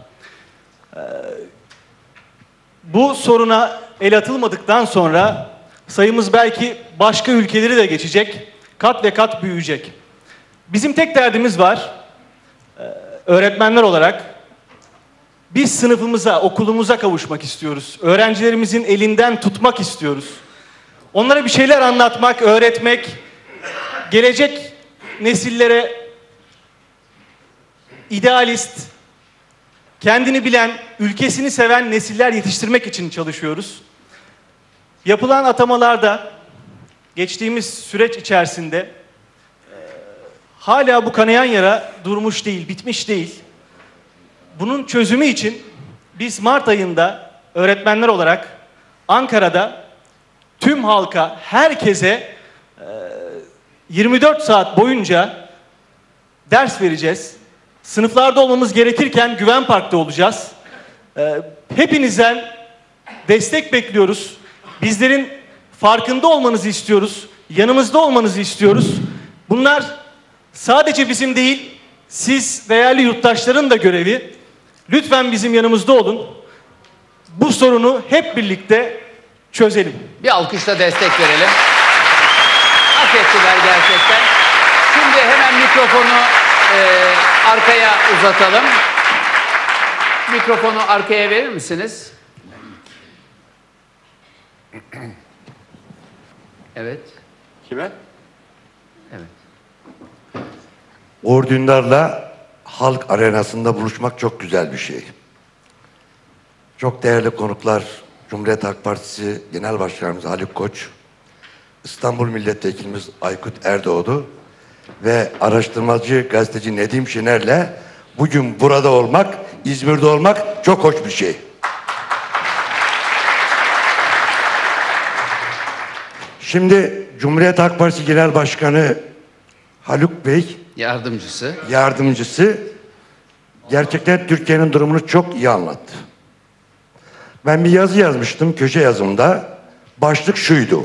Bu soruna el atılmadıktan sonra sayımız belki başka ülkeleri de geçecek, kat ve kat büyüyecek. Bizim tek derdimiz var, öğretmenler olarak. Biz sınıfımıza, okulumuza kavuşmak istiyoruz. Öğrencilerimizin elinden tutmak istiyoruz. Onlara bir şeyler anlatmak, öğretmek, gelecek nesillere idealist, kendini bilen, ülkesini seven nesiller yetiştirmek için çalışıyoruz. Yapılan atamalarda geçtiğimiz süreç içerisinde hala bu kanayan yara durmuş değil, bitmiş değil. Bunun çözümü için biz Mart ayında öğretmenler olarak Ankara'da tüm halka, herkese 24 saat boyunca ders vereceğiz. Sınıflarda olmamız gerekirken Güven Park'ta olacağız. Hepinizden destek bekliyoruz. Bizlerin farkında olmanızı istiyoruz. Yanımızda olmanızı istiyoruz. Bunlar sadece bizim değil, siz değerli yurttaşların da görevi. Lütfen bizim yanımızda olun. Bu sorunu hep birlikte çözelim. Bir alkışla destek verelim. Hak ettiler gerçekten. Şimdi hemen mikrofonu arkaya uzatalım. Mikrofonu arkaya verir misiniz? Evet. Kime? Evet. Uğur Dündar'la halk arenasında buluşmak çok güzel bir şey. Çok değerli konuklar, Cumhuriyet Halk Partisi Genel Başkanımız Haluk Koç, İstanbul Milletvekilimiz Aykut Erdoğdu ve araştırmacı gazeteci Nedim Şener'le bugün burada olmak, İzmir'de olmak çok hoş bir şey. Şimdi Cumhuriyet Halk Partisi Genel Başkanı Haluk Bey, yardımcısı gerçekten Türkiye'nin durumunu çok iyi anlattı. Ben bir yazı yazmıştım köşe yazımda. Başlık şuydu: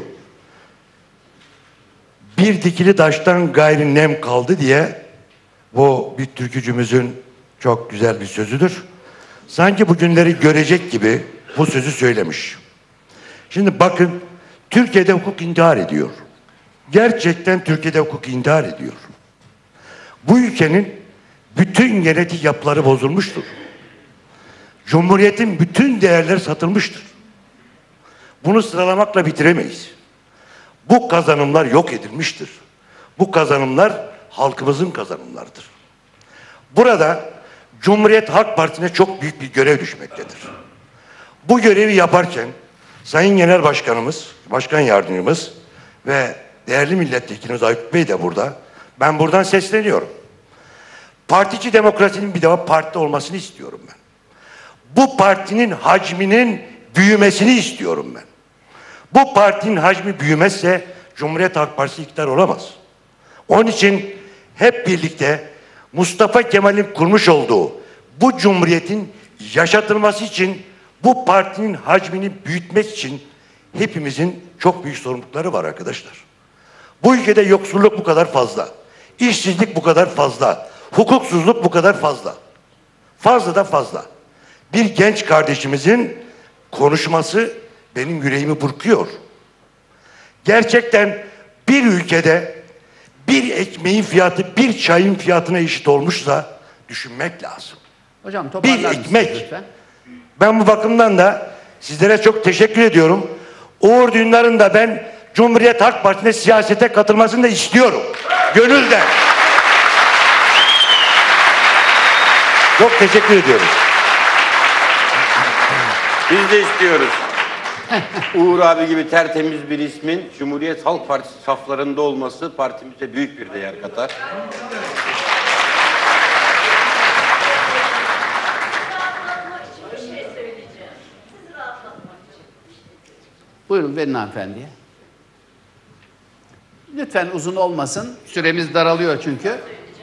bir dikili taştan gayrı nem kaldı diye. Bu bir türkücümüzün çok güzel bir sözüdür. Sanki bu günleri görecek gibi bu sözü söylemiş. Şimdi bakın, Türkiye'de hukuk intihar ediyor. Gerçekten Türkiye'de hukuk intihar ediyor. Bu ülkenin bütün genetik yapıları bozulmuştur. Cumhuriyetin bütün değerleri satılmıştır. Bunu sıralamakla bitiremeyiz. Bu kazanımlar yok edilmiştir. Bu kazanımlar halkımızın kazanımlarıdır. Burada Cumhuriyet Halk Partisi'ne çok büyük bir görev düşmektedir. Bu görevi yaparken Sayın Genel Başkanımız, Başkan Yardımcımız ve değerli milletvekilimiz Aykut Bey de burada. Ben buradan sesleniyorum. Partici demokrasinin bir defa partide olmasını istiyorum ben. Bu partinin hacminin büyümesini istiyorum ben. Bu partinin hacmi büyümezse Cumhuriyet Halk Partisi iktidar olamaz. Onun için hep birlikte Mustafa Kemal'in kurmuş olduğu bu cumhuriyetin yaşatılması için, bu partinin hacmini büyütmek için hepimizin çok büyük sorumlulukları var arkadaşlar. Bu ülkede yoksulluk bu kadar fazla. İşsizlik bu kadar fazla. Hukuksuzluk bu kadar fazla. Fazla da fazla. Bir genç kardeşimizin konuşması benim yüreğimi burkuyor. Gerçekten bir ülkede bir ekmeğin fiyatı bir çayın fiyatına eşit olmuşsa düşünmek lazım. Hocam Bir toparlar mısınız ekmek. lütfen? Ben bu bakımdan da sizlere çok teşekkür ediyorum. Uğur Dündar'ın da ben Cumhuriyet Halk Partisi'ne siyasete katılmasını da istiyorum. Gönülden. Çok teşekkür ediyorum. Biz de istiyoruz. Uğur abi gibi tertemiz bir ismin Cumhuriyet Halk Partisi saflarında olması partimize büyük bir değer katar. Buyurun verin hanımefendiye. Lütfen uzun olmasın. Süremiz daralıyor çünkü.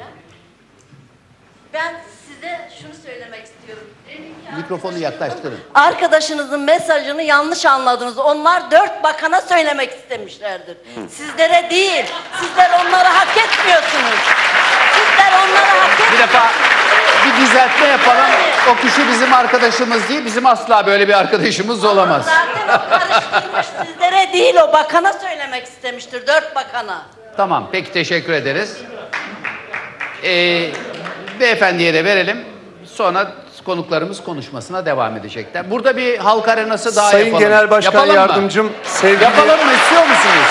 Ben size şunu söylemek istiyorum. Mikrofonu yaklaştırın. Arkadaşınızın mesajını yanlış anladınız. Onlar 4 bakana söylemek istemişlerdir. Sizlere değil. Sizler onları hak etmiyorsunuz. Sizler onları hak etmiyorsunuz. Bir defa bir düzeltme yapalım. O kişi bizim arkadaşımız değil. Bizim asla böyle bir arkadaşımız olamaz. Zaten o karıştırmış. Sizlere değil, o bakana söylemek istemiştir. 4 bakana. Tamam, peki teşekkür ederiz. Beyefendiye de verelim. Sonra konuklarımız konuşmasına devam edecekler. Burada bir halk arenası daha Sayın yapalım. Genel Başkan Yapalım mı? Yardımcım, sevgili... Yapalım mı? İstiyor musunuz?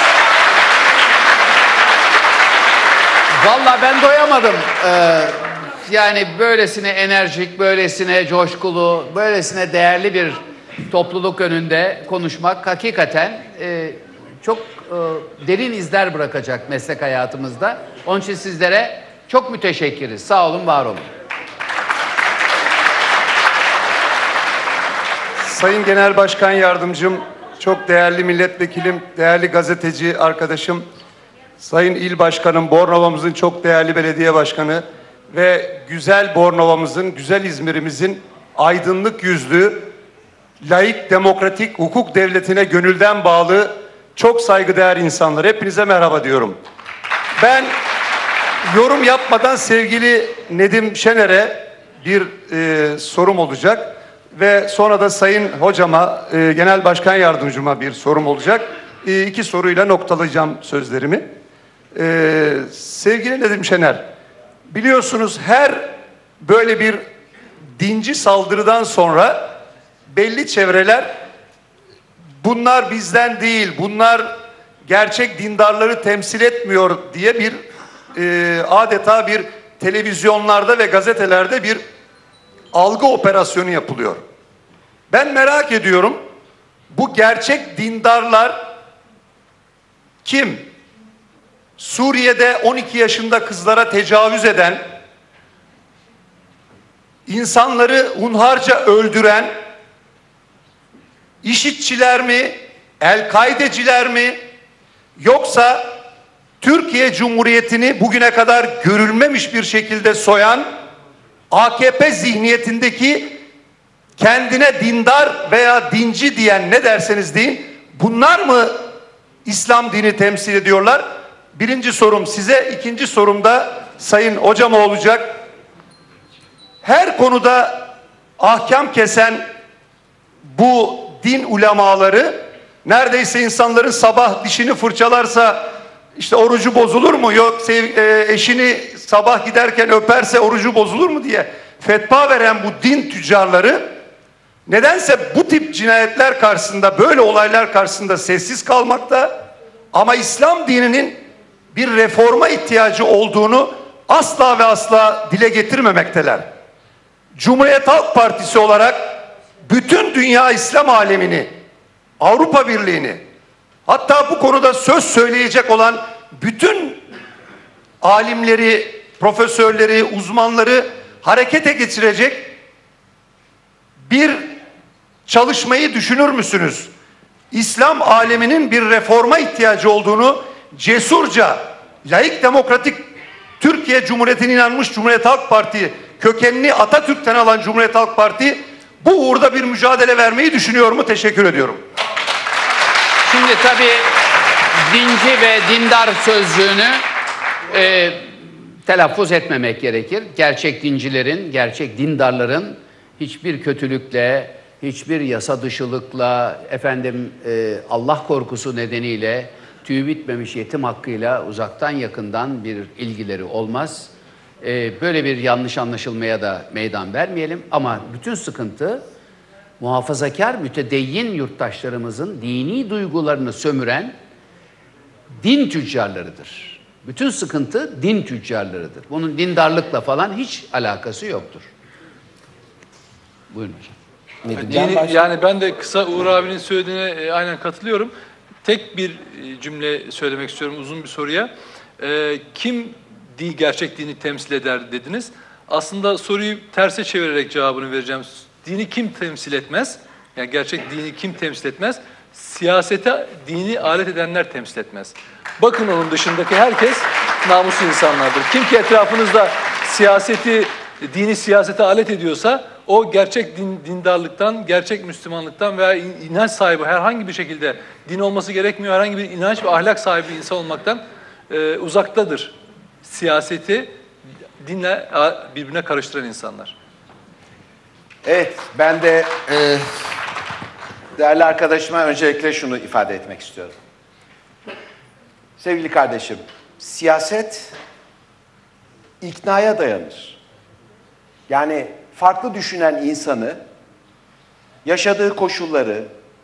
Vallahi ben doyamadım. Yani böylesine enerjik, böylesine coşkulu, böylesine değerli bir topluluk önünde konuşmak hakikaten çok derin izler bırakacak meslek hayatımızda. Onun için sizlere çok müteşekkiriz. Sağ olun, var olun. Sayın Genel Başkan Yardımcım, çok değerli milletvekilim, değerli gazeteci arkadaşım, Sayın İl Başkanım, Bornova'mızın çok değerli belediye başkanı ve güzel Bornova'mızın, güzel İzmir'imizin aydınlık yüzlü, laik, demokratik, hukuk devletine gönülden bağlı, çok saygıdeğer insanlar. Hepinize merhaba diyorum. Ben yorum yapmadan sevgili Nedim Şener'e bir sorum olacak. Ve sonra da Sayın Hocama, Genel Başkan Yardımcıma bir sorum olacak. 2 soruyla noktalayacağım sözlerimi. Sevgili Nedim Şener, biliyorsunuz her böyle bir dinci saldırıdan sonra belli çevreler bunlar bizden değil, bunlar gerçek dindarları temsil etmiyor diye bir adeta bir televizyonlarda ve gazetelerde bir algı operasyonu yapılıyor. Ben merak ediyorum, bu gerçek dindarlar kim? Suriye'de 12 yaşında kızlara tecavüz eden, insanları hunharca öldüren, IŞİD'çiler mi, El-Kaideciler mi, yoksa Türkiye Cumhuriyeti'ni bugüne kadar görülmemiş bir şekilde soyan AKP zihniyetindeki kendine dindar veya dinci diyen ne derseniz deyin, bunlar mı İslam dini temsil ediyorlar? Birinci sorum size, ikinci sorum da Sayın Hocam olacak. Her konuda ahkam kesen bu din ulemaları neredeyse insanların sabah dişini fırçalarsa işte orucu bozulur mu? Yok eşini sabah giderken öperse orucu bozulur mu diye fetva veren bu din tüccarları nedense bu tip cinayetler karşısında, böyle olaylar karşısında sessiz kalmakta ama İslam dininin bir reforma ihtiyacı olduğunu asla ve asla dile getirmemekteler. Cumhuriyet Halk Partisi olarak bütün dünya İslam alemini, Avrupa Birliği'ni, hatta bu konuda söz söyleyecek olan bütün alimleri, profesörleri, uzmanları harekete geçirecek bir çalışmayı düşünür müsünüz? İslam aleminin bir reforma ihtiyacı olduğunu cesurca, laik demokratik Türkiye Cumhuriyeti'ne inanmış Cumhuriyet Halk Parti, kökenini Atatürk'ten alan Cumhuriyet Halk Parti bu uğurda bir mücadele vermeyi düşünüyor mu? Teşekkür ediyorum. Şimdi tabii dinci ve dindar sözcüğünü telaffuz etmemek gerekir. Gerçek dincilerin, gerçek dindarların hiçbir kötülükle, hiçbir yasa dışılıkla, Allah korkusu nedeniyle tüyü bitmemiş yetim hakkıyla uzaktan yakından bir ilgileri olmaz. Böyle bir yanlış anlaşılmaya da meydan vermeyelim. Ama bütün sıkıntı muhafazakar, mütedeyyin yurttaşlarımızın dini duygularını sömüren din tüccarlarıdır. Bütün sıkıntı din tüccarlarıdır. Bunun dindarlıkla falan hiç alakası yoktur. Buyurun hocam. Yani ben de kısa Uğur abinin söylediğine aynen katılıyorum. Tek bir cümle söylemek istiyorum uzun bir soruya. Kim gerçek dini temsil eder dediniz. Aslında soruyu terse çevirerek cevabını vereceğim. Dini kim temsil etmez? Yani gerçek dini kim temsil etmez? Siyasete dini alet edenler temsil etmez. Bakın onun dışındaki herkes namuslu insanlardır. Kim ki etrafınızda dini siyasete alet ediyorsa o gerçek dindarlıktan, gerçek Müslümanlıktan veya inanç sahibi herhangi bir şekilde din olması gerekmiyor, herhangi bir inanç ve ahlak sahibi bir insan olmaktan uzaktadır. Siyaseti dinle birbirine karıştıran insanlar. Evet, ben de değerli arkadaşıma öncelikle şunu ifade etmek istiyorum. Sevgili kardeşim, siyaset iknaya dayanır. Yani farklı düşünen insanı, yaşadığı koşulları,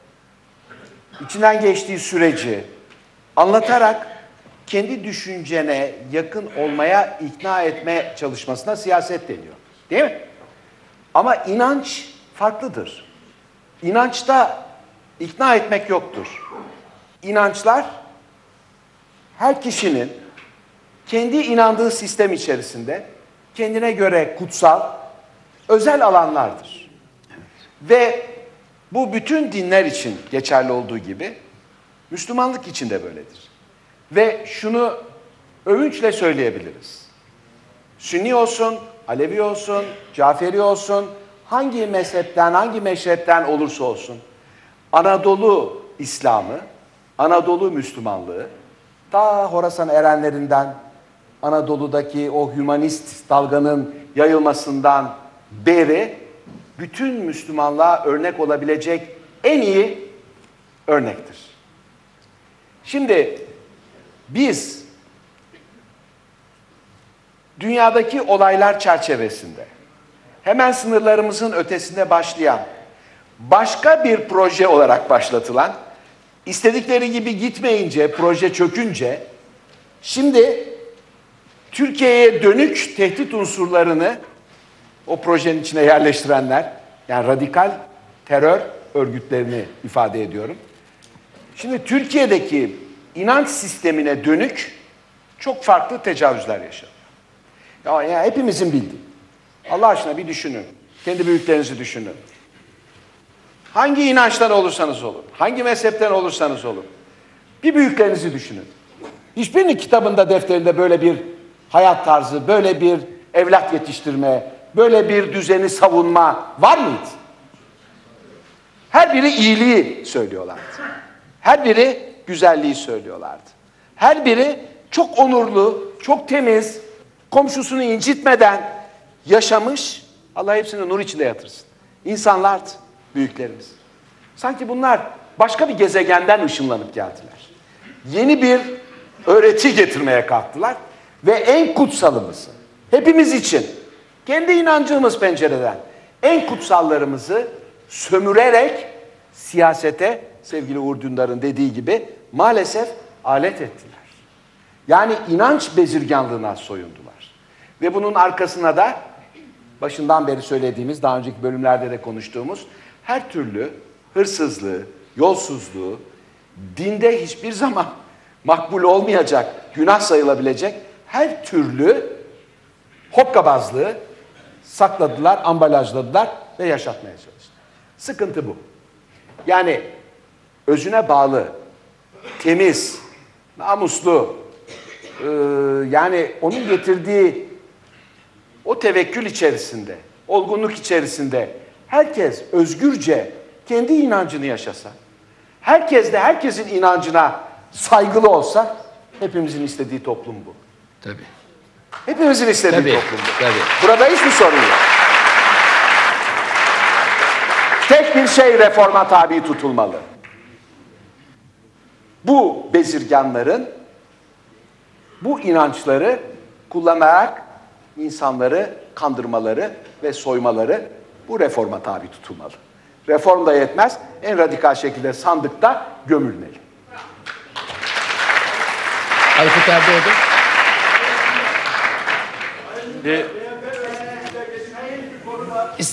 içinden geçtiği süreci anlatarak kendi düşüncene yakın olmaya ikna etme çalışmasına siyaset deniyor. Değil mi? Ama inanç farklıdır. İnançta ikna etmek yoktur. İnançlar her kişinin kendi inandığı sistem içerisinde kendine göre kutsal, özel alanlardır. Ve bu bütün dinler için geçerli olduğu gibi Müslümanlık için de böyledir. Ve şunu övünçle söyleyebiliriz. Sünni olsun, Alevi olsun, Caferi olsun, hangi mezhepten, hangi meşrepten olursa olsun, Anadolu İslam'ı, Anadolu Müslümanlığı, ta Horasan erenlerinden, Anadolu'daki o hümanist dalganın yayılmasından beri bütün Müslümanlığa örnek olabilecek en iyi örnektir. Şimdi biz dünyadaki olaylar çerçevesinde hemen sınırlarımızın ötesinde başlayan, başka bir proje olarak başlatılan, istedikleri gibi gitmeyince, proje çökünce, şimdi Türkiye'ye dönük tehdit unsurlarını o projenin içine yerleştirenler, yani radikal terör örgütlerini ifade ediyorum. Şimdi Türkiye'deki inanç sistemine dönük çok farklı tecavüzler yaşanıyor. Ya hepimizin bildiği. Allah aşkına bir düşünün. Kendi büyüklerinizi düşünün. Hangi inançtan olursanız olun, hangi mezhepten olursanız olun, bir büyüklerinizi düşünün. Hiçbirinin kitabında, defterinde böyle bir hayat tarzı, böyle bir evlat yetiştirme, böyle bir düzeni savunma var mıydı? Her biri iyiliği söylüyorlardı. Her biri güzelliği söylüyorlardı. Her biri çok onurlu, çok temiz, komşusunu incitmeden yaşamış, Allah hepsini nur içinde yatırsın. İnsanlardı büyüklerimiz. Sanki bunlar başka bir gezegenden ışınlanıp geldiler. Yeni bir öğreti getirmeye kalktılar ve en kutsalımızı, hepimiz için, kendi inancımız pencereden en kutsallarımızı sömürerek siyasete, sevgili Uğur Dündar'ın dediği gibi, maalesef alet ettiler. Yani inanç bezirganlığına soyundular. Ve bunun arkasına da başından beri söylediğimiz, daha önceki bölümlerde de konuştuğumuz her türlü hırsızlığı, yolsuzluğu, dinde hiçbir zaman makbul olmayacak, günah sayılabilecek her türlü hokkabazlığı sakladılar, ambalajladılar ve yaşatmaya çalıştılar. Sıkıntı bu. Yani özüne bağlı, temiz, namuslu, yani onun getirdiği o tevekkül içerisinde, olgunluk içerisinde herkes özgürce kendi inancını yaşasa, herkes de herkesin inancına saygılı olsa, hepimizin istediği toplum bu. Tabii. Hepimizin istediği Tabii, toplum bu. tabii. Burada hiçbir sorun yok. Tek bir şey reforma tabi tutulmalı. Bu bezirganların bu inançları kullanarak insanları kandırmaları ve soymaları bu reforma tabi tutulmalı. Reform da yetmez, en radikal şekilde sandıkta gömülmeli. Aykut Erdoğdu.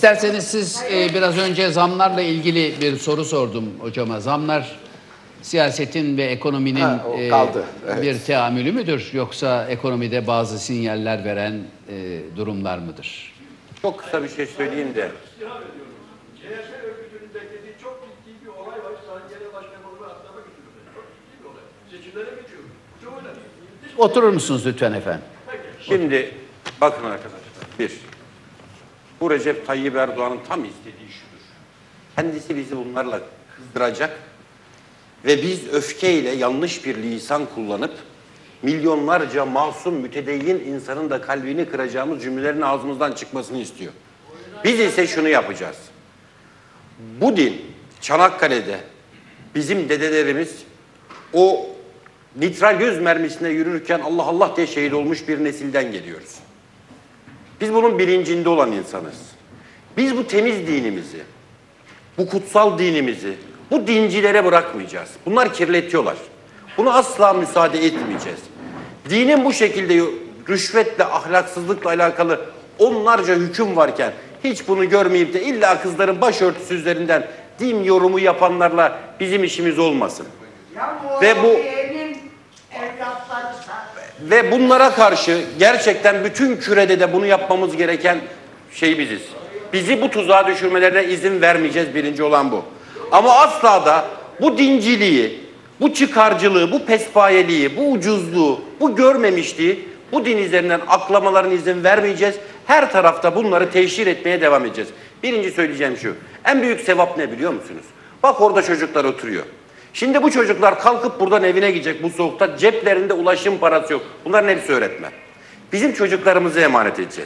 İsterseniz siz biraz önce zamlarla ilgili bir soru sordum hocama. Zamlar siyasetin ve ekonominin o kaldı, evet. bir teamülü müdür? Yoksa ekonomide bazı sinyaller veren durumlar mıdır? Çok kısa bir şey söyleyeyim de. CHP örgütünün beklediği çok ciddi bir olay var. Sayın Genel Başkanımızı atlama götürüyorlar. Çok ciddi bir olay. Seçimlere geçiyor. Çok önemli. Oturur musunuz lütfen efendim? Şimdi bakın arkadaşlar. Bir, bu Recep Tayyip Erdoğan'ın tam istediği şudur. Kendisi bizi bunlarla kızdıracak ve biz öfkeyle yanlış bir lisan kullanıp milyonlarca masum mütedeyyin insanın da kalbini kıracağımız cümlelerin ağzımızdan çıkmasını istiyor. Biz ise şunu yapacağız. Bu din Çanakkale'de bizim dedelerimiz o nitral göz mermisine yürürken Allah Allah diye şehit olmuş bir nesilden geliyoruz. Biz bunun bilincinde olan insanız. Biz bu temiz dinimizi, bu kutsal dinimizi bu dincilere bırakmayacağız. Bunlar kirletiyorlar. Bunu asla müsaade etmeyeceğiz. Dinin bu şekilde rüşvetle, ahlaksızlıkla alakalı onlarca hüküm varken hiç bunu görmeyip de illa kızların başörtüsü üzerinden din yorumu yapanlarla bizim işimiz olmasın. Ve bunlara karşı gerçekten bütün kürede de bunu yapmamız gereken şey biziz. Bizi bu tuzağa düşürmelerine izin vermeyeceğiz, birinci olan bu. Ama asla da bu dinciliği, bu çıkarcılığı, bu pespayeliği, bu ucuzluğu, bu görmemişliği bu din üzerinden aklamalarına izin vermeyeceğiz. Her tarafta bunları teşhir etmeye devam edeceğiz. Birinci söyleyeceğim şu, en büyük sevap ne biliyor musunuz? Bak orada çocuklar oturuyor. Şimdi bu çocuklar kalkıp buradan evine gidecek bu soğukta, ceplerinde ulaşım parası yok. Bunların hepsi öğretmen. Bizim çocuklarımızı emanet edeceğiz.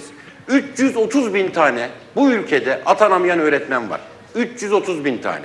330 bin tane bu ülkede atanamayan öğretmen var. 330 bin tane.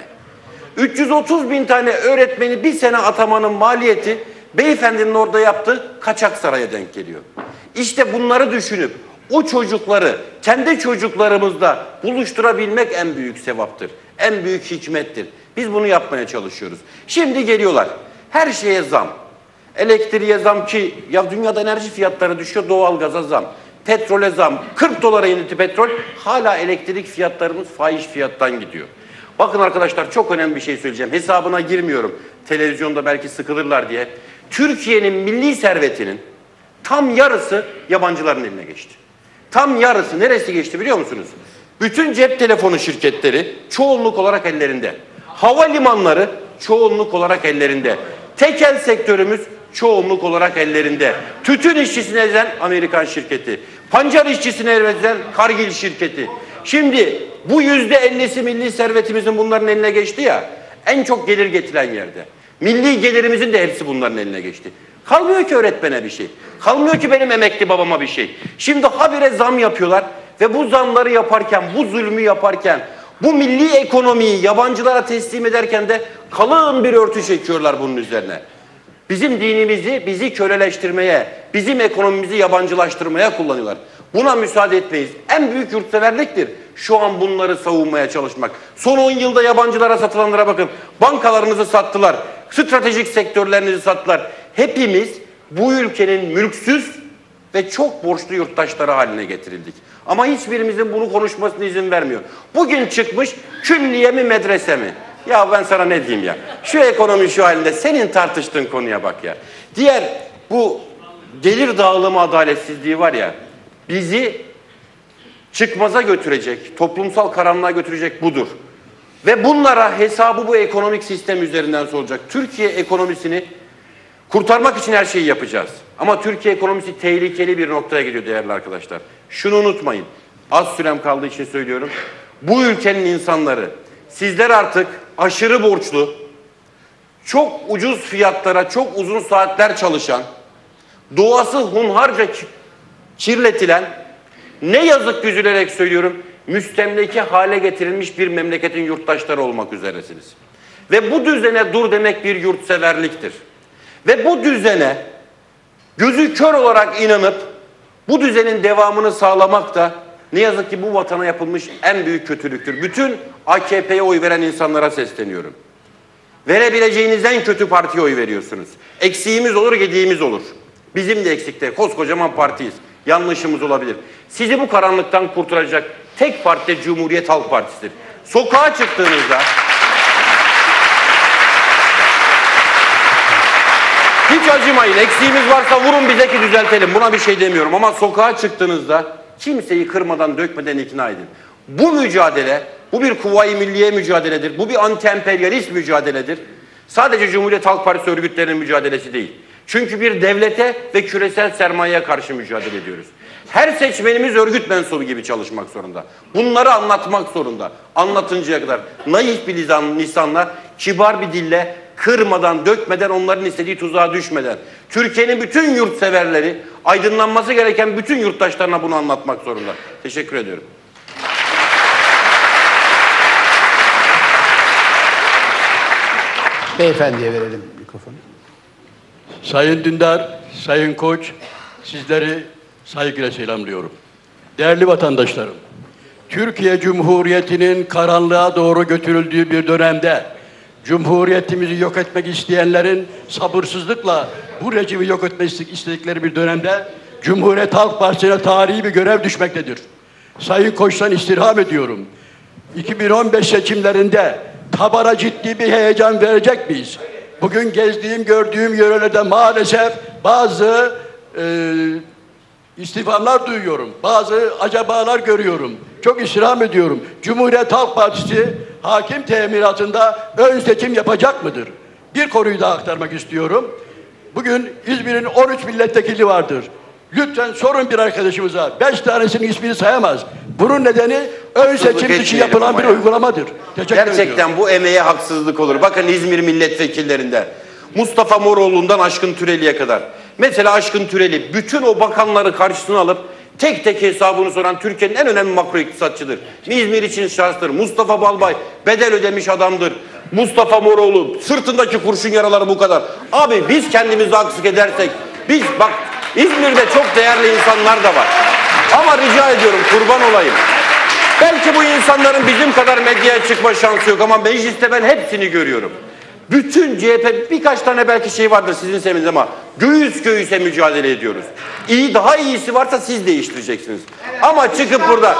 330 bin tane öğretmeni bir sene atamanın maliyeti beyefendinin orada yaptığı kaçak saraya denk geliyor. İşte bunları düşünüp o çocukları kendi çocuklarımızla buluşturabilmek en büyük sevaptır. En büyük hikmettir. Biz bunu yapmaya çalışıyoruz. Şimdi geliyorlar. Her şeye zam. Elektriğe zam ki ya dünyada enerji fiyatları düşüyor, doğalgaza zam. Petrole zam. 40 dolara indi petrol. Hala elektrik fiyatlarımız fahiş fiyattan gidiyor. Bakın arkadaşlar çok önemli bir şey söyleyeceğim. Hesabına girmiyorum. Televizyonda belki sıkılırlar diye. Türkiye'nin milli servetinin tam yarısı yabancıların eline geçti. Tam yarısı neresi geçti biliyor musunuz? Bütün cep telefonu şirketleri çoğunluk olarak ellerinde. Havalimanları çoğunluk olarak ellerinde. Tekel sektörümüz çoğunluk olarak ellerinde. Tütün işçisini ezen Amerikan şirketi. Pancar işçisini ezen Kargil şirketi. Şimdi bu %50'si milli servetimizin bunların eline geçti ya, en çok gelir getiren yerde. Milli gelirimizin de hepsi bunların eline geçti. Kalmıyor ki öğretmene bir şey. Kalmıyor ki benim emekli babama bir şey. Şimdi habire zam yapıyorlar ve bu zamları yaparken, bu zulmü yaparken, bu milli ekonomiyi yabancılara teslim ederken de kalın bir örtü çekiyorlar bunun üzerine. Bizim dinimizi bizi köleleştirmeye, bizim ekonomimizi yabancılaştırmaya kullanıyorlar. Buna müsaade etmeyiz. En büyük yurtseverliktir şu an bunları savunmaya çalışmak. Son 10 yılda yabancılara satılanlara bakın. Bankalarınızı sattılar, stratejik sektörlerinizi sattılar. Hepimiz bu ülkenin mülksüz ve çok borçlu yurttaşları haline getirildik. Ama hiçbirimizin bunu konuşmasına izin vermiyor. Bugün çıkmış külliye mi medrese mi? Ya ben sana ne diyeyim ya? Şu ekonomi şu halinde senin tartıştığın konuya bak ya. Diğer bu gelir dağılımı adaletsizliği var ya, bizi çıkmaza götürecek, toplumsal karanlığa götürecek budur. Ve bunlara hesabı bu ekonomik sistem üzerinden soracak. Türkiye ekonomisini kurtarmak için her şeyi yapacağız. Ama Türkiye ekonomisi tehlikeli bir noktaya gidiyor değerli arkadaşlar. Şunu unutmayın. Az sürem kaldığı için söylüyorum. Bu ülkenin insanları, sizler artık aşırı borçlu, çok ucuz fiyatlara, çok uzun saatler çalışan, doğası hunharca kirletilen, ne yazık üzülerek söylüyorum, müstemleke hale getirilmiş bir memleketin yurttaşları olmak üzeresiniz. Ve bu düzene dur demek bir yurtseverliktir. Ve bu düzene gözü kör olarak inanıp bu düzenin devamını sağlamak da ne yazık ki bu vatana yapılmış en büyük kötülüktür. Bütün AKP'ye oy veren insanlara sesleniyorum. Verebileceğiniz en kötü partiye oy veriyorsunuz. Eksiğimiz olur, gediğimiz olur. Bizim de eksikte, koskocaman partiyiz. Yanlışımız olabilir. Sizi bu karanlıktan kurtaracak tek parti de Cumhuriyet Halk Partisi'dir. Sokağa çıktığınızda hiç acımayın. Eksiğimiz varsa vurun bize ki düzeltelim. Buna bir şey demiyorum ama sokağa çıktığınızda kimseyi kırmadan, dökmeden ikna edin. Bu mücadele, bu bir Kuvayi Milliye mücadeledir. Bu bir anti-emperyalist mücadeledir. Sadece Cumhuriyet Halk Partisi örgütlerinin mücadelesi değil. Çünkü bir devlete ve küresel sermayeye karşı mücadele ediyoruz. Her seçmenimiz örgüt mensubu gibi çalışmak zorunda. Bunları anlatmak zorunda. Anlatıncaya kadar naif bir lisanla, kibar bir dille, kırmadan, dökmeden, onların istediği tuzağa düşmeden. Türkiye'nin bütün yurtseverleri, aydınlanması gereken bütün yurttaşlarına bunu anlatmak zorunda. Teşekkür ediyorum. Beyefendiye verelim mikrofonu. Sayın Dündar, Sayın Koç, sizleri saygıyla selamlıyorum. Değerli vatandaşlarım, Türkiye Cumhuriyeti'nin karanlığa doğru götürüldüğü bir dönemde Cumhuriyetimizi yok etmek isteyenlerin sabırsızlıkla bu rejimi yok etmek istedikleri bir dönemde Cumhuriyet Halk Partisi'ne tarihi bir görev düşmektedir. Sayın Koç'tan istirham ediyorum. 2015 seçimlerinde tabara ciddi bir heyecan verecek miyiz? Bugün gezdiğim, gördüğüm yörelerde maalesef bazı istifamlar duyuyorum. Bazı acabalar görüyorum. Çok istirham ediyorum. Cumhuriyet Halk Partisi hakim teminatında ön seçim yapacak mıdır? Bir konuyu daha aktarmak istiyorum. Bugün İzmir'in 13 milletvekili vardır. Lütfen sorun bir arkadaşımıza. 5 tanesinin ismini sayamaz. Bunun nedeni ön seçim dışı yapılan bir uygulamadır. Gerçekten bu emeğe haksızlık olur. Bakın İzmir milletvekillerinde Mustafa Moroğlu'ndan Aşkın Türeli'ye kadar. Mesela Aşkın Türeli bütün o bakanları karşısına alıp tek tek hesabını soran Türkiye'nin en önemli makro iktisatçıdır. İzmir için şahstır. Mustafa Balbay bedel ödemiş adamdır. Mustafa Moroğlu sırtındaki kurşun yaraları bu kadar. Abi biz kendimizi haksızlık edersek biz bak İzmir'de çok değerli insanlar da var. Ama rica ediyorum kurban olayım. Belki bu insanların bizim kadar medyaya çıkma şansı yok ama mecliste ben hepsini görüyorum. Bütün CHP birkaç tane belki şey vardır sizin seminizde ama göğüs göğüse mücadele ediyoruz. İyi daha iyisi varsa siz değiştireceksiniz. Ama çıkıp burada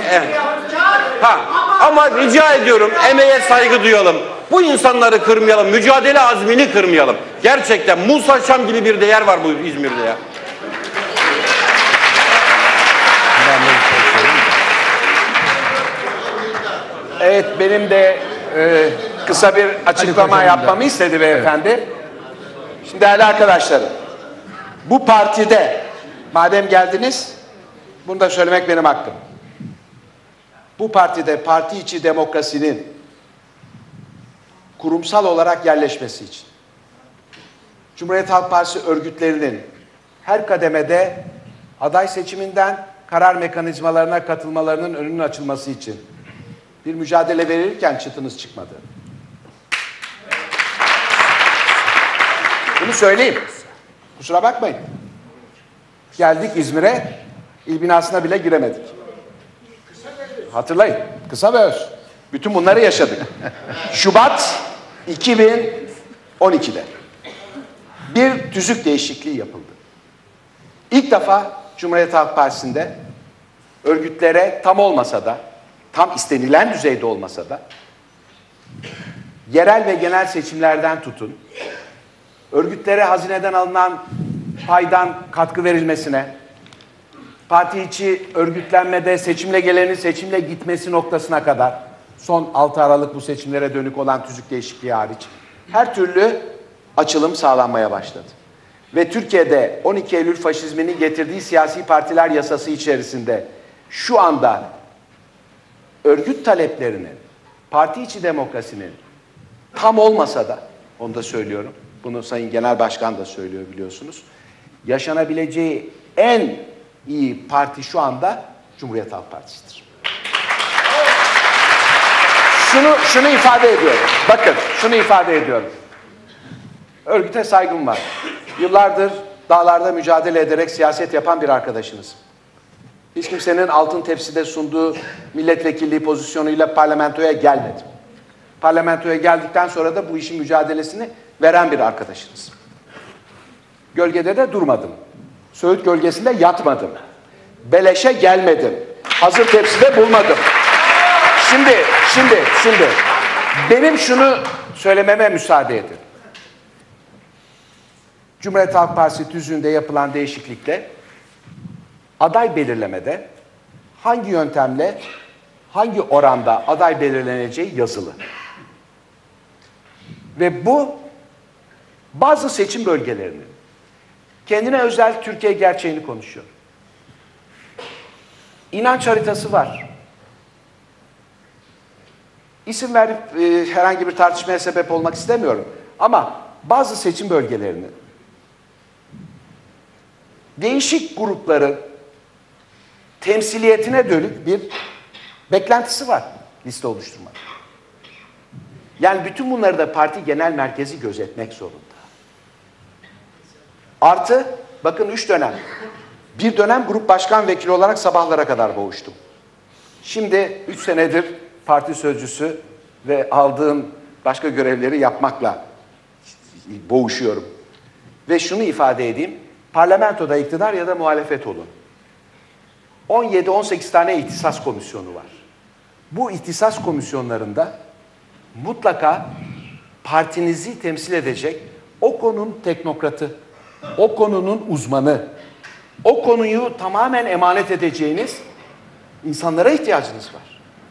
ama rica ediyorum emeğe saygı duyalım. Bu insanları kırmayalım, mücadele azmini kırmayalım. Gerçekten Musa Şam gibi bir değer var bu İzmir'de ya. Evet, benim de kısa bir açıklama yapmamı istedi beyefendi. Evet. Şimdi değerli arkadaşlarım, bu partide madem geldiniz, bunu da söylemek benim hakkım. Bu partide parti içi demokrasinin kurumsal olarak yerleşmesi için Cumhuriyet Halk Partisi örgütlerinin her kademede aday seçiminden karar mekanizmalarına katılmalarının önünün açılması için bir mücadele verirken çıtınız çıkmadı. Bunu söyleyeyim. Kusura bakmayın. Geldik İzmir'e, il binasına bile giremedik. Hatırlayın. Kısa ve öz. Bütün bunları yaşadık. Şubat 2012'de bir tüzük değişikliği yapıldı. İlk defa Cumhuriyet Halk Partisi'nde örgütlere tam olmasa da, tam istenilen düzeyde olmasa da, yerel ve genel seçimlerden tutun, örgütlere hazineden alınan paydan katkı verilmesine, parti içi örgütlenmede seçimle gelenin seçimle gitmesi noktasına kadar, son 6 Aralık bu seçimlere dönük olan tüzük değişikliği hariç, her türlü açılım sağlanmaya başladı. Ve Türkiye'de 12 Eylül faşizminin getirdiği siyasi partiler yasası içerisinde şu anda örgüt taleplerinin, parti içi demokrasinin tam olmasa da, onu da söylüyorum, bunu Sayın Genel Başkan da söylüyor biliyorsunuz, yaşanabileceği en iyi parti şu anda Cumhuriyet Halk Partisi'dir. Şunu ifade ediyorum. Bakın, şunu ifade ediyorum. Örgüte saygım var. Yıllardır dağlarda mücadele ederek siyaset yapan bir arkadaşınız. Hiç kimsenin altın tepside sunduğu milletvekilliği pozisyonuyla parlamentoya gelmedim. Parlamentoya geldikten sonra da bu işin mücadelesini veren bir arkadaşınız. Gölgede de durmadım. Söğüt gölgesinde yatmadım. Beleşe gelmedim. hazır tepside bulmadım. Şimdi benim şunu söylememe müsaade edin. Cumhuriyet Halk Partisi tüzüğünde yapılan değişiklikle aday belirlemede hangi yöntemle, hangi oranda aday belirleneceği yazılı. Ve bu bazı seçim bölgelerinin kendine özel Türkiye gerçeğini konuşuyor. İnanç haritası var. İsim verip herhangi bir tartışmaya sebep olmak istemiyorum. Ama bazı seçim bölgelerinin değişik grupların temsiliyetine dönük bir beklentisi var liste oluşturmak. Yani bütün bunları da parti genel merkezi gözetmek zorunda. Artı, bakın 3 dönem. Bir dönem grup başkan vekili olarak sabahlara kadar boğuştum. Şimdi 3 senedir parti sözcüsü ve aldığım başka görevleri yapmakla boğuşuyorum. Ve şunu ifade edeyim, parlamentoda iktidar ya da muhalefet olun. 17-18 tane ihtisas komisyonu var. Bu ihtisas komisyonlarında mutlaka partinizi temsil edecek o konunun teknokratı, o konunun uzmanı, o konuyu tamamen emanet edeceğiniz insanlara ihtiyacınız var.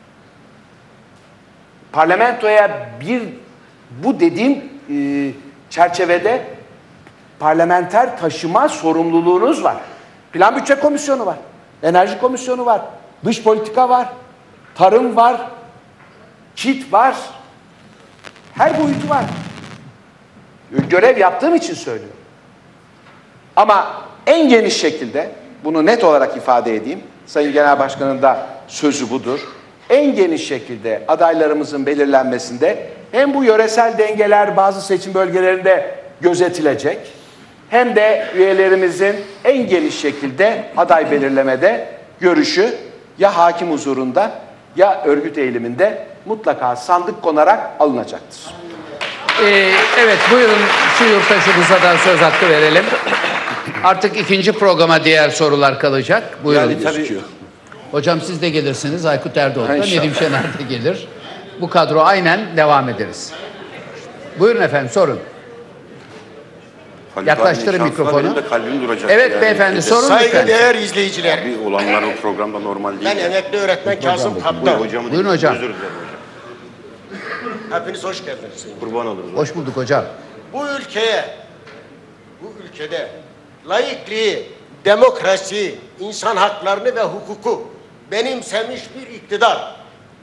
Parlamentoya bu dediğim çerçevede parlamenter taşıma sorumluluğunuz var. Plan Bütçe Komisyonu var, Enerji Komisyonu var, Dış Politika var, Tarım var, KİT var. Her boyutu var. Görev yaptığım için söylüyorum. Ama en geniş şekilde, bunu net olarak ifade edeyim, Sayın Genel Başkan'ın da sözü budur. En geniş şekilde adaylarımızın belirlenmesinde hem bu yöresel dengeler bazı seçim bölgelerinde gözetilecek, hem de üyelerimizin en geniş şekilde aday belirlemede görüşü ya hakim huzurunda ya örgüt eğiliminde mutlaka sandık konarak alınacaktır. Evet, buyurun şu yurttaşımıza da söz hakkı verelim. Artık ikinci programa diğer sorular kalacak. Buyurun. Yani tabii, hocam siz de gelirsiniz. Aykut Erdoğan da, Nedim Şener de gelir. Bu kadro aynen devam ederiz. Buyurun efendim, sorun. Yaklaştırın mikrofonu. Benim de kalbim duracak. Evet yani. beyefendi, sorun lütfen. Saygıdeğer izleyiciler. Bir olanlar o programda normal değil. Ben emekli öğretmen Kazım Kaptan. Buyurun hocam. Özür dilerim hocam. Hepiniz hoş geldiniz. Kurban oluruz. Hoş bulduk hocam. Bu ülkede laikliği, demokrasi, insan haklarını ve hukuku benimsemiş bir iktidar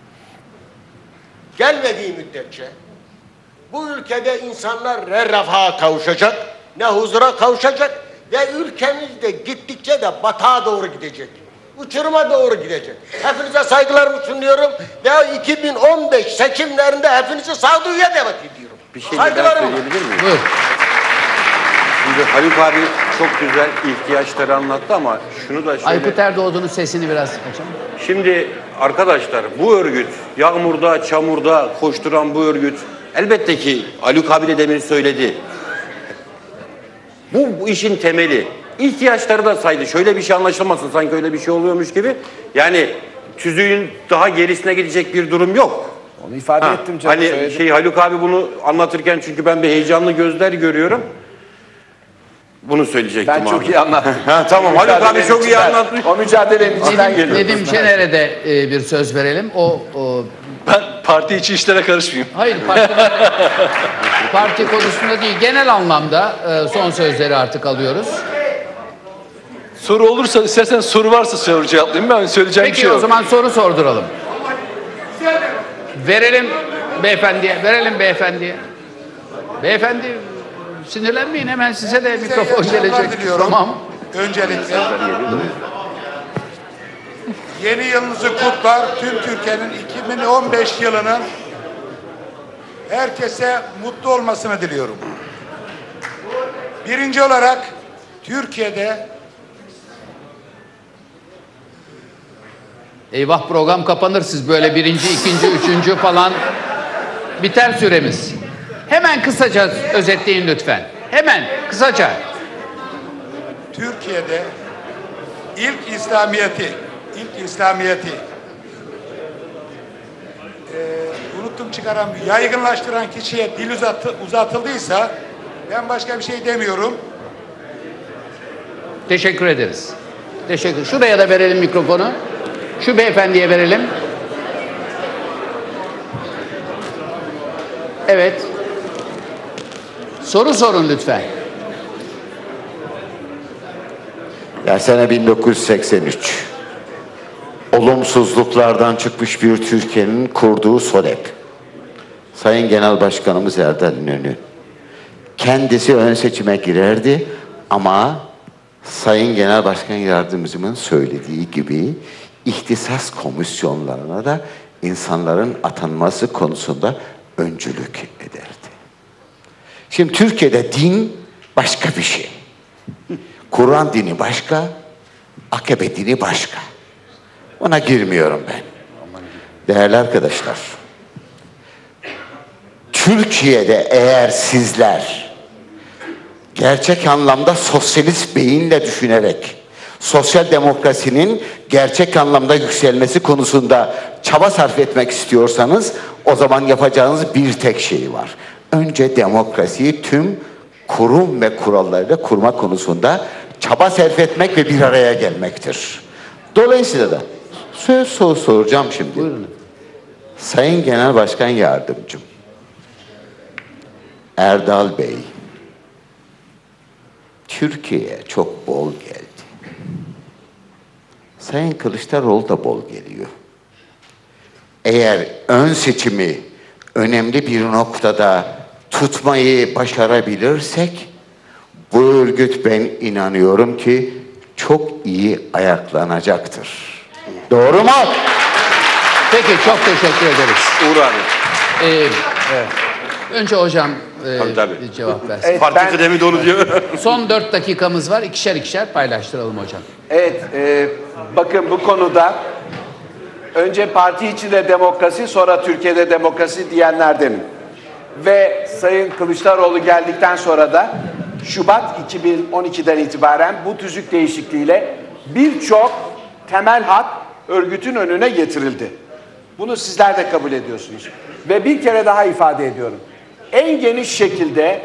gelmediği müddetçe bu ülkede insanlar ne refaha kavuşacak, ne huzura kavuşacak ve ülkemiz de gittikçe de batağa doğru gidecek. Uçuruma doğru gidecek. Hepinize saygılarımı sunuyorum ve 2015 seçimlerinde hepinizi sağduyuya davet ediyorum. Bir şey ben söyleyebilir miyim? Buyur. Şimdi Haluk abi çok güzel ihtiyaçları anlattı ama şunu da şöyle... Aykut Erdoğan'ın sesini biraz açalım. Şimdi arkadaşlar bu örgüt, yağmurda, çamurda koşturan bu örgüt, elbette ki Haluk abi de demin söyledi. Bu işin temeli. İhtiyaçları da saydı. Şöyle bir şey anlaşılmasın, sanki öyle bir şey oluyormuş gibi. Yani tüzüğün daha gerisine gidecek bir durum yok. Onu ifade ettim canım. Hani söyledim. Haluk abi bunu anlatırken çünkü ben bir heyecanlı gözler görüyorum. Bunu söyleyecektim Ben abi. çok iyi anlattım. Tamam, Haluk abi çok iyi anlatmış. O mücadelenin içinden geliyor. Nedim Şener'e de bir söz verelim. Ben parti içi işlere karışmayayım. Hayır, parti konusunda değil, genel anlamda son sözleri artık alıyoruz. Soru olursa, istersen soru varsa soru cevaplayayım. Ben söyleyeceğim bir Peki şey o yok. zaman soru sorduralım. Verelim beyefendiye. Beyefendi sinirlenmeyin, hemen size de mikrofon gelecek. Tamam. Öncelikle yeni yılınızı kutlar. Tüm Türkiye'nin 2015 yılının herkese mutlu olmasını diliyorum. Birinci olarak Türkiye'de Eyvah, program kapanır, siz böyle birinci, ikinci, üçüncü falan biter süremiz. Hemen kısaca özetleyin lütfen. Hemen kısaca. Türkiye'de ilk İslamiyet'i ilk İslamiyet'i unuttum çıkaran, yaygınlaştıran kişiye dil uzatıldıysa ben başka bir şey demiyorum. Teşekkür ederiz. Teşekkür. Şuraya da verelim mikrofonu. Şu beyefendiye verelim. Evet. Soru sorun lütfen. Ya sene 1983. Olumsuzluklardan çıkmış bir Türkiye'nin kurduğu SODEP. Sayın Genel Başkanımız Erdal İnönü. Kendisi ön seçime girerdi ama Sayın Genel Başkan Yardımcımın söylediği gibi ihtisas komisyonlarına da insanların atanması konusunda öncülük ederdi. Şimdi Türkiye'de din başka bir şey. Kur'an dini başka, AKP dini başka. Ona girmiyorum ben. Değerli arkadaşlar, Türkiye'de eğer sizler gerçek anlamda sosyalist beyinle düşünerek sosyal demokrasinin gerçek anlamda yükselmesi konusunda çaba sarf etmek istiyorsanız o zaman yapacağınız bir tek şey var. Önce demokrasiyi tüm kurum ve kurallarıyla kurma konusunda çaba sarf etmek ve bir araya gelmektir. Dolayısıyla da söz soracağım şimdi. Buyurun. Sayın Genel Başkan Yardımcım, Erdal Bey, Türkiye'ye çok bol geldi. Sayın Kılıçdaroğlu da bol geliyor. Eğer ön seçimi önemli bir noktada tutmayı başarabilirsek, bu örgüt ben inanıyorum ki çok iyi ayaklanacaktır. Doğru mu? Peki, çok teşekkür ederiz. Uğur abi. Evet. Önce hocam Tabii. bir cevap versin. Evet, Parti kıdemi de onu diyor. Son 4 dakikamız var. İkişer paylaştıralım hocam. Evet, bakın bu konuda önce parti içinde demokrasi, sonra Türkiye'de demokrasi diyenlerdenim. Ve Sayın Kılıçdaroğlu geldikten sonra da Şubat 2012'den itibaren bu tüzük değişikliğiyle birçok temel hak örgütün önüne getirildi. Bunu sizler de kabul ediyorsunuz. Ve bir kere daha ifade ediyorum. En geniş şekilde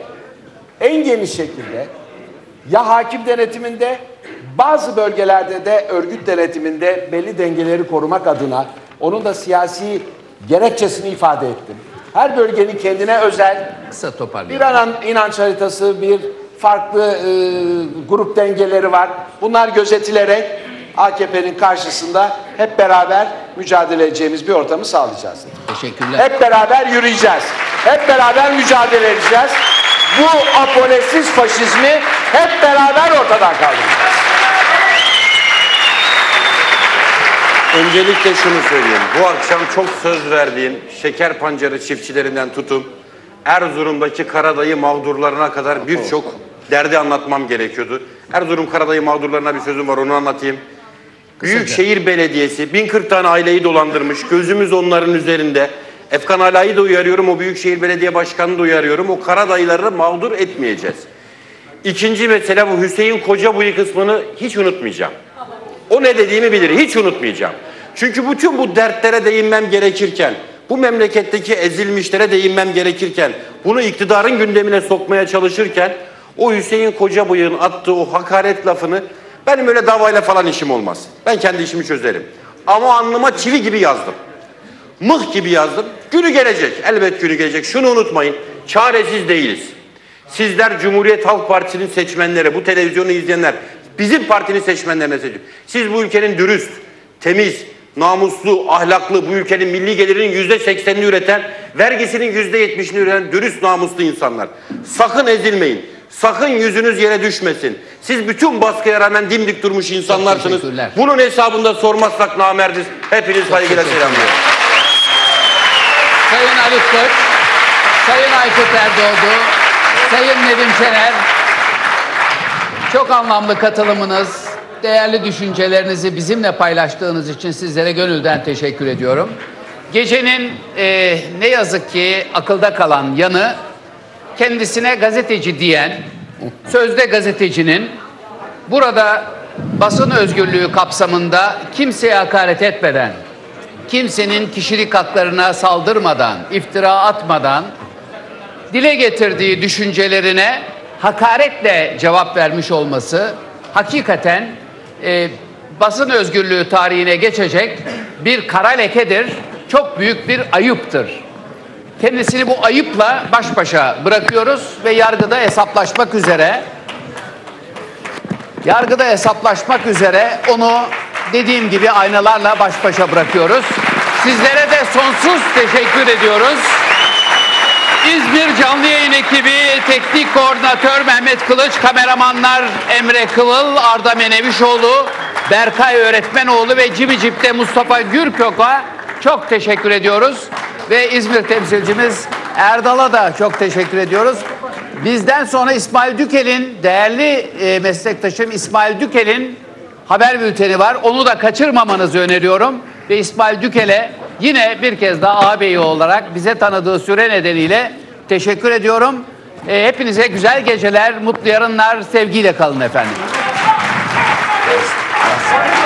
ya hakim denetiminde, bazı bölgelerde de örgüt denetiminde belli dengeleri korumak adına onun da siyasi gerekçesini ifade ettim. Her bölgenin kendine özel Kısa toparlayalım. bir inanç haritası, bir farklı grup dengeleri var. Bunlar gözetilerek AKP'nin karşısında hep beraber mücadele edeceğimiz bir ortamı sağlayacağız. Teşekkürler. Hep beraber yürüyeceğiz. Hep beraber mücadele edeceğiz. Bu apolesiz faşizmi hep beraber ortadan kaldıracağız. Öncelikle şunu söyleyeyim. Bu akşam çok söz verdiğim şeker pancarı çiftçilerinden tutun Erzurum'daki Karadayı mağdurlarına kadar birçok derdi anlatmam gerekiyordu. Erzurum Karadayı mağdurlarına bir sözüm var, onu anlatayım. Büyükşehir Belediyesi 1040 tane aileyi dolandırmış. Gözümüz onların üzerinde. Efkan Ala'yı da uyarıyorum, o Büyükşehir Belediye Başkanı'nı da uyarıyorum. O Karadayıları mağdur etmeyeceğiz. İkinci mesele, bu Hüseyin Kocabuyu kısmını hiç unutmayacağım. O ne dediğimi bilir, hiç unutmayacağım. Çünkü bütün bu dertlere değinmem gerekirken, bu memleketteki ezilmişlere değinmem gerekirken, bunu iktidarın gündemine sokmaya çalışırken, o Hüseyin Kocabuyuk'un attığı o hakaret lafını, benim öyle davayla falan işim olmaz. Ben kendi işimi çözerim. Ama alnıma çivi gibi yazdım. Mıh gibi yazdım. Günü gelecek, elbet günü gelecek. Şunu unutmayın, çaresiz değiliz. Sizler Cumhuriyet Halk Partisi'nin seçmenleri, bu televizyonu izleyenler, bizim partinin seçmenlerine seçiyor. Siz bu ülkenin dürüst, temiz, namuslu, ahlaklı, bu ülkenin milli gelirinin %80'ini üreten, vergisinin %70'ini üreten dürüst, namuslu insanlar. Sakın ezilmeyin. Sakın yüzünüz yere düşmesin. Siz bütün baskıya rağmen dimdik durmuş insanlarsınız. Bunun hesabında sormazsak namerdiz. Hepiniz saygıyla selamlıyorum. Sayın Ali Koç, Sayın Aykut Erdoğdu, Sayın Nedim Şener, çok anlamlı katılımınız, değerli düşüncelerinizi bizimle paylaştığınız için sizlere gönülden teşekkür ediyorum. Gecenin ne yazık ki akılda kalan yanı, kendisine gazeteci diyen, sözde gazetecinin burada basın özgürlüğü kapsamında kimseye hakaret etmeden, kimsenin kişilik haklarına saldırmadan, iftira atmadan, dile getirdiği düşüncelerine hakaretle cevap vermiş olması hakikaten basın özgürlüğü tarihine geçecek bir kara lekedir. Çok büyük bir ayıptır. Kendisini bu ayıpla baş başa bırakıyoruz ve yargıda hesaplaşmak üzere onu dediğim gibi aynalarla baş başa bırakıyoruz. Sizlere de sonsuz teşekkür ediyoruz. İzmir Canlı Yayın ekibi, teknik koordinatör Mehmet Kılıç, kameramanlar Emre Kıvıl, Arda Menevişoğlu, Berkay Öğretmenoğlu ve Cibicip'te Mustafa Gürkök'a çok teşekkür ediyoruz. Ve İzmir temsilcimiz Erdal'a da çok teşekkür ediyoruz. Bizden sonra İsmail Dükel'in, değerli meslektaşım İsmail Dükel'in haber bülteni var. Onu da kaçırmamanızı öneriyorum. Ve İsmail Dükel'e yine bir kez daha ağabeyi olarak bize tanıdığı süre nedeniyle teşekkür ediyorum. Hepinize güzel geceler, mutlu yarınlar, sevgiyle kalın efendim.